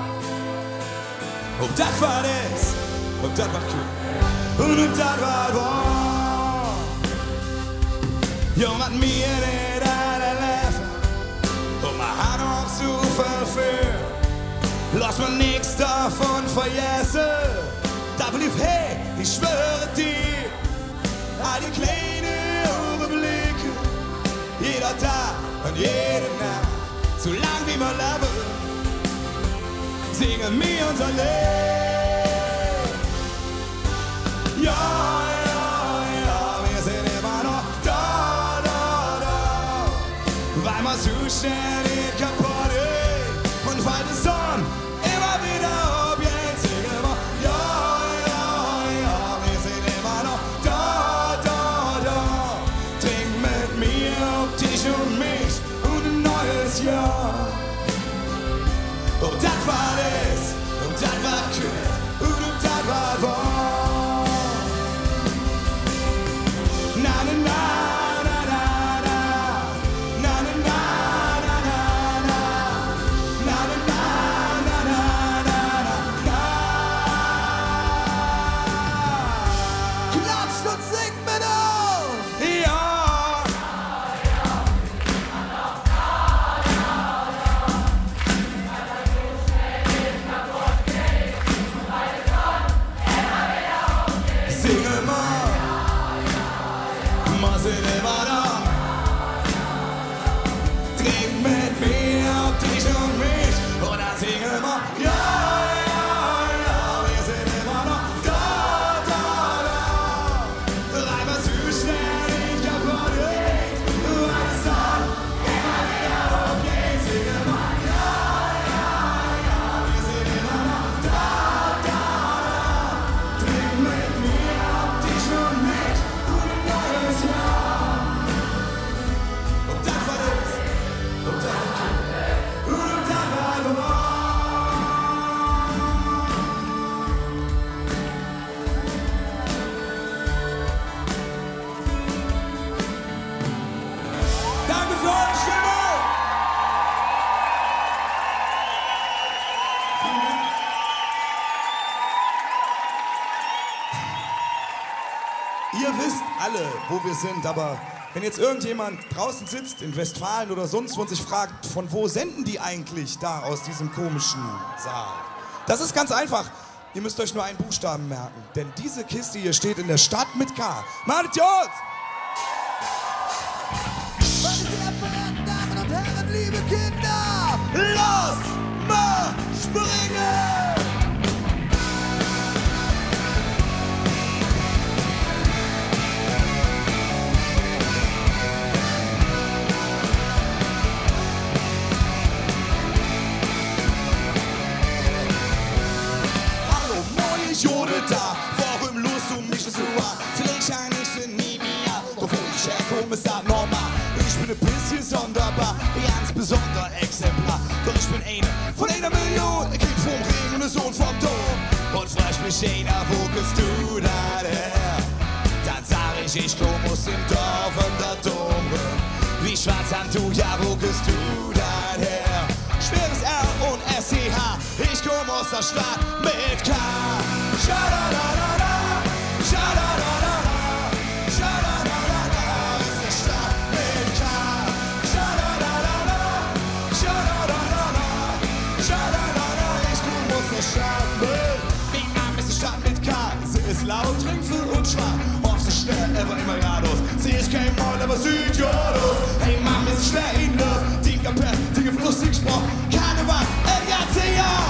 S21: Ob das war das, ob das war cool, und ob das war wahr. Jung hat mir nicht alle Läffen, und man hat auch zu verführen. Lass mal nix davon vergessen, da blieb hey, ich schwöre dir, all die kleinen Augenblicke, jeder Tag und jede Nacht, so lang wie wir leben, singen wir unser Lied. Ja, ja, ja, wir sind immer noch da, da, da. Weil man so schnell nicht kaputt ist und weil die Sonne immer wieder abgeht, singen wir. Ja, ja, ja, wir sind immer noch da, da, da. Trink mit mir, dich und mich und ein neues Jahr. Oh, das war es, oh, das war cool, und oh, das war wahr. Na, na, na, na, na, na, na, na, na, na, na, na, na, na, na, na, na, na. Klatscht und singt mit uns! Ja! wo wir sind, aber wenn jetzt irgendjemand draußen sitzt in Westfalen oder sonst wo und sich fragt, von wo senden die eigentlich da aus diesem komischen Saal? Das ist ganz einfach. Ihr müsst euch nur einen Buchstaben merken, denn diese Kiste hier steht in der Stadt mit K. Macht Jod!
S10: Meine sehr verehrten Damen und Herren, liebe Kinder, los, mal springen!
S21: Hallo, moje Jode da, warum lust du mich so an? Vielleicht eigentlich für nie mehr, doch wo ich herkomme ist das normal. Ich bin ein bisschen sonderbar, ganz besonder Exemplar. Doch ich bin einer von einer Million, ein Kind vom Regen und ein Sohn vom Dom. Und fragt mich einer, wo kommst du da her? Dann sag ich, ich komm aus dem Dorf und der Dom. Wie schwarz an du, ja, wo kommst du da her? Schweres R und S C H, ich komm aus der Stadt mit K. Schadadadada, schadadadada, schadadadada, ist die Stadt mit K. Schadadadada, schadadadada, schadadada, ich komm aus der Stadt mit. Mein Name ist die Stadt mit K, sie ist laut, trinkvoll und schwach. Oft so schnell, aber immer geradeaus. Sie ist kein Maul, aber sieht ja aus. Hey Mama, ist schwer in Luft, die Kapelle, die lustig gesprochen. Karneval, ein ganzes Jahr.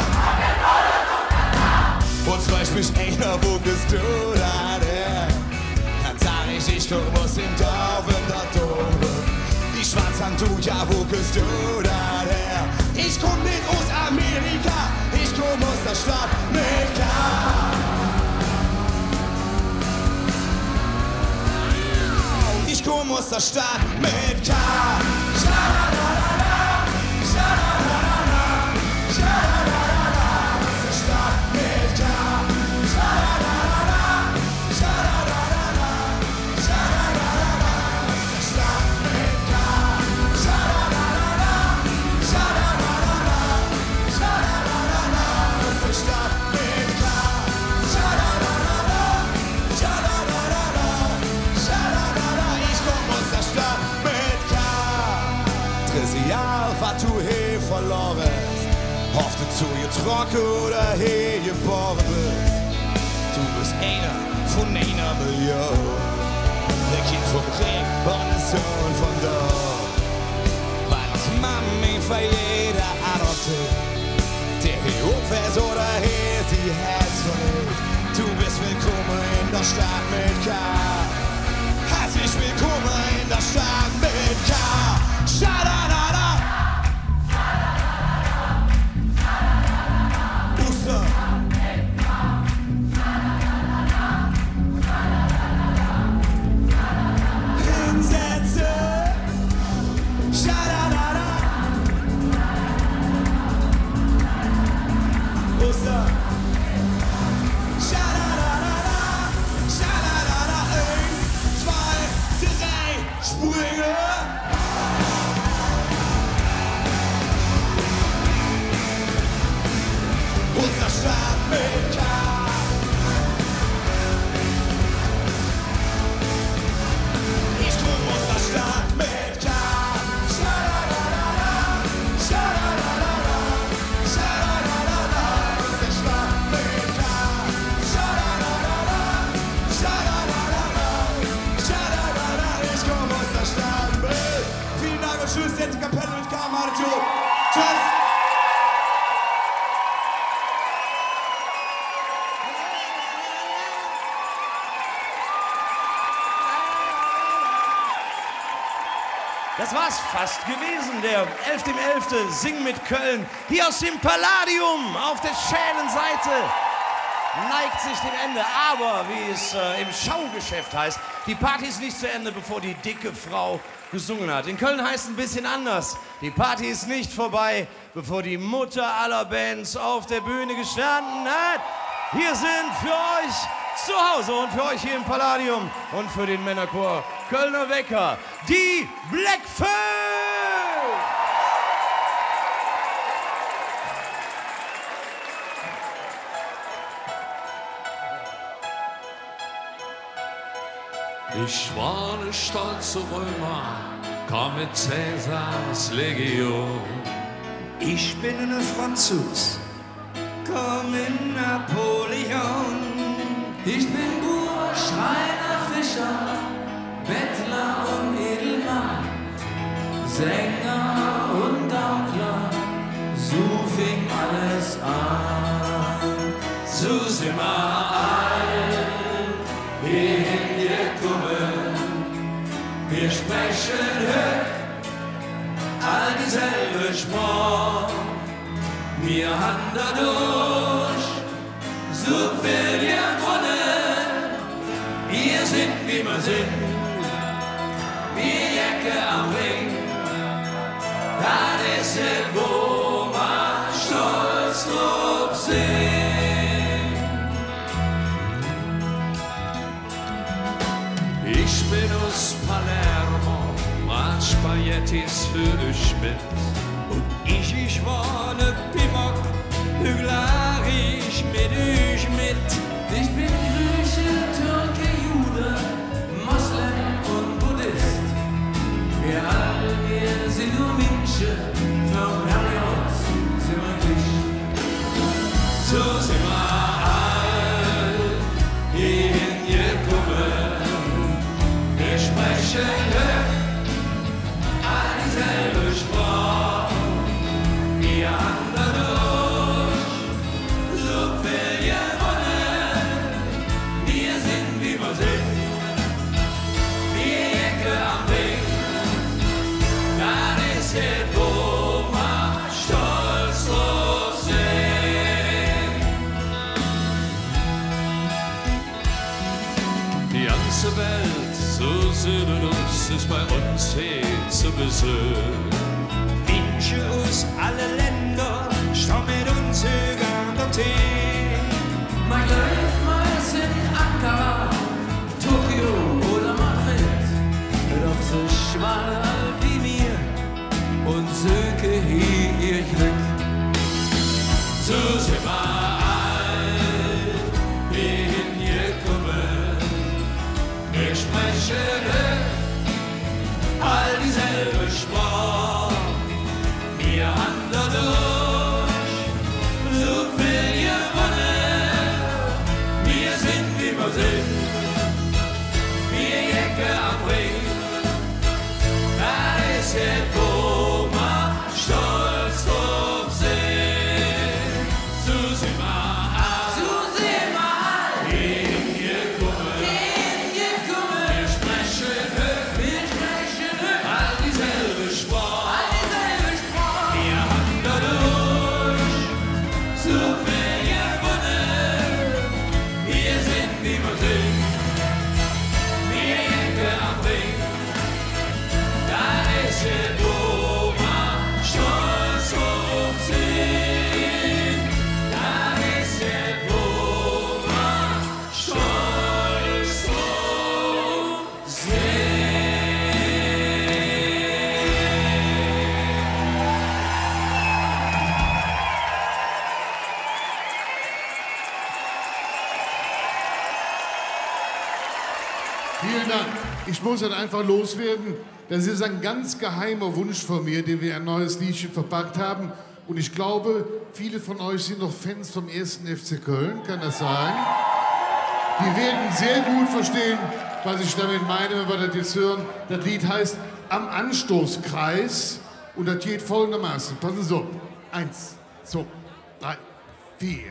S21: Und fragt mich einer, wo bist du da der? Dann sag ich, ich komm aus dem Dorf in der Dome. Die Schwarzhand, du, ja, wo bist du da der? Ich komm nicht aus Amerika, ich komm aus der Stadt mit K. Ich komm aus der Stadt mit K. Schadadadada, schadadadada, schadadadada, aus der Stadt mit K. Schadadadada, schadadadada, schadadadada, aus der Stadt mit K. Schadadadada, schadadadada, schadadadada, aus der Stadt mit K. Schadadadada, schadadadada, schadadadada, ich komm aus der Stadt mit K. dreißig Jahre, was du hier verloren hast, hoffte zu ihr trocken oder hier geboren bist. Du bist einer von einer Million, der Kind vom Krieg und der Sohn von dort. Weil uns Mami für jeder adoptiert, der hier aufwärts oder hier sie Herz verlegt. Du bist willkommen in der Stadt mit K. Herzlich willkommen in der Stadt mit K. Schadadada. Uster. Hinsetze. Schadadada. Uster. Schadadada. Schadadada. Eins, zwei, drei, springe. Aus der Stadt mit K. Ich komm aus der Stadt mit K. Schadadadada, schadadadada, schadadadada, aus der Stadt mit K. Schadadadada, schadadadada, schadadadada, ich komm aus der Stadt mit. Vielen Dank und tschüss, jetzt die Kapelle mit K. Macht Jod. Tschüss.
S4: Das war's fast gewesen, der elfte elfte Sing mit Köln. Hier aus dem Palladium auf der schälen Seite neigt sich dem Ende. Aber, wie es äh, im Schaugeschäft heißt, die Party ist nicht zu Ende, bevor die dicke Frau gesungen hat. In Köln heißt es ein bisschen anders. Die Party ist nicht vorbei, bevor die Mutter aller Bands auf der Bühne gestanden hat. Hier sind für euch zu Hause und für euch hier im Palladium und für den Männerchor Kölner Wecker, die Blackfoot!
S1: Ich war eine stolze Römer, kam mit Cäsars Legion.
S22: Ich bin eine Franzos, komm in Napoleon.
S1: Ich bin Bauer, Schreiner, Fischer, Bettler und Edelmann, Sänger und Gaukler, so fing alles an. So sind wir all hierhin gekommen, wir sprechen höch, all dieselbe Sprache, wir haben dadurch so viel gewonnen, wir sind wie wir sind, wir Jacke am Ring, das ist es, wo man stolz drauf singt. Ich bin aus Palermo, mach Spaghettis für dich mit. Und ich, ich war ne Pimok, bügler ich mit euch mit. Ich bin Grieche, Türke, Jude, Moslem und Buddhist. Wir alle, wir sind nur Menschen, vom Helios sind wir nicht. So sind wir all hierhin gekommen. Wir sprechen all dieselbe Sprache, wir haben dadurch so viel gewonnen. Wir sind wie wir sind, wir Ecke am Weg, das ist es, wo man stolz drauf sind. Die ganze Welt so südlos ist bei uns hier zu Besuch. Menschen aus allen Ländern stehen mit uns an der Tee. Mein Life meist in Ankara, Tokio oder Madrid. Doch so schmal wie mir und söke hier ihr Glück. So sind wir all hierhin gekommen. Wir sprechen all dieselbe Sprache, wir haben dadurch so viel gewonnen. Wir sind wie wir sind, wir Jacke am Ring, das ist es, wo man stolz drauf sind. So sind wir all, so sind wir all hingekommen, hingekommen. Wir sprechen höch, wir sprechen höch, all dieselbe Sprache, all dieselbe Sprache. Wir haben dadurch so viel gewonnen. Wir sind wie wir sind, wir Jacke am Ring, das ist es, wo man stolz drauf sind. Das ist es, wo man stolz drauf sind.
S23: Vielen Dank. Ich muss halt einfach loswerden. Das ist ein ganz geheimer Wunsch von mir, den wir ein neues Liedchen verpackt haben. Und ich glaube, viele von euch sind noch Fans vom ersten F C Köln, kann das sein? Die werden sehr gut verstehen, was ich damit meine, wenn wir das jetzt hören. Das Lied heißt Am Anstoßkreis und das geht folgendermaßen. Passen Sie auf. Eins, zwei, drei, vier.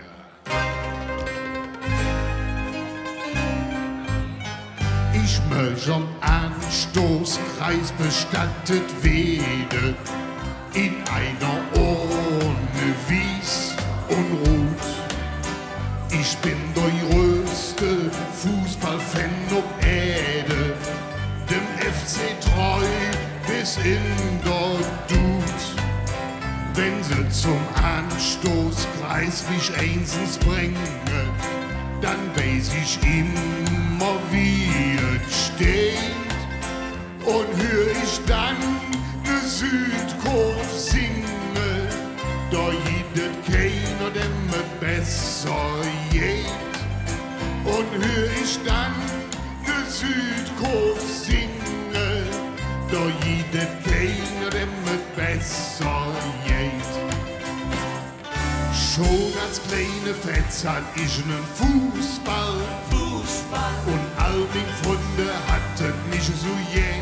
S23: Ich möchte am Anstoßkreis bestattet werden, in einer Urne Wies und Rot. Ich bin der größte Fußballfan auf Erde, dem F C treu bis in der Tod. Wenn sie zum Anstoßkreis mich einsens bringen, dann weiß ich immer, wie es steht. Und hör ich dann ne Südkurve singen, da jedet keiner, dem es besser geht. Und hör ich dann ne Südkurve singen, da jeder keiner immer besser geht. Schon als kleine Fetzer ist ein Fußball, Fußball. Und all meine Freunde hatten mich so je.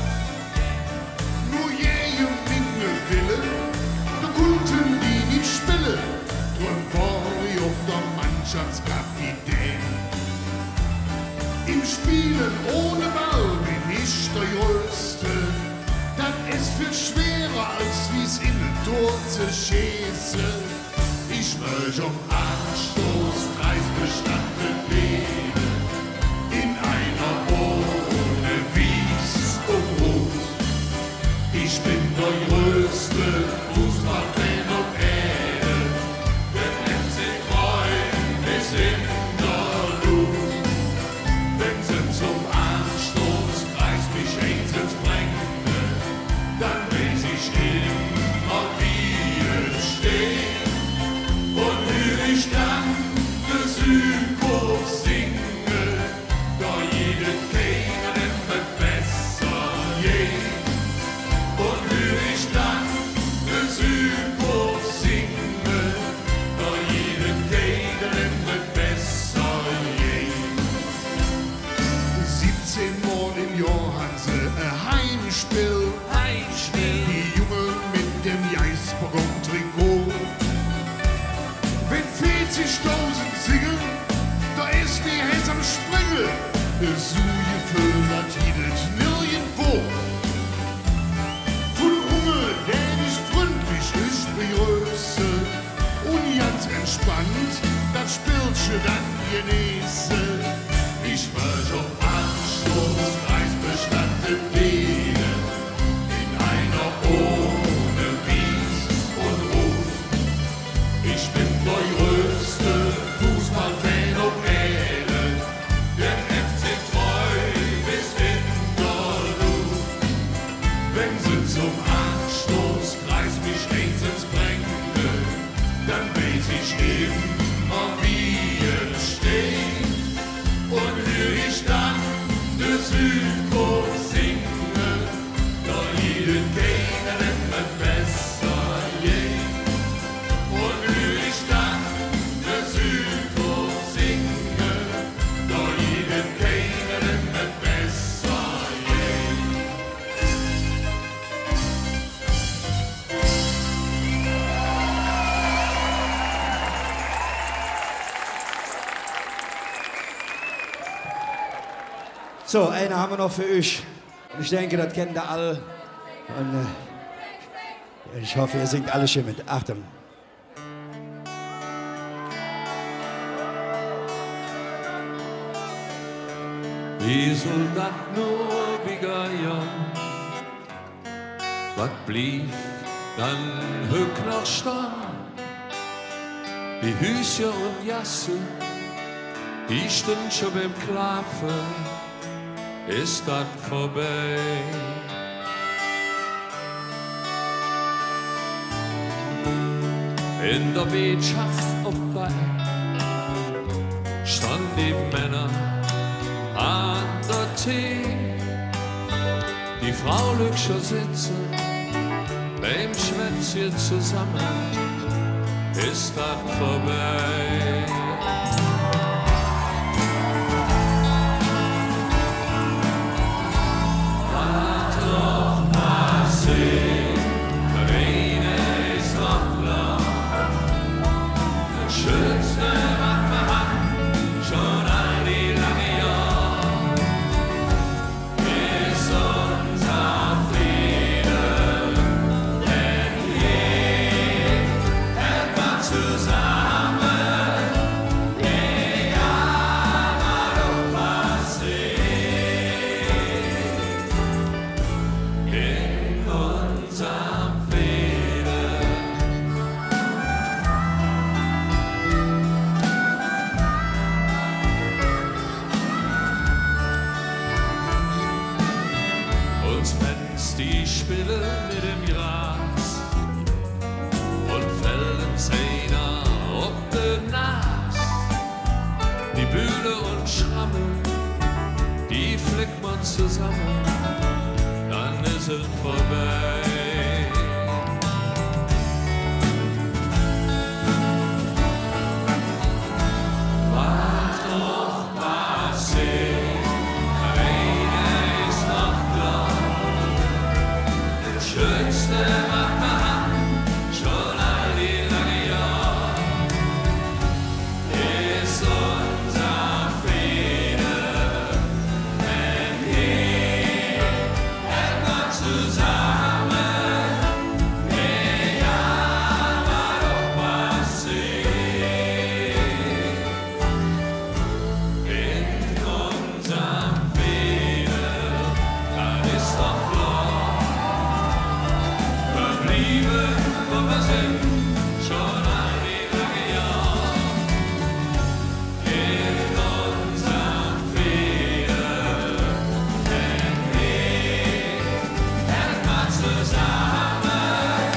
S23: Nur je und Dinge willen, da konnten die nicht spielen. Drum war ich auch der Mannschaftskapitän. Im Spielen ohne Ball bin ich der Größte. Das ist viel schwerer, als wie's in ein Tor zu schießen. Ich möchte um Anstoßkreis bestanden leben, in einer ohne Wies und Rot. Ich bin der größte Fußballfan auf Erden, der F C Köln ist in der Luft. Wenn sie zum Anstoßkreis mich einsatz bringen, dann weiß ich immer, wie es steht. Und hör ich dann die Südkurve singen, da jede keiner immer besser geht. Und hör ich dann die Südkurve singen, da jede keiner immer besser geht. siebzehn Mal im Jahr haben sie ein Heimspiel, Heimspiel. Die Jungen mit dem Geisbock-Trikot. Wenn vierzigtausend singen, da ist die Herz am Springen. Der Suje fördert jedes nirgendwo. Von Hunger, der nicht freundlich ist, begrüße. Und ganz entspannt, das Spielchen dann genieße. Ich möchte auf Anstoßkreis bestanden leben, in einer ohne Wies und Rot. Ich bin der größte Fußballfan auf Erden, der F C treu ist in der Luft. Wenn sie zum Anstoßkreis mich einsatz bringen, dann weiß ich immer, wie es steht. Und hör ich dann die Südkurve singen, da jeder keiner immer besser geht. Und hör ich dann die Südkurve singen, da jeder keiner immer besser geht.
S7: So, eine haben wir noch für euch. Ich denke, das kennt ihr alle. Und äh, ich hoffe, ihr singt alle schön mit. Achtung.
S1: Wie soll das nur begehen? Was blieb dann höch noch stehen? Die Hüse und Jasse, die stehen schon beim Schlafen. Ist das vorbei? In der Wirtschaft vorbei standen die Männer an der Tee. Die Frau Lückscher sitzen beim Schwätzchen zusammen. Ist das vorbei? die flickt man zusammen, dann ist es vorbei. Was noch passiert, einer ist noch klar. Das Schönste macht man schon all die lange Jahre, ist unser Friede, wenn wir etwas zusammen, egal was doch passiert. In unserem Friede, das ist doch klar, verblieben, wo wir sind, schon all die lange Jahre. In unserem Friede, wenn wir etwas zusammen,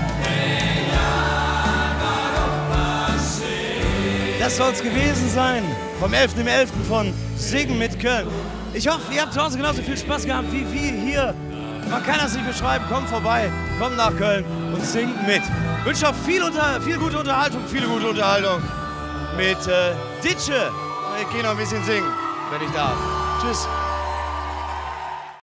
S1: egal was doch passiert.
S4: Das soll's gewesen sein vom elften elften von Singen mit Köln. Ich hoffe, ihr habt zu Hause genauso viel Spaß gehabt wie wir hier. Man kann das nicht beschreiben. Kommt vorbei, kommt nach Köln und singt mit. Ich wünsche euch viel, unter, viel gute Unterhaltung, viele gute Unterhaltung mit äh, Ditsche. Ich gehe noch ein bisschen singen, wenn ich darf. Tschüss.